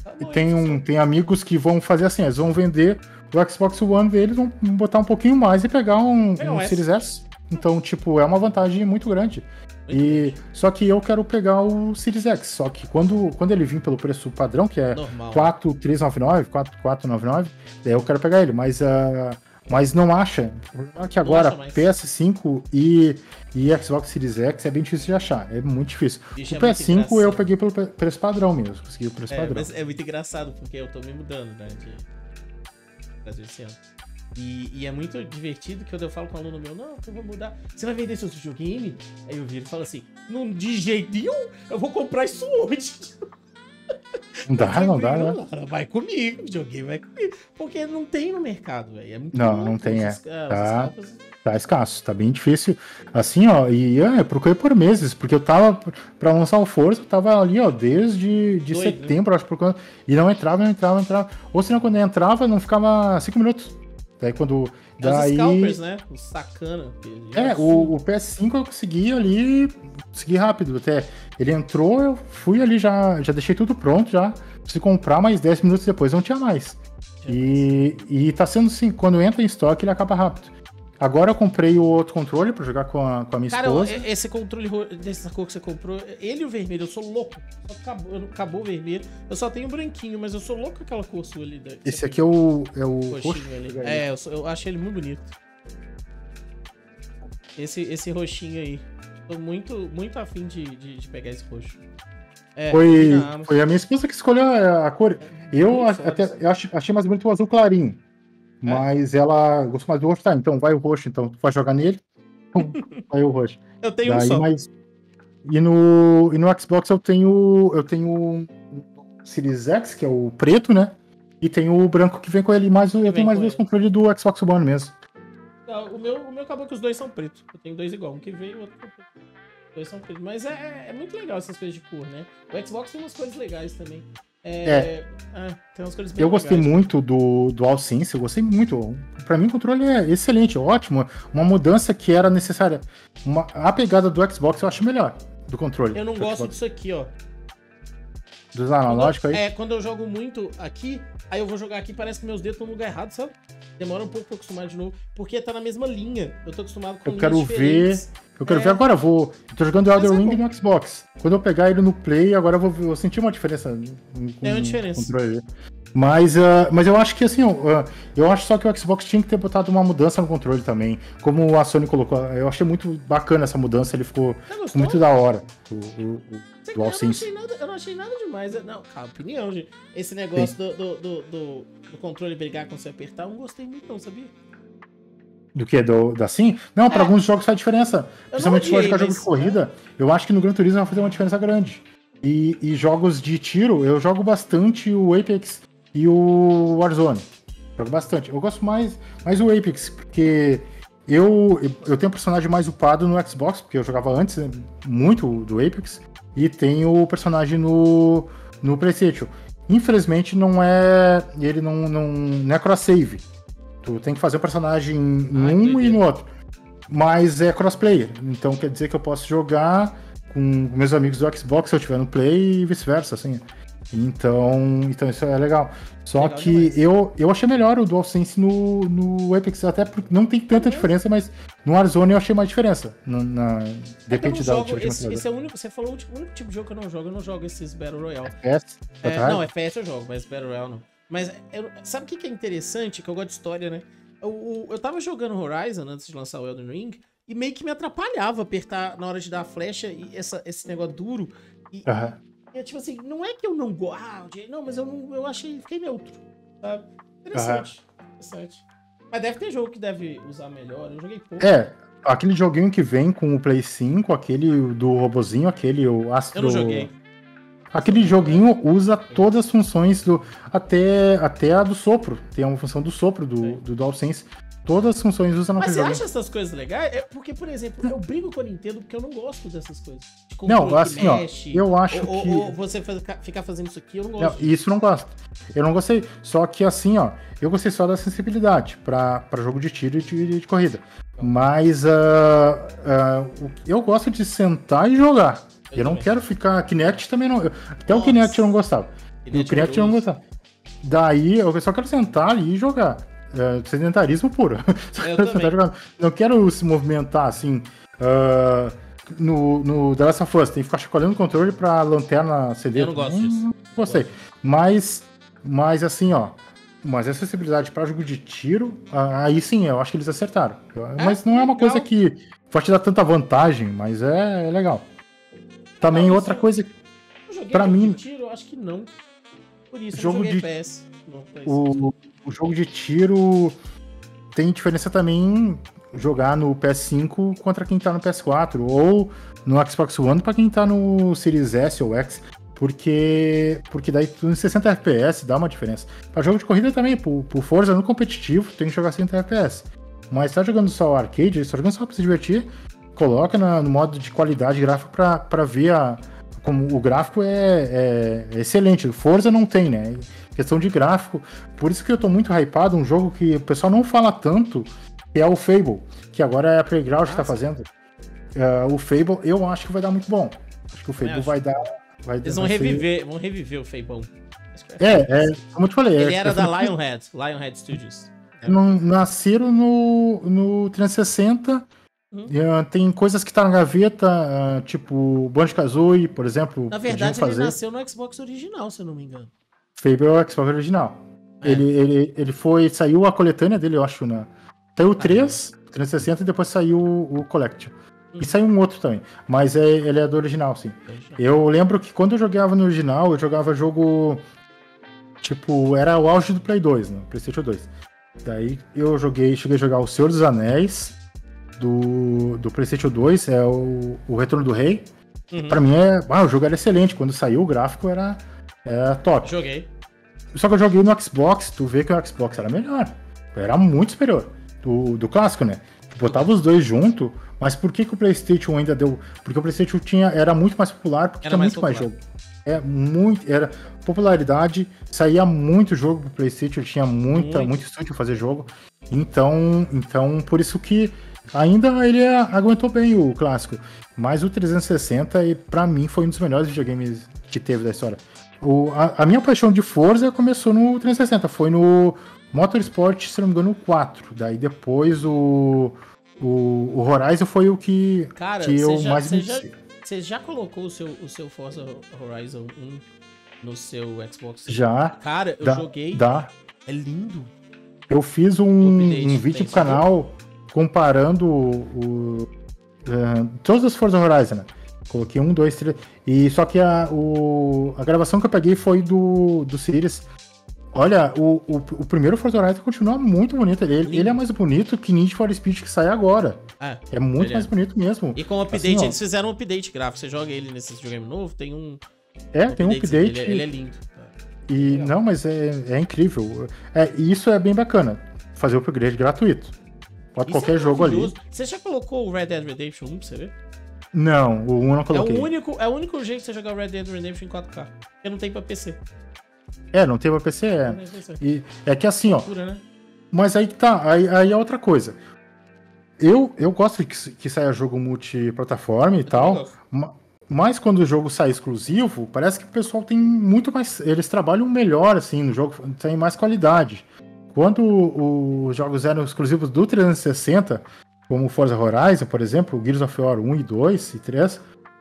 Tá E bom, tem, isso, um, tem amigos que vão fazer assim, eles vão vender o Xbox One deles, vão botar um pouquinho mais e pegar um, Pega um um S. Series S. Então, tipo, é uma vantagem muito grande. Muito E, grande. só que eu quero pegar o Series X. Só que quando, quando ele vir pelo preço padrão, que é Normal. quatro mil trezentos e noventa e nove, quatro mil quatrocentos e noventa e nove, daí eu quero pegar ele. Mas, uh, mas não acha. O problema é que agora acha mais. P S cinco e, e Xbox Series X é bem difícil de achar. É muito difícil. Bicho, o é P S cinco muito eu engraçado. peguei pelo pre- preço padrão mesmo. Consegui o preço É, padrão. mas é muito engraçado, porque eu tô me mudando, né, de Brasil esse ano. E, e é muito divertido que quando eu falo com um aluno meu, não, eu vou mudar. Você vai vender seus videogame? Aí eu viro e falo assim, não, de jeito nenhum, eu vou comprar isso hoje. Não dá, não dá, né? Não, vai comigo, videogame vai comigo. Porque não tem no mercado, velho. É muito Não, louco, não tem, é. os- ah, Tá. os escalpos- Tá escasso, tá bem difícil. Assim, ó, e é, eu procurei por meses, porque eu tava, pra lançar o Forza, eu tava ali, ó, desde de Doido, setembro, acho, procurando, e não entrava, não entrava, não entrava. Ou senão, quando entrava, não ficava cinco minutos. Daí, quando... É os Daí... scalpers, né? Os sacana. que É, já- o, o P S cinco eu consegui ali, consegui rápido até. Ele entrou, eu fui ali, já, já deixei tudo pronto, já. Preciso comprar, mas dez minutos depois não tinha mais. E, e tá sendo assim, quando entra em estoque, ele acaba rápido. Agora eu comprei o outro controle pra jogar com a, com a minha Cara, esposa. e- esse controle ro- dessa cor que você comprou, ele e o vermelho, eu sou louco. Só acabou, eu não- acabou o vermelho. Eu só tenho o branquinho, mas eu sou louco com aquela cor sua ali. da- que Esse você aqui é o, é o roxinho roxo. ali. É, eu, sou- eu acho ele muito bonito. Esse, esse roxinho aí. Tô muito, muito afim de, de, de pegar esse roxo. É, Foi, combinamos. foi a minha esposa que escolheu a, a cor. Eu muito a- foda até isso. eu ach- achei mais bonito o azul clarinho. Mas ela gostou mais do roxo, tá? Então vai o roxo, então tu vai jogar nele. Então, vai o roxo. Eu tenho um Daí, só. mas... E no, e no Xbox eu tenho eu tenho um Series X, que é o preto, né? E tem o branco que vem com ele, mas eu vem tenho mais com dois ele. controles do Xbox One mesmo. Não, O meu, o meu acabou que os dois são pretos. Eu tenho dois igual. Um que veio e o outro que veio. Os dois são pretos. Mas é, é muito legal essas coisas de cor, né? O Xbox tem umas cores legais também. É. É. ah, tem umas cores bem Eu gostei legais. muito do DualSense, eu gostei muito. Pra mim o controle é excelente, ótimo. Uma mudança que era necessária. Uma, a pegada do Xbox eu acho melhor, do controle. Eu não do gosto Xbox. disso aqui, ó. Dos Quando, analógicos aí. é, quando eu jogo muito aqui, aí eu vou jogar aqui, parece que meus dedos estão no lugar errado, sabe? Demora um pouco pra acostumar de novo, porque tá na mesma linha. Eu tô acostumado com Eu quero linhas ver. diferentes. Eu quero É. ver agora, eu vou. Eu tô jogando Elden Mas é Ring bom. no Xbox. Quando eu pegar ele no Play, agora eu vou, vou sentir uma diferença. Com, É uma diferença. com o controle. Mas, ah, mas eu acho que assim, ah, eu acho só que o Xbox tinha que ter botado uma mudança no controle também. Como a Sony colocou, eu achei muito bacana essa mudança, ele ficou, Você ficou gostou? muito da hora. O, o, o Você- eu, não DualSense. achei nada, eu não achei nada demais. Não, cara, opinião, gente. Esse negócio do, do, do, do, do controle brigar com você apertar, eu não gostei muito, não, sabia? Do que? Do, da Sim? Não, para É. alguns jogos faz diferença. Principalmente se for odiei, jogar jogo mas- de corrida, eu acho que no Gran Turismo vai fazer uma diferença grande. E, e jogos de tiro, eu jogo bastante o Apex e o Warzone. Jogo bastante. Eu gosto mais, mais o Apex, porque eu, eu tenho um personagem mais upado no Xbox, porque eu jogava antes né, muito do Apex, e tenho o personagem no, no PlayStation. Infelizmente não é. Ele não, não, não é cross-save. Tu tem que fazer o personagem em Ai, que um e doideira. no outro. Mas é crossplayer. Então quer dizer que eu posso jogar com meus amigos do Xbox se eu tiver no Play e vice-versa, assim. Então, então isso é legal. Só Legal que demais. eu, eu achei melhor o DualSense no, no Apex, até porque não tem tanta diferença, mas no Warzone eu achei mais diferença. Na, na- É que eu depende não da jogo, última esse, esse é o único, você falou o único, o único tipo de jogo que eu não jogo, eu não jogo esses Battle Royale. É, É, tá não, F P S eu jogo, mas Battle Royale não. Mas eu- sabe o que, que é interessante? Que eu gosto de história, né? Eu, eu, eu tava jogando Horizon antes de lançar o Elden Ring e meio que me atrapalhava apertar na hora de dar a flecha e essa, esse negócio duro. E, Aham. e é tipo assim, não é que eu não gosto. Ah, não, mas eu, não, eu achei, fiquei neutro. Sabe? Interessante. Interessante. Mas deve ter jogo que deve usar melhor. Eu joguei pouco. É, aquele joguinho que vem com o Play cinco, aquele do robozinho, aquele o Astro. Eu não joguei. Aquele joguinho usa todas as funções do. Até, até a do sopro. Tem uma função do sopro do, Sim. do DualSense. Todas as funções usam Mas naquele você joguinho. acha essas coisas legais? É porque, por exemplo, eu brigo com a Nintendo porque eu não gosto dessas coisas. De Não, controle assim, que ó, mexe, eu acho ou, que- Ou, ou você faz- ficar fazendo isso aqui, eu não Não, gosto. isso eu não gosto. Eu não gostei. Só que assim, ó, eu gostei só da sensibilidade pra, pra jogo de tiro e de, de corrida. Mas ah, ah, o- eu gosto de sentar e jogar. Eu Eu, não também. quero ficar. Kinect também não. eu- Até o Nossa. Kinect eu não gostava. E o Kinect eu não gostava. Daí eu só quero sentar ali e jogar. É, sedentarismo puro. Eu também. Não quero se movimentar assim. Uh, no, no The Last of Us, tem que ficar chacoalhando o controle pra lanterna acender. Eu não gosto disso. Não gostei. Gosto. Mas, mas assim, ó. Mas acessibilidade pra jogo de tiro, aí sim, eu acho que eles acertaram. É, mas não é uma legal. Coisa que vai te dar tanta vantagem, mas é, é legal. Também não, outra coisa. Pra mim. De tiro, eu acho que não. Por isso, jogo eu joguei de P S. Não, o, o jogo de tiro tem diferença também jogar no P S cinco contra quem tá no P S quatro, ou no Xbox One pra quem tá no Series S ou X. Porque, porque daí tudo em sessenta F P S dá uma diferença. Pra jogo de corrida também, pro, pro Forza no competitivo, tem que jogar sessenta F P S. Mas tá jogando só o arcade, só jogando só pra se divertir, coloca na, no modo de qualidade gráfica pra, pra ver a, como o gráfico é, é, é excelente. O Forza não tem, né? Questão de gráfico. Por isso que eu tô muito hypado, um jogo que o pessoal não fala tanto, que é o Fable, que agora é a Playground que tá fazendo. Uh, o Fable, eu acho que vai dar muito bom. Acho que o Fable vai dar... Vai, Eles vão reviver, ser... vão reviver o Fable. É, é, como eu te falei. Ele é, era é, da Lionhead, Lionhead Studios. Não, nasceram no, no trezentos e sessenta. Hum. Uh, tem coisas que tá na gaveta, uh, tipo Banjo-Kazooie, por exemplo. Na verdade, ele nasceu no Xbox original, se eu não me engano. Fable é o Xbox original. É. Ele, ele, ele foi. Saiu a coletânea dele, eu acho, na. Saiu o três, ah, trezentos e sessenta, e depois saiu o, o Collection. E saiu um outro também, mas é, ele é do original, sim. Eu lembro que quando eu jogava no original, eu jogava jogo, tipo, era o auge do Play dois, né? PlayStation dois. Daí eu joguei, cheguei a jogar O Senhor dos Anéis, do, do PlayStation dois, é o, o Retorno do Rei. Uhum. Pra mim, é, ah, o jogo era excelente, quando saiu o gráfico era, era top. Joguei. Só que eu joguei no Xbox, tu vê que o Xbox era melhor, era muito superior, do, do clássico, né? Tu botava os dois junto. Mas por que, que o PlayStation ainda deu... Porque o PlayStation tinha, era muito mais popular, porque era tinha mais muito popular. mais jogo. É muito... Era popularidade, saía muito jogo pro PlayStation, tinha muita, muito, muito estúdio pra fazer jogo. Então, então, por isso que ainda ele aguentou bem o clássico. Mas o trezentos e sessenta, pra mim, foi um dos melhores videogames que teve da história. O, a, a minha paixão de Forza começou no trezentos e sessenta, foi no Motorsport, se não me engano, o quatro. Daí depois o... O, o Horizon foi o que, Cara, que eu já, mais me já, Você já colocou o seu, o seu Forza Horizon um no seu Xbox? Já. Cara, eu dá, joguei. Dá. É lindo. Eu fiz um, um vídeo pro canal comparando o, uh, todos os Forza Horizon, né? Coloquei um, dois, três. E só que a, o, a gravação que eu peguei foi do, do Series. Olha, o, o, o primeiro Forza Horizon continua muito bonito. Ele, ele é mais bonito que Need for Speed que sai agora. É, é muito mais é. bonito mesmo. E com o update, assim, eles fizeram um update gráfico. Você joga ele nesse videogame novo, tem um... É, um tem um update. Ele, ele é lindo. E, não, mas é, é incrível. É, e isso é bem bacana. Fazer o upgrade gratuito. Pode isso qualquer é jogo ali. Você já colocou o Red Dead Redemption um pra você ver? Não, o um eu não coloquei. É o único, é o único jeito de você jogar o Red Dead Redemption em quatro K. Porque não tem pra P C. É, não tem pra P C, é. E é que assim, ó. Mas aí que tá, aí, aí é outra coisa. Eu, eu gosto que, que saia jogo multiplataforma e tal, mas quando o jogo sai exclusivo, parece que o pessoal tem muito mais... Eles trabalham melhor, assim, no jogo, tem mais qualidade. Quando os jogos eram exclusivos do trezentos e sessenta, como o Forza Horizon, por exemplo, o Gears of War um e dois e três,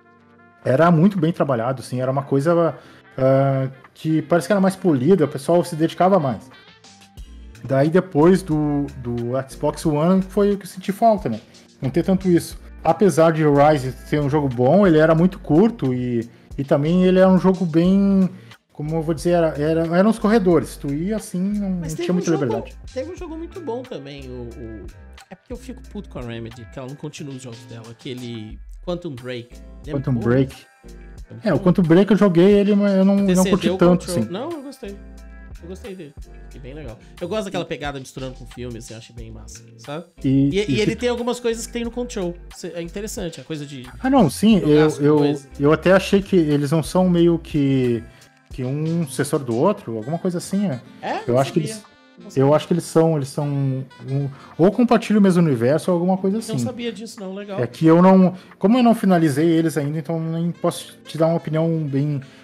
era muito bem trabalhado, assim, era uma coisa... Uh, que parece que era mais polida, o pessoal se dedicava mais. Daí depois do, do Xbox One foi o que eu senti falta, né? Não ter tanto isso. Apesar de Rise ser um jogo bom, ele era muito curto e, e também ele era um jogo bem... Como eu vou dizer, era, era, eram os corredores. Tu ia assim, não, não tinha muita um jogo, liberdade. Teve um jogo muito bom também. O, o... É porque eu fico puto com a Remedy, porque ela não continua os jogos dela. Aquele Quantum Break. Lembra Quantum Break. É, o Quantum Break eu joguei ele, mas eu não, não curti tanto, assim. Não, eu gostei. Eu gostei dele. Achei bem legal. Eu gosto daquela pegada misturando com filmes, eu acho bem massa, sabe? E, e, e, e ele se... tem algumas coisas que tem no Control. É interessante, a coisa de... Ah, não, sim. Eu, eu, eu até achei que eles não são meio que, que um sucessor do outro, alguma coisa assim, né? É? Eu acho que eles... Eu acho que eles são, eles são um, ou compartilham o mesmo universo ou alguma coisa assim. Não sabia disso não, legal. É que eu não, como eu não finalizei eles ainda, então nem posso te dar uma opinião bem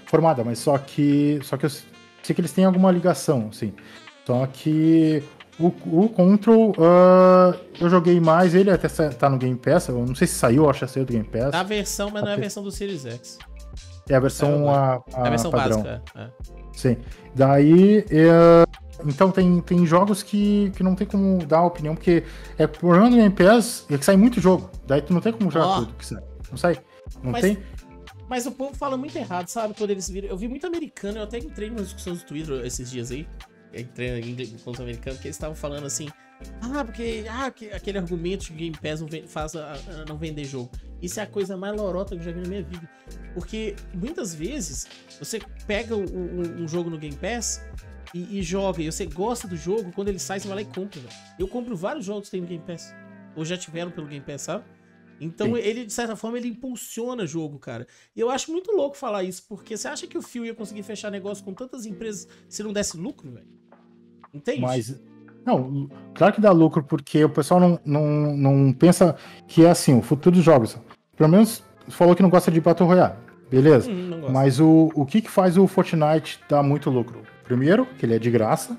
formada, mas só que, só que eu sei que eles têm alguma ligação, assim. Só que o, o Control, uh, eu joguei mais, ele até tá no Game Pass, eu não sei se saiu, eu acho que saiu do Game Pass. A versão, mas não é a versão do Series X. É a versão a, a, é a versão padrão. básica. É. Sim. Daí, é, então tem, tem jogos que, que não tem como dar opinião, porque é o problema do Game Pass é que sai muito jogo. Daí tu não tem como jogar oh. tudo que sai. Não sai. Não mas, tem. Mas o povo fala muito errado, sabe? Quando eles viram. Eu vi muito americano, eu até entrei em umas discussões do Twitter esses dias aí. Entrei com os americanos, que eles estavam falando assim. Ah, porque ah, aquele argumento de Game Pass não faz a, a não vender jogo. Isso é a coisa mais lorota que eu já vi na minha vida. Porque muitas vezes você pega um, um, um jogo no Game Pass e, e joga, e você gosta do jogo, quando ele sai, você vai lá e compra. Véio. Eu compro vários jogos que tem no Game Pass. Ou já tiveram pelo Game Pass, sabe? Então Sim. ele, de certa forma, ele impulsiona jogo, cara. E eu acho muito louco falar isso, porque você acha que o Phil ia conseguir fechar negócio com tantas empresas se não desse lucro, velho? Entende? Mas, não, claro que dá lucro, porque o pessoal não, não, não pensa que é assim, o futuro dos jogos. Pelo menos falou que não gosta de Battle Royale, beleza? Hum, mas o, o que que faz o Fortnite dar muito lucro? Primeiro, que ele é de graça.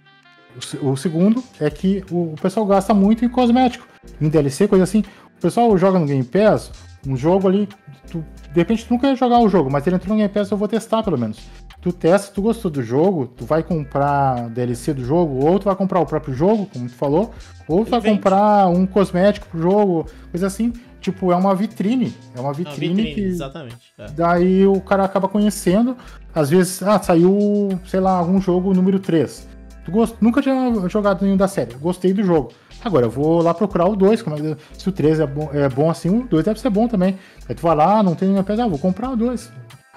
O, o segundo é que o, o pessoal gasta muito em cosmético, em D L C, coisa assim. O pessoal joga no Game Pass, um jogo ali, tu, de repente tu nunca ia jogar o jogo, mas ele entrou no Game Pass, eu vou testar pelo menos. Tu testa, tu gostou do jogo, tu vai comprar D L C do jogo, ou tu vai comprar o próprio jogo, como tu falou, ou tu vai vende. comprar um cosmético pro jogo, coisa assim. Tipo, é uma vitrine. É uma vitrine, uma vitrine que... Exatamente. É. Daí o cara acaba conhecendo. Às vezes, ah, saiu, sei lá, algum jogo número três. Tu gost... Nunca tinha jogado nenhum da série. Gostei do jogo. Agora eu vou lá procurar o dois. Se o três é bom, é bom assim, o dois deve ser bom também. Aí tu vai lá, não tem nenhuma peça, ah, vou comprar o dois.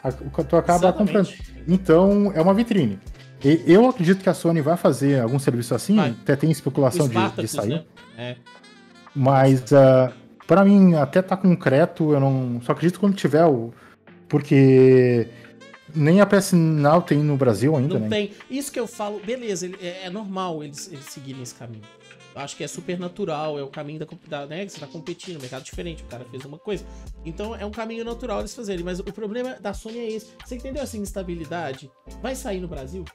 Tu acaba Exatamente. comprando. Então, é uma vitrine. E eu acredito que a Sony vai fazer algum serviço assim. Vai. Até tem especulação de, de sair. Né? É. Mas, uh, pra mim, até tá concreto, eu não... Só acredito quando tiver o... Porque... Nem a P S Now tem no Brasil ainda, não né? Não tem. Isso que eu falo, beleza, é, é normal eles, eles seguirem esse caminho. Eu acho que é super natural, é o caminho da, da né, que você tá competindo, mercado diferente, o cara fez uma coisa. Então é um caminho natural eles fazerem, mas o problema da Sony é esse. Você entendeu essa instabilidade? Vai sair no Brasil?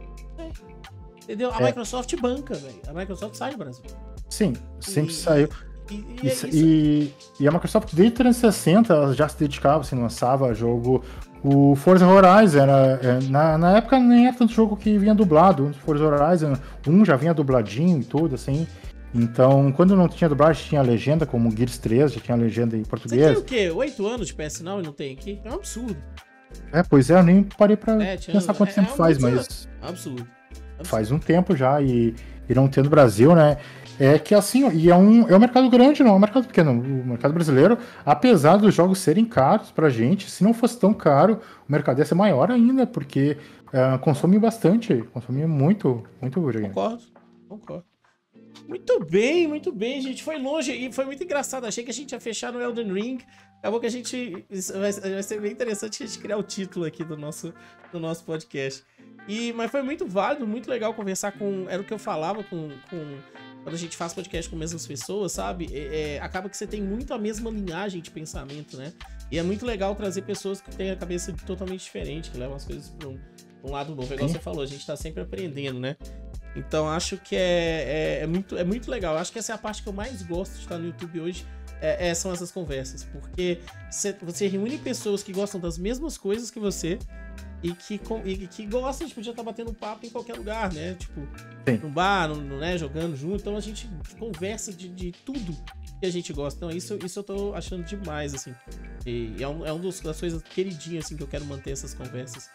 É. Entendeu? A é. Microsoft banca, velho. A Microsoft sai no Brasil. Sim, sempre e, saiu. E, e, e, é e, e a Microsoft desde trezentos e sessenta ela já se dedicava, assim, lançava jogo. O Forza Horizon era. Na, na época nem era tanto jogo que vinha dublado. O Forza Horizon um já vinha dubladinho e tudo, assim. Então, quando não tinha dublagem, tinha legenda, como o Gears três, já tinha legenda em português. Você tem o quê? oito anos de P S Now e não tem aqui? É um absurdo. É, pois é, eu nem parei pra é, pensar quanto é, tempo é um faz, absurdo. mas. Absurdo. absurdo. Faz um tempo já e, e não tem no Brasil, né? É que assim, e é um, é um mercado grande, não é um mercado pequeno. O mercado brasileiro, apesar dos jogos serem caros pra gente, se não fosse tão caro, o mercado ia ser maior ainda, porque é, consome bastante, consome muito, muito videogame. Concordo, concordo. Muito bem, muito bem, gente. Foi longe e foi muito engraçado. Achei que a gente ia fechar no Elden Ring. Acabou que a gente... Vai, vai ser bem interessante a gente criar o título aqui do nosso, do nosso podcast. E, mas foi muito válido, muito legal conversar com... Era o que eu falava com... com quando a gente faz podcast com as mesmas pessoas, sabe? É, é, acaba que você tem muito a mesma linhagem de pensamento, né? E é muito legal trazer pessoas que têm a cabeça totalmente diferente, que levam as coisas para um, um lado novo. Igual você falou, a gente tá sempre aprendendo, né? Então acho que é, é, é, muito, é muito legal. Acho que essa é a parte que eu mais gosto de estar no YouTube hoje. É, é, são essas conversas. Porque você, você reúne pessoas que gostam das mesmas coisas que você... E que, e que gosta de podia estar batendo um papo em qualquer lugar, né? Tipo, Sim. no bar, no, no, né? Jogando junto. Então a gente conversa de, de tudo que a gente gosta. Então isso, isso eu tô achando demais, assim. E é um, é um dos, das coisas queridinhas, assim, que eu quero manter essas conversas.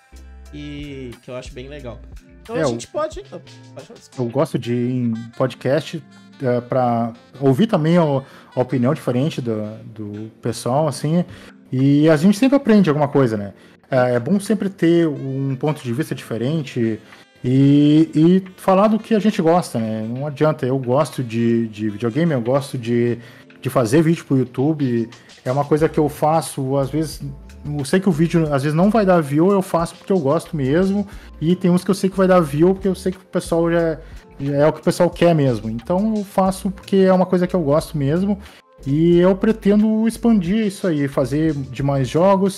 E que eu acho bem legal. Então é, a gente eu, pode... pode eu gosto de ir em podcast é, pra ouvir também a, a opinião diferente do, do pessoal, assim. E a gente sempre aprende alguma coisa, né? É bom sempre ter um ponto de vista diferente e, e falar do que a gente gosta, né? Não adianta, eu gosto de, de videogame, eu gosto de, de fazer vídeo pro YouTube, é uma coisa que eu faço, às vezes, eu sei que o vídeo às vezes não vai dar view, eu faço porque eu gosto mesmo, e tem uns que eu sei que vai dar view porque eu sei que o pessoal já, já é o que o pessoal quer mesmo, então eu faço porque é uma coisa que eu gosto mesmo, e eu pretendo expandir isso aí, fazer de mais jogos.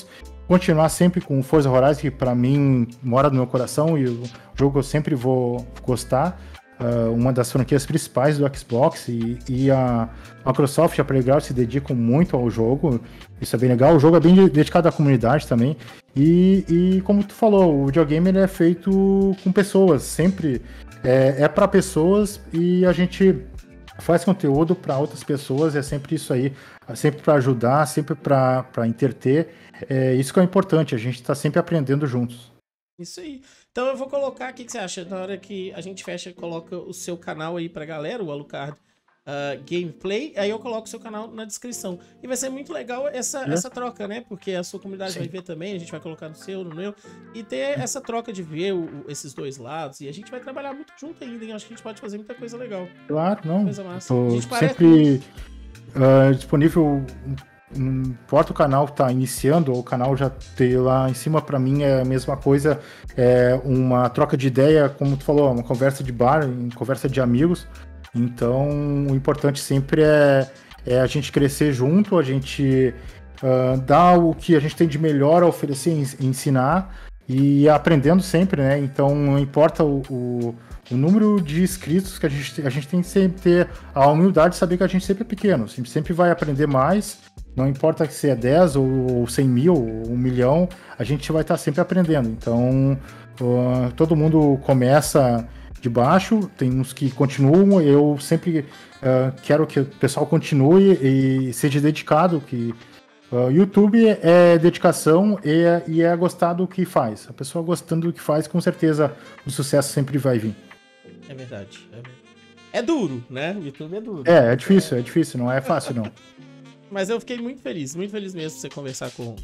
continuar sempre com Forza Horizon, que pra mim mora no meu coração e o jogo que eu sempre vou gostar. Uh, uma das franquias principais do Xbox, e, e a Microsoft e a Playground se dedicam muito ao jogo. Isso é bem legal. O jogo é bem dedicado à comunidade também. E, e como tu falou, o videogame ele é feito com pessoas, sempre é, é para pessoas, e a gente faz conteúdo para outras pessoas. É sempre isso aí, sempre para ajudar, sempre para entreter. É isso que é importante, a gente está sempre aprendendo juntos. Isso aí. Então eu vou colocar, o que, que você acha? Na hora que a gente fecha, coloca o seu canal aí pra galera, o Alucard uh, Gameplay, aí eu coloco o seu canal na descrição. E vai ser muito legal essa, é. essa troca, né? Porque a sua comunidade Sim. vai ver também, a gente vai colocar no seu, no meu, e ter essa troca de ver o, o, esses dois lados. E a gente vai trabalhar muito junto ainda, hein? Acho que a gente pode fazer muita coisa legal. Claro, não. Coisa massa. Tô a gente sempre parece... uh, disponível. Não importa o canal tá iniciando ou o canal já ter lá em cima, para mim é a mesma coisa, é uma troca de ideia, como tu falou, uma conversa de bar, uma conversa de amigos. Então o importante sempre é, é a gente crescer junto, a gente uh, dar o que a gente tem de melhor a oferecer, ensinar e aprendendo sempre, né? Então não importa o, o, o número de inscritos que a gente, a gente tem que sempre ter a humildade de saber que a gente sempre é pequeno, sempre, sempre vai aprender mais. Não importa se é dez ou cem mil ou um milhão, a gente vai estar sempre aprendendo. Então, uh, todo mundo começa de baixo, tem uns que continuam. Eu sempre uh, quero que o pessoal continue e seja dedicado, que o uh, YouTube é dedicação e é, e é gostar do que faz. A pessoa gostando do que faz, com certeza o sucesso sempre vai vir. É verdade. É, é duro, né? O YouTube é duro. É, é difícil, é difícil, não é fácil não. Mas eu fiquei muito feliz, muito feliz mesmo de você conversar com,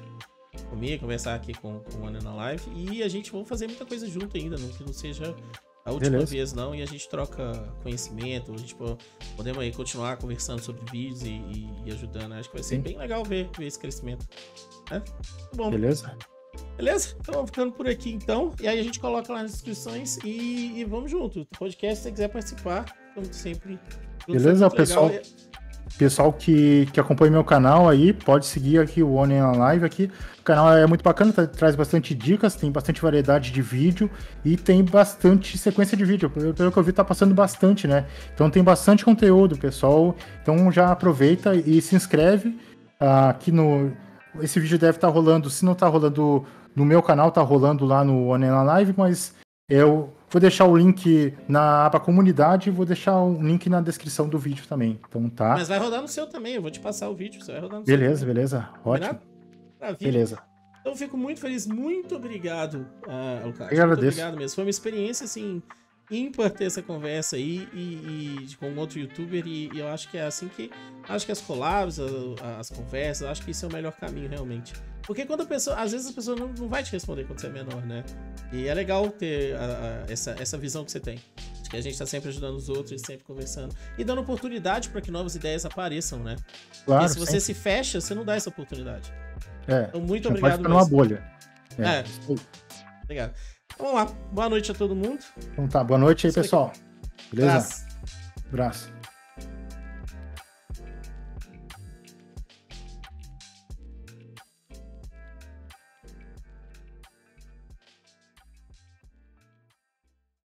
comigo, conversar aqui com, com o Ana na live. E a gente vai fazer muita coisa junto ainda, não que não seja a última Beleza. vez, não. E a gente troca conhecimento, a gente podemos aí continuar conversando sobre vídeos e, e, e ajudando. Acho que vai ser Sim. bem legal ver, ver esse crescimento. Né? Bom. Beleza? Beleza? Então vamos ficando por aqui então. E aí a gente coloca lá nas descrições e, e vamos junto. Podcast, se você quiser participar, como sempre. Beleza, pessoal? Legal. Pessoal que, que acompanha meu canal aí, pode seguir aqui o Oni na Live aqui. O canal é muito bacana, tá, traz bastante dicas, tem bastante variedade de vídeo e tem bastante sequência de vídeo. Pelo, pelo que eu vi, tá passando bastante, né? Então tem bastante conteúdo, pessoal. Então já aproveita e se inscreve uh, aqui no... Esse vídeo deve estar tá rolando, se não tá rolando no meu canal, tá rolando lá no Oni na Live, mas eu... Vou deixar o link na aba comunidade e vou deixar um link na descrição do vídeo também. Então tá. Mas vai rodar no seu também, eu vou te passar o vídeo, você vai rodar no beleza, seu. Beleza, beleza. Ótimo. Maravilha. Beleza. Então eu fico muito feliz, muito obrigado, uh, Lucas. Eu agradeço. Muito obrigado mesmo. Foi uma experiência, assim, ímpar ter essa conversa aí e, e com outro youtuber e, e eu acho que é assim que... Acho que as collabs, as, as conversas, acho que isso é o melhor caminho, realmente. Porque quando a pessoa... Às vezes a pessoa não, não vai te responder quando você é menor, né? E é legal ter a, a, essa, essa visão que você tem. Acho que a gente tá sempre ajudando os outros, sempre conversando. E dando oportunidade para que novas ideias apareçam, né? Claro, Porque se você sempre. se fecha, você não dá essa oportunidade. É, então, muito você obrigado pode ficar numa bolha. É. é. Obrigado. Vamos lá. Boa noite a todo mundo. Então tá, boa noite aí, pessoal. Beleza? Abraço. Abraço.